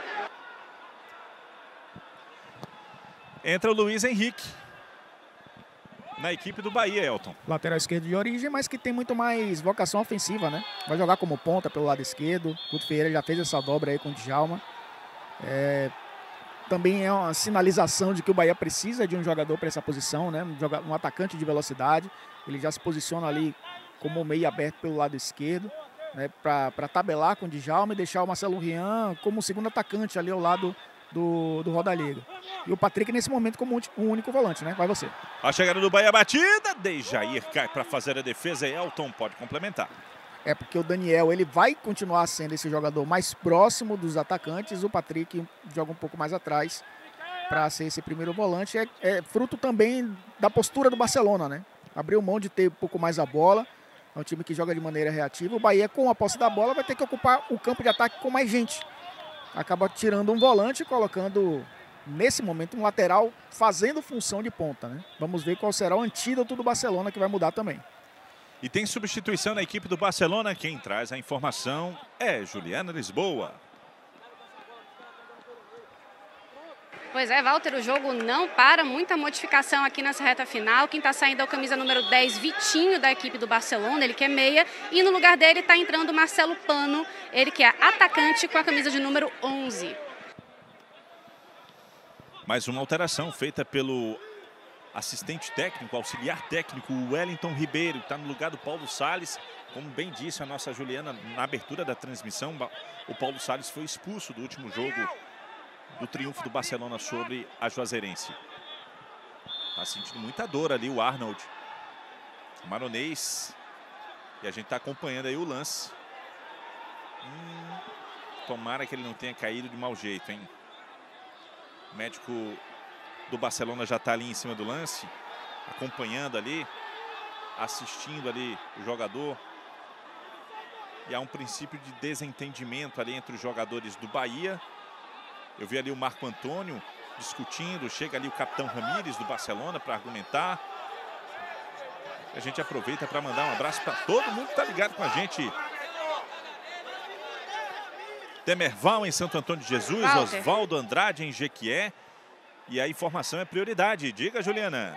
S1: Entra o Luiz Henrique na equipe do Bahia, Elton.
S18: Lateral esquerdo de origem, mas que tem muito mais vocação ofensiva, né? Vai jogar como ponta pelo lado esquerdo. Guto Ferreira já fez essa dobra aí com o Djalma. É... Também é uma sinalização de que o Bahia precisa de um jogador para essa posição, né? Um, jogador, um atacante de velocidade. Ele já se posiciona ali como meio aberto pelo lado esquerdo, né? Para tabelar com o Djalma e deixar o Marcelo Rian como segundo atacante ali ao lado do, do Roda Liga. E o Patrick nesse momento como um único volante, né? Vai você.
S1: A chegada do Bahia batida. Dejair cai para fazer a defesa e Elton pode complementar.
S18: É porque o Daniel ele vai continuar sendo esse jogador mais próximo dos atacantes. O Patrick joga um pouco mais atrás para ser esse primeiro volante. É, é fruto também da postura do Barcelona, né? Abriu mão de ter um pouco mais a bola. É um time que joga de maneira reativa. O Bahia, com a posse da bola, vai ter que ocupar o campo de ataque com mais gente. Acaba tirando um volante e colocando, nesse momento, um lateral fazendo função de ponta, né? Vamos ver qual será o antídoto do Barcelona, que vai mudar também.
S1: E tem substituição na equipe do Barcelona. Quem traz a informação é Juliana Lisboa.
S2: Pois é, Walter, o jogo não para. Muita modificação aqui nessa reta final. Quem está saindo é o camisa número dez, Vitinho, da equipe do Barcelona. Ele que é meia. E no lugar dele está entrando o Marcelo Pano. Ele que é atacante com a camisa de número onze.
S1: Mais uma alteração feita pelo assistente técnico, auxiliar técnico, o Wellington Ribeiro, que está no lugar do Paulo Salles. Como bem disse a nossa Juliana na abertura da transmissão, o Paulo Salles foi expulso do último jogo do triunfo do Barcelona sobre a Juazeirense. Está sentindo muita dor ali o Arnold, o maronês. E a gente está acompanhando aí o lance. Hum, tomara que ele não tenha caído de mau jeito, hein? O médico do Barcelona já está ali em cima do lance, acompanhando ali, assistindo ali o jogador. E há um princípio de desentendimento ali entre os jogadores do Bahia. Eu vi ali o Marco Antônio discutindo, chega ali o capitão Ramírez do Barcelona para argumentar. A gente aproveita para mandar um abraço para todo mundo que está ligado com a gente. Temerval em Santo Antônio de Jesus, Oswaldo Andrade em Jequié. E a informação é prioridade. Diga, Juliana.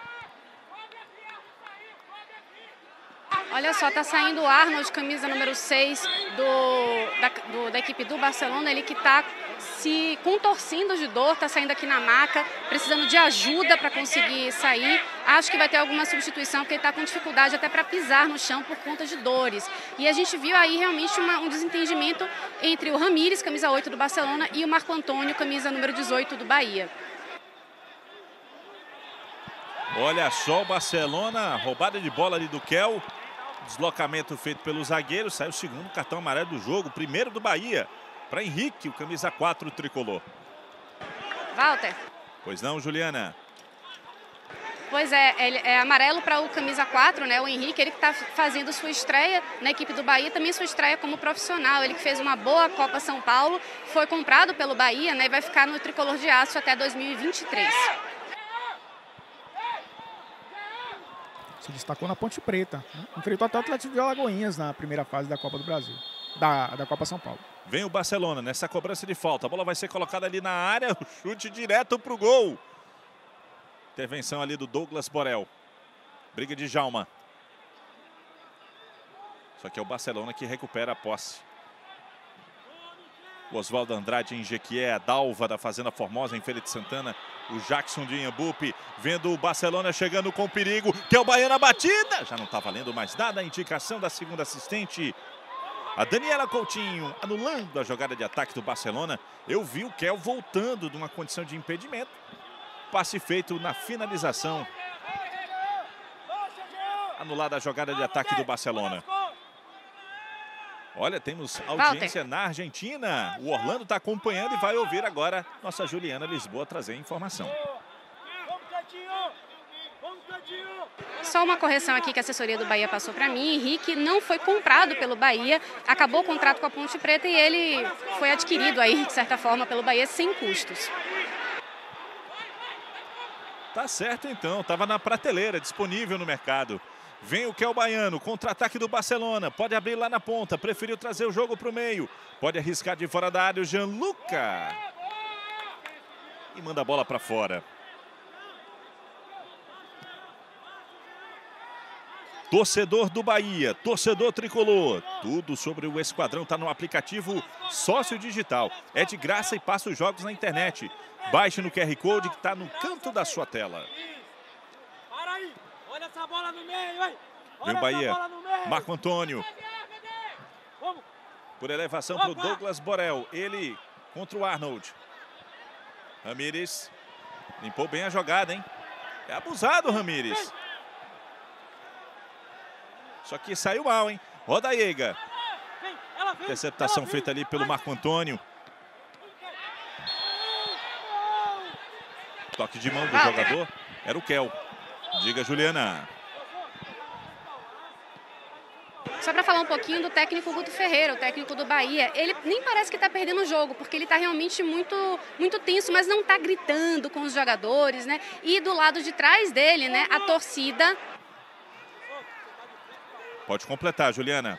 S2: Olha só, tá saindo o Arnold, camisa número seis do, da, do, da equipe do Barcelona. Ele que tá se contorcendo de dor, tá saindo aqui na maca, precisando de ajuda para conseguir sair. Acho que vai ter alguma substituição, porque ele tá com dificuldade até para pisar no chão por conta de dores. E a gente viu aí realmente uma, um desentendimento entre o Ramírez, camisa oito do Barcelona, e o Marco Antônio, camisa número dezoito do Bahia.
S1: Olha só o Barcelona, roubada de bola ali do Kel. Deslocamento feito pelo zagueiro, sai o segundo cartão amarelo do jogo, primeiro do Bahia. Para Henrique, o camisa quatro tricolor.
S2: Walter.
S1: Pois não, Juliana?
S2: Pois é, ele é amarelo para o camisa quatro, né? O Henrique, ele que está fazendo sua estreia na equipe do Bahia, também sua estreia como profissional. Ele que fez uma boa Copa São Paulo, foi comprado pelo Bahia, né? E vai ficar no tricolor de aço até dois mil e vinte e três.
S18: Se destacou na Ponte Preta, né? Enfrentou até o Atlético de Alagoinhas na primeira fase da Copa do Brasil, da, da Copa São Paulo.
S1: Vem o Barcelona nessa cobrança de falta. A bola vai ser colocada ali na área, o chute direto para o gol. Intervenção ali do Douglas Borel. Briga de Djalma. Só que é o Barcelona que recupera a posse. O Oswaldo Andrade em Jequié, a Dalva da Fazenda Formosa em Feira de Santana. O Jackson de Inhambupe, vendo o Barcelona chegando com perigo, que é o Baiano a batida. Já não está valendo mais nada, a indicação da segunda assistente. A Daniela Coutinho anulando a jogada de ataque do Barcelona. Eu vi o Kel voltando de uma condição de impedimento. Passe feito na finalização. Anulada a jogada de ataque do Barcelona. Olha, temos audiência na Argentina. O Orlando está acompanhando e vai ouvir agora nossa Juliana Lisboa trazer a informação.
S2: Só uma correção aqui que a assessoria do Bahia passou para mim. Henrique não foi comprado pelo Bahia, acabou o contrato com a Ponte Preta e ele foi adquirido aí, de certa forma, pelo Bahia sem custos.
S1: Tá certo então, estava na prateleira, disponível no mercado. Vem o Kel Baiano, contra-ataque do Barcelona, pode abrir lá na ponta, preferiu trazer o jogo para o meio. Pode arriscar de fora da área o Gianluca. E manda a bola para fora. Torcedor do Bahia, torcedor tricolor, tudo sobre o Esquadrão está no aplicativo Sócio Digital. É de graça e passa os jogos na internet. Baixe no Q R Code que está no canto da sua tela.
S19: Para aí, olha essa bola no meio, hein?
S1: Vem o Bahia, Marco Antônio. Por elevação para o Douglas Borel, ele contra o Arnold. Ramírez, limpou bem a jogada, hein? É abusado o Ramírez. Só que saiu mal, hein? Rodaiega. Interceptação feita ali pelo Marco Antônio. Toque de mão do jogador. Era o Kel. Diga, Juliana.
S2: Só para falar um pouquinho do técnico Guto Ferreira, o técnico do Bahia. Ele nem parece que está perdendo o jogo, porque ele está realmente muito, muito tenso, mas não está gritando com os jogadores, né? E do lado de trás dele, né, a torcida...
S1: Pode completar, Juliana.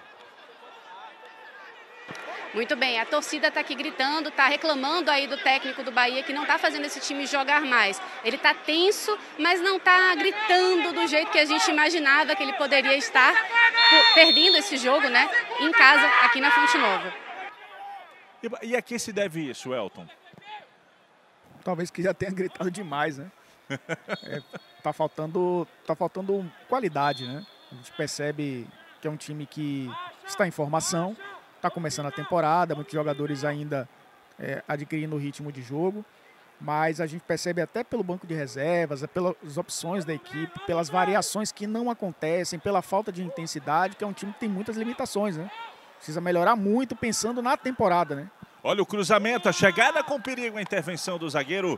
S2: Muito bem, a torcida está aqui gritando, está reclamando aí do técnico do Bahia que não está fazendo esse time jogar mais. Ele está tenso, mas não está gritando do jeito que a gente imaginava que ele poderia estar perdendo esse jogo, né, em casa, aqui na Fonte Nova.
S1: E, e a que se deve isso, Elton?
S18: Talvez que já tenha gritado demais, né? é, tá faltando, tá faltando qualidade, né? A gente percebe que é um time que está em formação. Está começando a temporada, muitos jogadores ainda é, adquirindo o ritmo de jogo, mas a gente percebe até pelo banco de reservas, pelas opções da equipe, pelas variações que não acontecem, pela falta de intensidade, que é um time que tem muitas limitações, né? Precisa melhorar muito pensando na temporada, né?
S1: Olha o cruzamento, a chegada com perigo, a intervenção do zagueiro.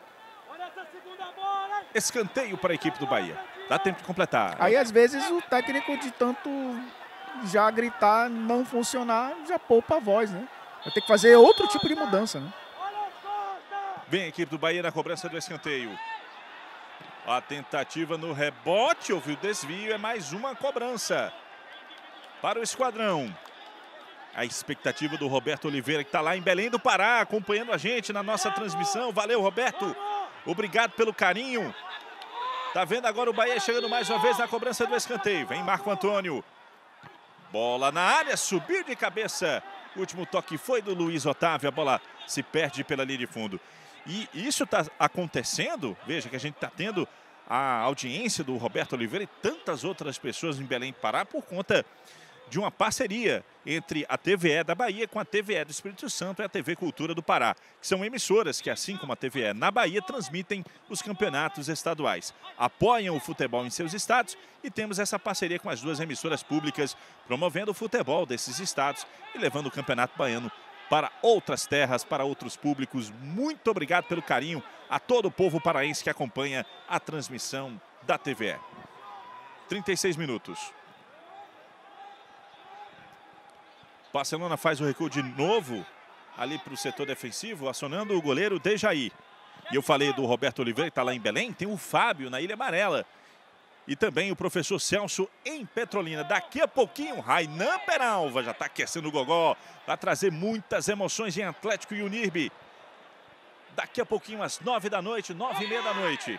S1: Escanteio para a equipe do Bahia. Dá tempo de completar.
S18: Aí às vezes o técnico de tanto... já gritar, não funcionar, já poupa a voz, né? Vai ter que fazer outro tipo de mudança, né?
S1: Vem a equipe do Bahia na cobrança do escanteio. A tentativa no rebote, houve o desvio, é mais uma cobrança para o Esquadrão. A expectativa do Roberto Oliveira, que está lá em Belém do Pará, acompanhando a gente na nossa transmissão. Valeu, Roberto. Obrigado pelo carinho. Tá vendo agora o Bahia chegando mais uma vez na cobrança do escanteio. Vem Marco Antônio. Bola na área, subiu de cabeça. O último toque foi do Luiz Otávio. A bola se perde pela linha de fundo. E isso está acontecendo. Veja que a gente está tendo a audiência do Roberto Oliveira e tantas outras pessoas em Belém do Pará por conta de uma parceria entre a T V E da Bahia com a T V E do Espírito Santo e a T V Cultura do Pará, que são emissoras que, assim como a T V E na Bahia, transmitem os campeonatos estaduais, apoiam o futebol em seus estados e temos essa parceria com as duas emissoras públicas, promovendo o futebol desses estados e levando o Campeonato Baiano para outras terras, para outros públicos. Muito obrigado pelo carinho a todo o povo paraense que acompanha a transmissão da T V E. trinta e seis minutos. Barcelona faz o recuo de novo ali para o setor defensivo, acionando o goleiro Dejaí. E eu falei do Roberto Oliveira, que está lá em Belém, tem o Fábio na Ilha Amarela. E também o professor Celso em Petrolina. Daqui a pouquinho, Rainan Peralva já está aquecendo o gogó. Vai trazer muitas emoções em Atlético e Unirbe. Daqui a pouquinho, às nove da noite, nove e meia da noite.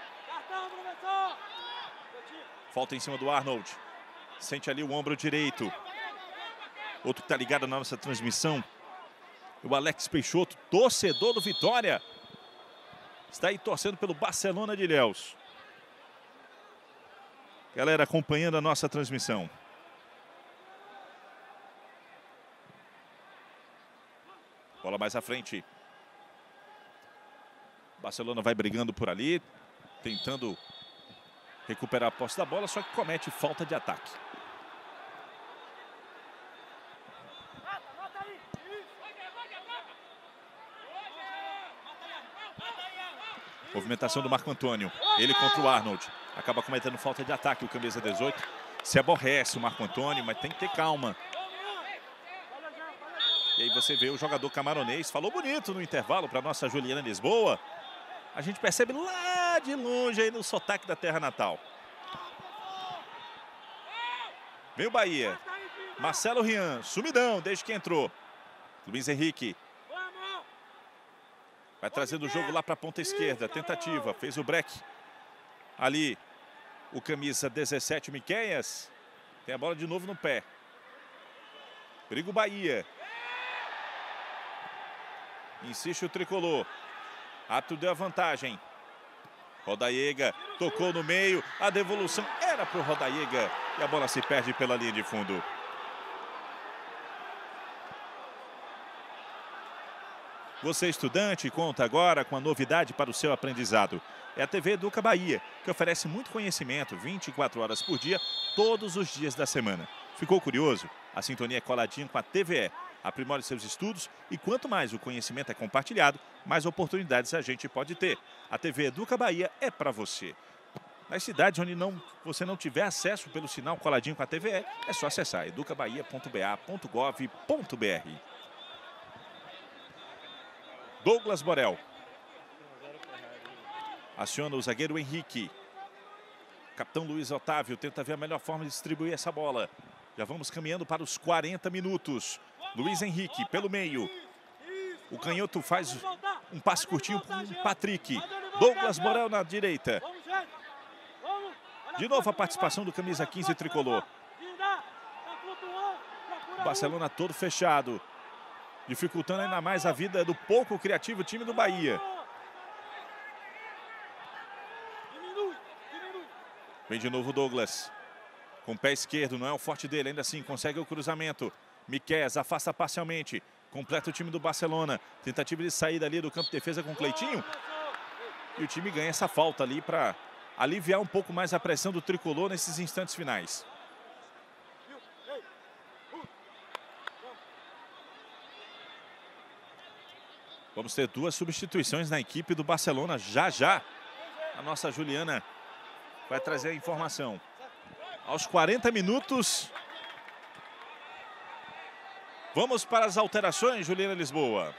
S1: Falta em cima do Arnold. Sente ali o ombro direito. Outro que está ligado na nossa transmissão, o Alex Peixoto, torcedor do Vitória. Está aí torcendo pelo Barcelona de Ilhéus. Galera acompanhando a nossa transmissão. Bola mais à frente. Barcelona vai brigando por ali, tentando recuperar a posse da bola, só que comete falta de ataque. Movimentação do Marco Antônio. Ele contra o Arnold. Acaba cometendo falta de ataque o camisa dezoito. Se aborrece o Marco Antônio, mas tem que ter calma. E aí você vê o jogador camaronês. Falou bonito no intervalo para nossa Juliana Lisboa. A gente percebe lá de longe aí no sotaque da terra natal. Vem o Bahia. Marcelo Rian, sumidão desde que entrou. Luiz Henrique. Vai trazendo o jogo lá para a ponta esquerda. Tentativa, fez o break. Ali, o camisa dezessete, Miqueias. Tem a bola de novo no pé. Briga o Bahia. Insiste o tricolor. Ato deu a vantagem. Rodaiega tocou no meio. A devolução era para o Rodaiega. E a bola se perde pela linha de fundo. Você, estudante, conta agora com a novidade para o seu aprendizado. É a T V Educa Bahia, que oferece muito conhecimento vinte e quatro horas por dia, todos os dias da semana. Ficou curioso? A sintonia é coladinha com a T V E. Aprimore seus estudos e quanto mais o conhecimento é compartilhado, mais oportunidades a gente pode ter. A T V Educa Bahia é para você. Nas cidades onde não, você não tiver acesso pelo sinal coladinho com a T V E, é só acessar educa bahia ponto b a ponto gov ponto br. Douglas Borel. Aciona o zagueiro Henrique. Capitão Luiz Otávio tenta ver a melhor forma de distribuir essa bola. Já vamos caminhando para os quarenta minutos. Luiz Henrique pelo meio. O canhoto faz um passe curtinho para o Patrick. Douglas Borel na direita. De novo a participação do camisa quinze tricolor. O Barcelona todo fechado. Dificultando ainda mais a vida do pouco criativo time do Bahia. Vem de novo o Douglas. Com o pé esquerdo, não é o forte dele, ainda assim consegue o cruzamento. Miqueias afasta parcialmente. Completa o time do Barcelona. Tentativa de saída ali do campo de defesa com o Cleitinho. E o time ganha essa falta ali para aliviar um pouco mais a pressão do tricolor nesses instantes finais. Vamos ter duas substituições na equipe do Barcelona já já. A nossa Juliana vai trazer a informação. Aos quarenta minutos. Vamos para as alterações, Juliana Lisboa.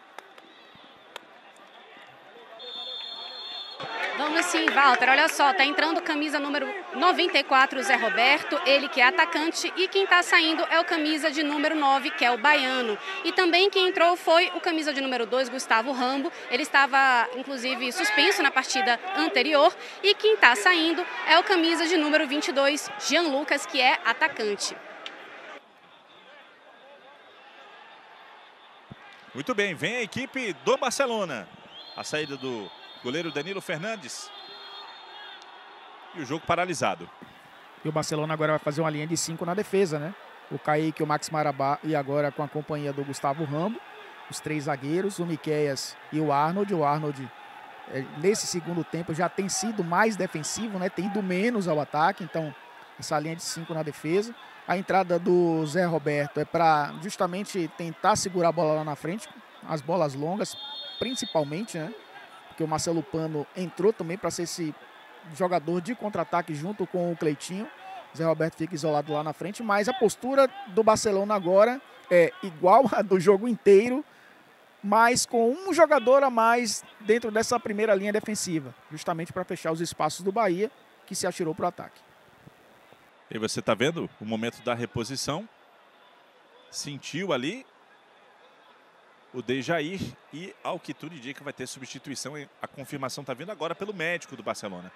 S2: Vamos sim, Walter. Olha só, tá entrando camisa número noventa e quatro, Zé Roberto, ele que é atacante, e quem tá saindo é o camisa de número nove, que é o Baiano. E também quem entrou foi o camisa de número dois, Gustavo Rambo. Ele estava, inclusive, suspenso na partida anterior. E quem tá saindo é o camisa de número vinte e dois, Jean Lucas, que é atacante.
S1: Muito bem, vem a equipe do Barcelona. A saída do goleiro Danilo Fernandes. E o jogo paralisado.
S18: E o Barcelona agora vai fazer uma linha de cinco na defesa, né? o Kaique, o Max Marabá e agora com a companhia do Gustavo Rambo. Os três zagueiros, o Miqueias e o Arnold. O Arnold, é, nesse segundo tempo, já tem sido mais defensivo, né? Tem ido menos ao ataque, então essa linha de cinco na defesa. A entrada do Zé Roberto é para justamente tentar segurar a bola lá na frente, as bolas longas, principalmente, né? Porque o Marcelo Pano entrou também para ser esse jogador de contra-ataque junto com o Cleitinho. Zé Roberto fica isolado lá na frente, mas a postura do Barcelona agora é igual a do jogo inteiro, mas com um jogador a mais dentro dessa primeira linha defensiva, justamente para fechar os espaços do Bahia, que se atirou para o ataque.
S1: E você está vendo o momento da reposição. Sentiu ali o Dejair e, ao que tudo indica, vai ter substituição. A confirmação está vindo agora pelo médico do Barcelona.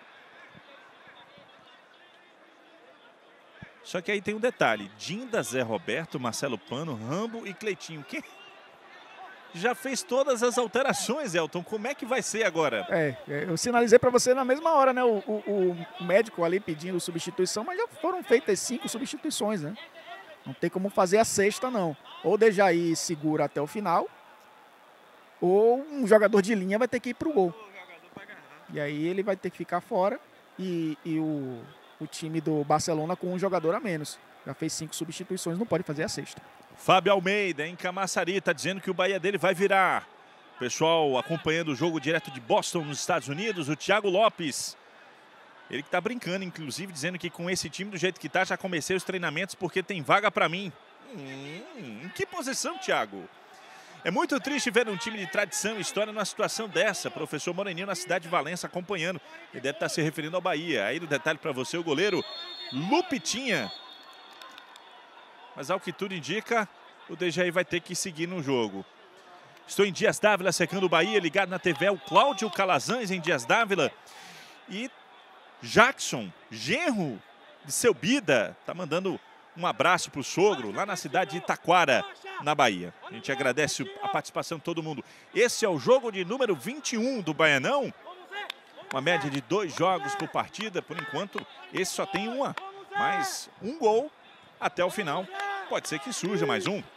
S1: Só que aí tem um detalhe. Dinda, Zé Roberto, Marcelo Pano, Rambo e Cleitinho. Quem já fez todas as alterações, Elton? Como é que vai ser agora?
S18: É, eu sinalizei para você na mesma hora, né? O, o, o médico ali pedindo substituição, mas já foram feitas cinco substituições, né? Não tem como fazer a sexta, não. Ou o Dejair segura até o final, ou um jogador de linha vai ter que ir para o gol. E aí ele vai ter que ficar fora e, e o, o time do Barcelona com um jogador a menos. Já fez cinco substituições, não pode fazer a sexta.
S1: Fábio Almeida, em Camaçari, está dizendo que o Bahia dele vai virar. Pessoal acompanhando o jogo direto de Boston, nos Estados Unidos, o Thiago Lopes. Ele que está brincando, inclusive, dizendo que com esse time do jeito que está, já comecei os treinamentos porque tem vaga para mim. Hum, em que posição, Thiago? É muito triste ver um time de tradição e história numa situação dessa. Professor Moreninho na cidade de Valença acompanhando. Ele deve estar se referindo ao Bahia. Aí no detalhe para você, o goleiro Lupitinha. Mas ao que tudo indica, o Dejaí vai ter que seguir no jogo. Estou em Dias Dávila, secando o Bahia, ligado na T V, o Cláudio Calazans em Dias Dávila. E Jackson, genro de seu Bida, tá mandando um abraço para o sogro lá na cidade de Itaquara, na Bahia. A gente agradece a participação de todo mundo. Esse é o jogo de número vinte e um do Baianão. Uma média de dois jogos por partida. Por enquanto, esse só tem uma. Mas um gol até o final. Pode ser que surja mais um.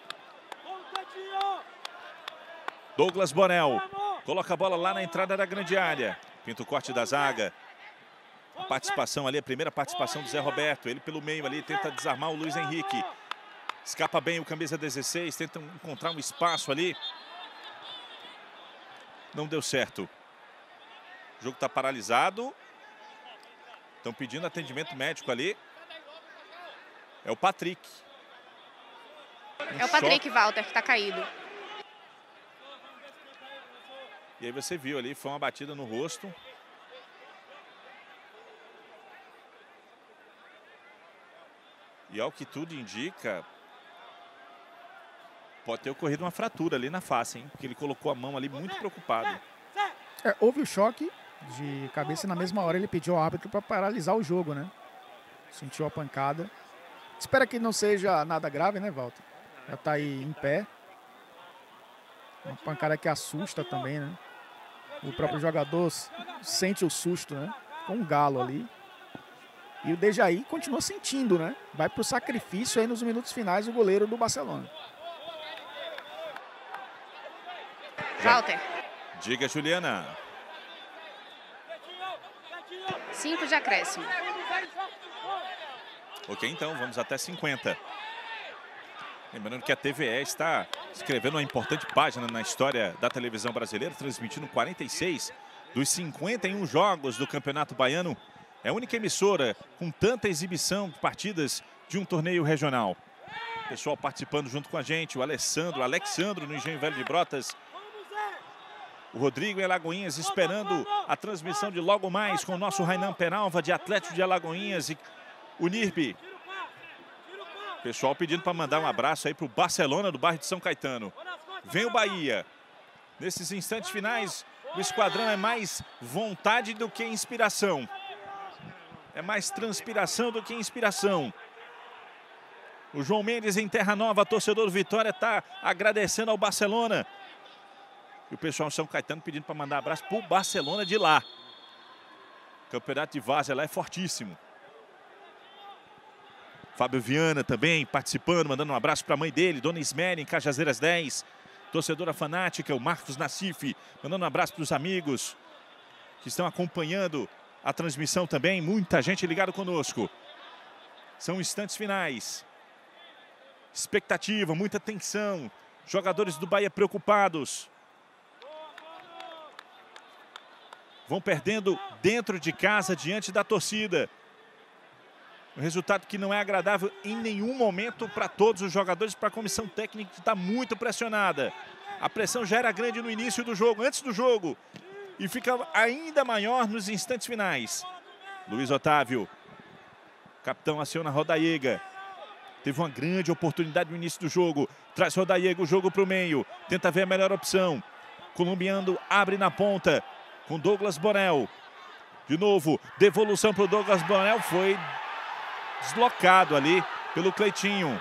S1: Douglas Borel coloca a bola lá na entrada da grande área. Pinta o corte da zaga. A participação ali, a primeira participação do Zé Roberto. Ele pelo meio ali tenta desarmar o Luiz Henrique. Escapa bem o camisa dezesseis, tenta encontrar um espaço ali. Não deu certo. O jogo está paralisado. Estão pedindo atendimento médico ali. É o Patrick.
S2: Um é o Patrick, choque. Walter, que está caído.
S1: E aí você viu ali, foi uma batida no rosto. E ao que tudo indica, pode ter ocorrido uma fratura ali na face, hein? Porque ele colocou a mão ali muito preocupado.
S18: É, houve o choque de cabeça e na mesma hora ele pediu ao árbitro para paralisar o jogo, né? Sentiu a pancada. Espera que não seja nada grave, né, Walter? Já tá aí em pé. Uma pancada que assusta também, né? O próprio jogador sente o susto, né? Com um galo ali. E o Dejaí continua sentindo, né? Vai pro sacrifício aí nos minutos finais o goleiro do Barcelona.
S2: Walter.
S1: Diga, Juliana.
S2: Cinco de acréscimo.
S1: Ok, então, vamos até cinquenta. Lembrando que a T V E está escrevendo uma importante página na história da televisão brasileira, transmitindo quarenta e seis dos cinquenta e um jogos do Campeonato Baiano. É a única emissora com tanta exibição de partidas de um torneio regional. O pessoal participando junto com a gente, o Alessandro, o Alexandro no Engenho Velho de Brotas. O Rodrigo em Alagoinhas esperando a transmissão de logo mais com o nosso Rainan Peralva de Atlético de Alagoinhas e o Nirbi. Pessoal pedindo para mandar um abraço aí para o Barcelona do bairro de São Caetano. Vem o Bahia. Nesses instantes finais, o esquadrão é mais vontade do que inspiração. É mais transpiração do que inspiração. O João Mendes em Terra Nova, torcedor do Vitória, está agradecendo ao Barcelona. E o pessoal de São Caetano pedindo para mandar abraço para o Barcelona de lá. O campeonato de Várzea lá é fortíssimo. Fábio Viana também participando, mandando um abraço para a mãe dele, Dona Isméria, em Cajazeiras dez. Torcedora fanática, o Marcos Nassif, mandando um abraço para os amigos que estão acompanhando a transmissão também. Muita gente ligada conosco. São instantes finais. Expectativa, muita tensão. Jogadores do Bahia preocupados. Vão perdendo dentro de casa, diante da torcida. Um resultado que não é agradável em nenhum momento para todos os jogadores, para a comissão técnica que está muito pressionada. A pressão já era grande no início do jogo, antes do jogo. E fica ainda maior nos instantes finais. Luiz Otávio. Capitão aciona Rodaiega. Teve uma grande oportunidade no início do jogo. Traz Rodaiega o jogo para o meio. Tenta ver a melhor opção. Colombiano abre na ponta com Douglas Borel. De novo, devolução para o Douglas Borel. Foi deslocado ali pelo Cleitinho.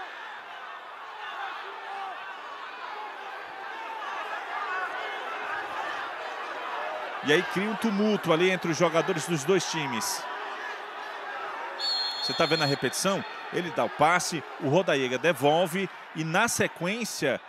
S1: E aí cria um tumulto ali entre os jogadores dos dois times. Você está vendo a repetição? Ele dá o passe, o Rodaiega devolve e na sequência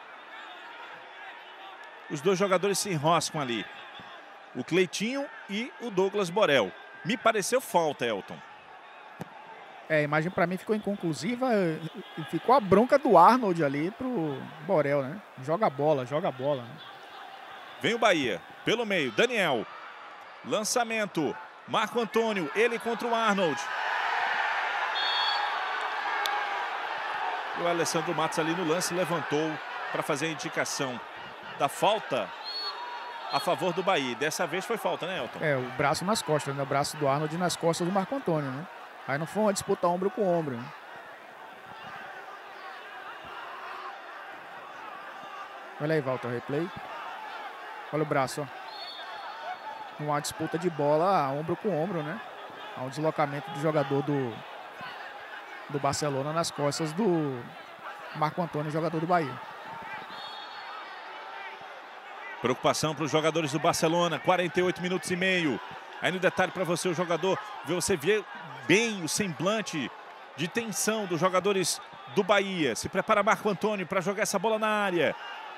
S1: os dois jogadores se enroscam ali. O Cleitinho e o Douglas Borel. Me pareceu falta, Elton.
S18: É, a imagem para mim ficou inconclusiva e ficou a bronca do Arnold ali pro Borel, né? Joga a bola, joga a bola. Né?
S1: Vem o Bahia, pelo meio, Daniel. Lançamento, Marco Antônio, ele contra o Arnold. O Alessandro Matos ali no lance levantou para fazer a indicação da falta a favor do Bahia. Dessa vez foi falta, né, Elton?
S18: É, o braço nas costas, né? O braço do Arnold nas costas do Marco Antônio, né? Aí não foi uma disputa ombro com ombro, né? Olha aí, volta o replay. Olha o braço, ó. Uma disputa de bola ombro com ombro, né? Há um deslocamento do jogador do, do Barcelona nas costas do Marco Antônio, jogador do Bahia.
S1: Preocupação para os jogadores do Barcelona, quarenta e oito minutos e meio. Aí no detalhe para você, o jogador, você vê bem o semblante de tensão dos jogadores do Bahia. Se prepara Marco Antônio para jogar essa bola na área.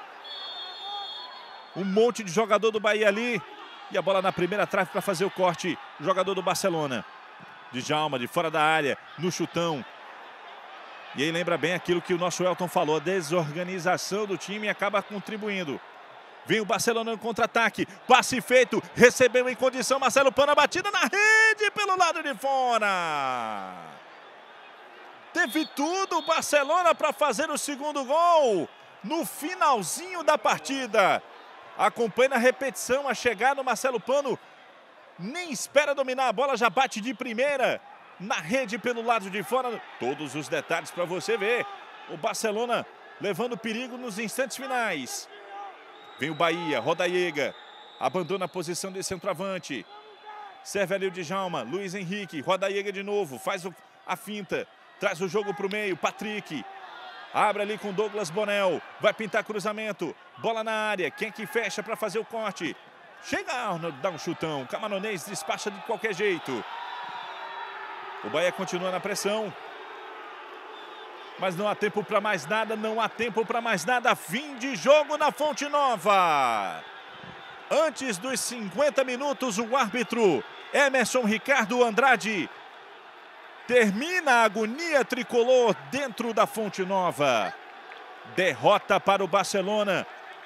S1: Um monte de jogador do Bahia ali. E a bola na primeira trave para fazer o corte. O jogador do Barcelona. Djalma de fora da área, no chutão. E aí lembra bem aquilo que o nosso Elton falou. A desorganização do time acaba contribuindo. Vem o Barcelona no contra-ataque. Passe feito. Recebeu em condição. Marcelo Pano, a batida na rede pelo lado de fora. Teve tudo o Barcelona para fazer o segundo gol. No finalzinho da partida. Acompanha na repetição a chegada do Marcelo Pano. Nem espera dominar a bola. Já bate de primeira. Na rede pelo lado de fora. Todos os detalhes para você ver. O Barcelona levando perigo nos instantes finais. Vem o Bahia, Rodaiega, abandona a posição de centroavante. Serve ali o Djalma, Luiz Henrique, Rodaiega de novo, faz o, a finta, traz o jogo para o meio, Patrick. Abre ali com Douglas Borel, vai pintar cruzamento, bola na área, quem que fecha para fazer o corte? Chega Arnold, dá um chutão, Camaronês despacha de qualquer jeito. O Bahia continua na pressão. Mas não há tempo para mais nada, não há tempo para mais nada. Fim de jogo na Fonte Nova. Antes dos cinquenta minutos, o árbitro Emerson Ricardo Andrade termina a agonia tricolor dentro da Fonte Nova. Derrota para o Barcelona.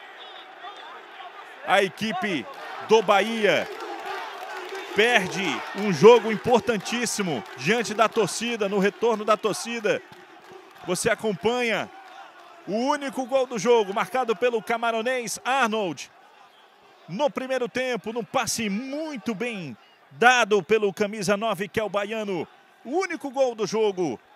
S1: A equipe do Bahia perde um jogo importantíssimo diante da torcida, no retorno da torcida. Você acompanha o único gol do jogo, marcado pelo camaronês Arnold. No primeiro tempo, num passe muito bem dado pelo camisa nove, que é o baiano. O único gol do jogo.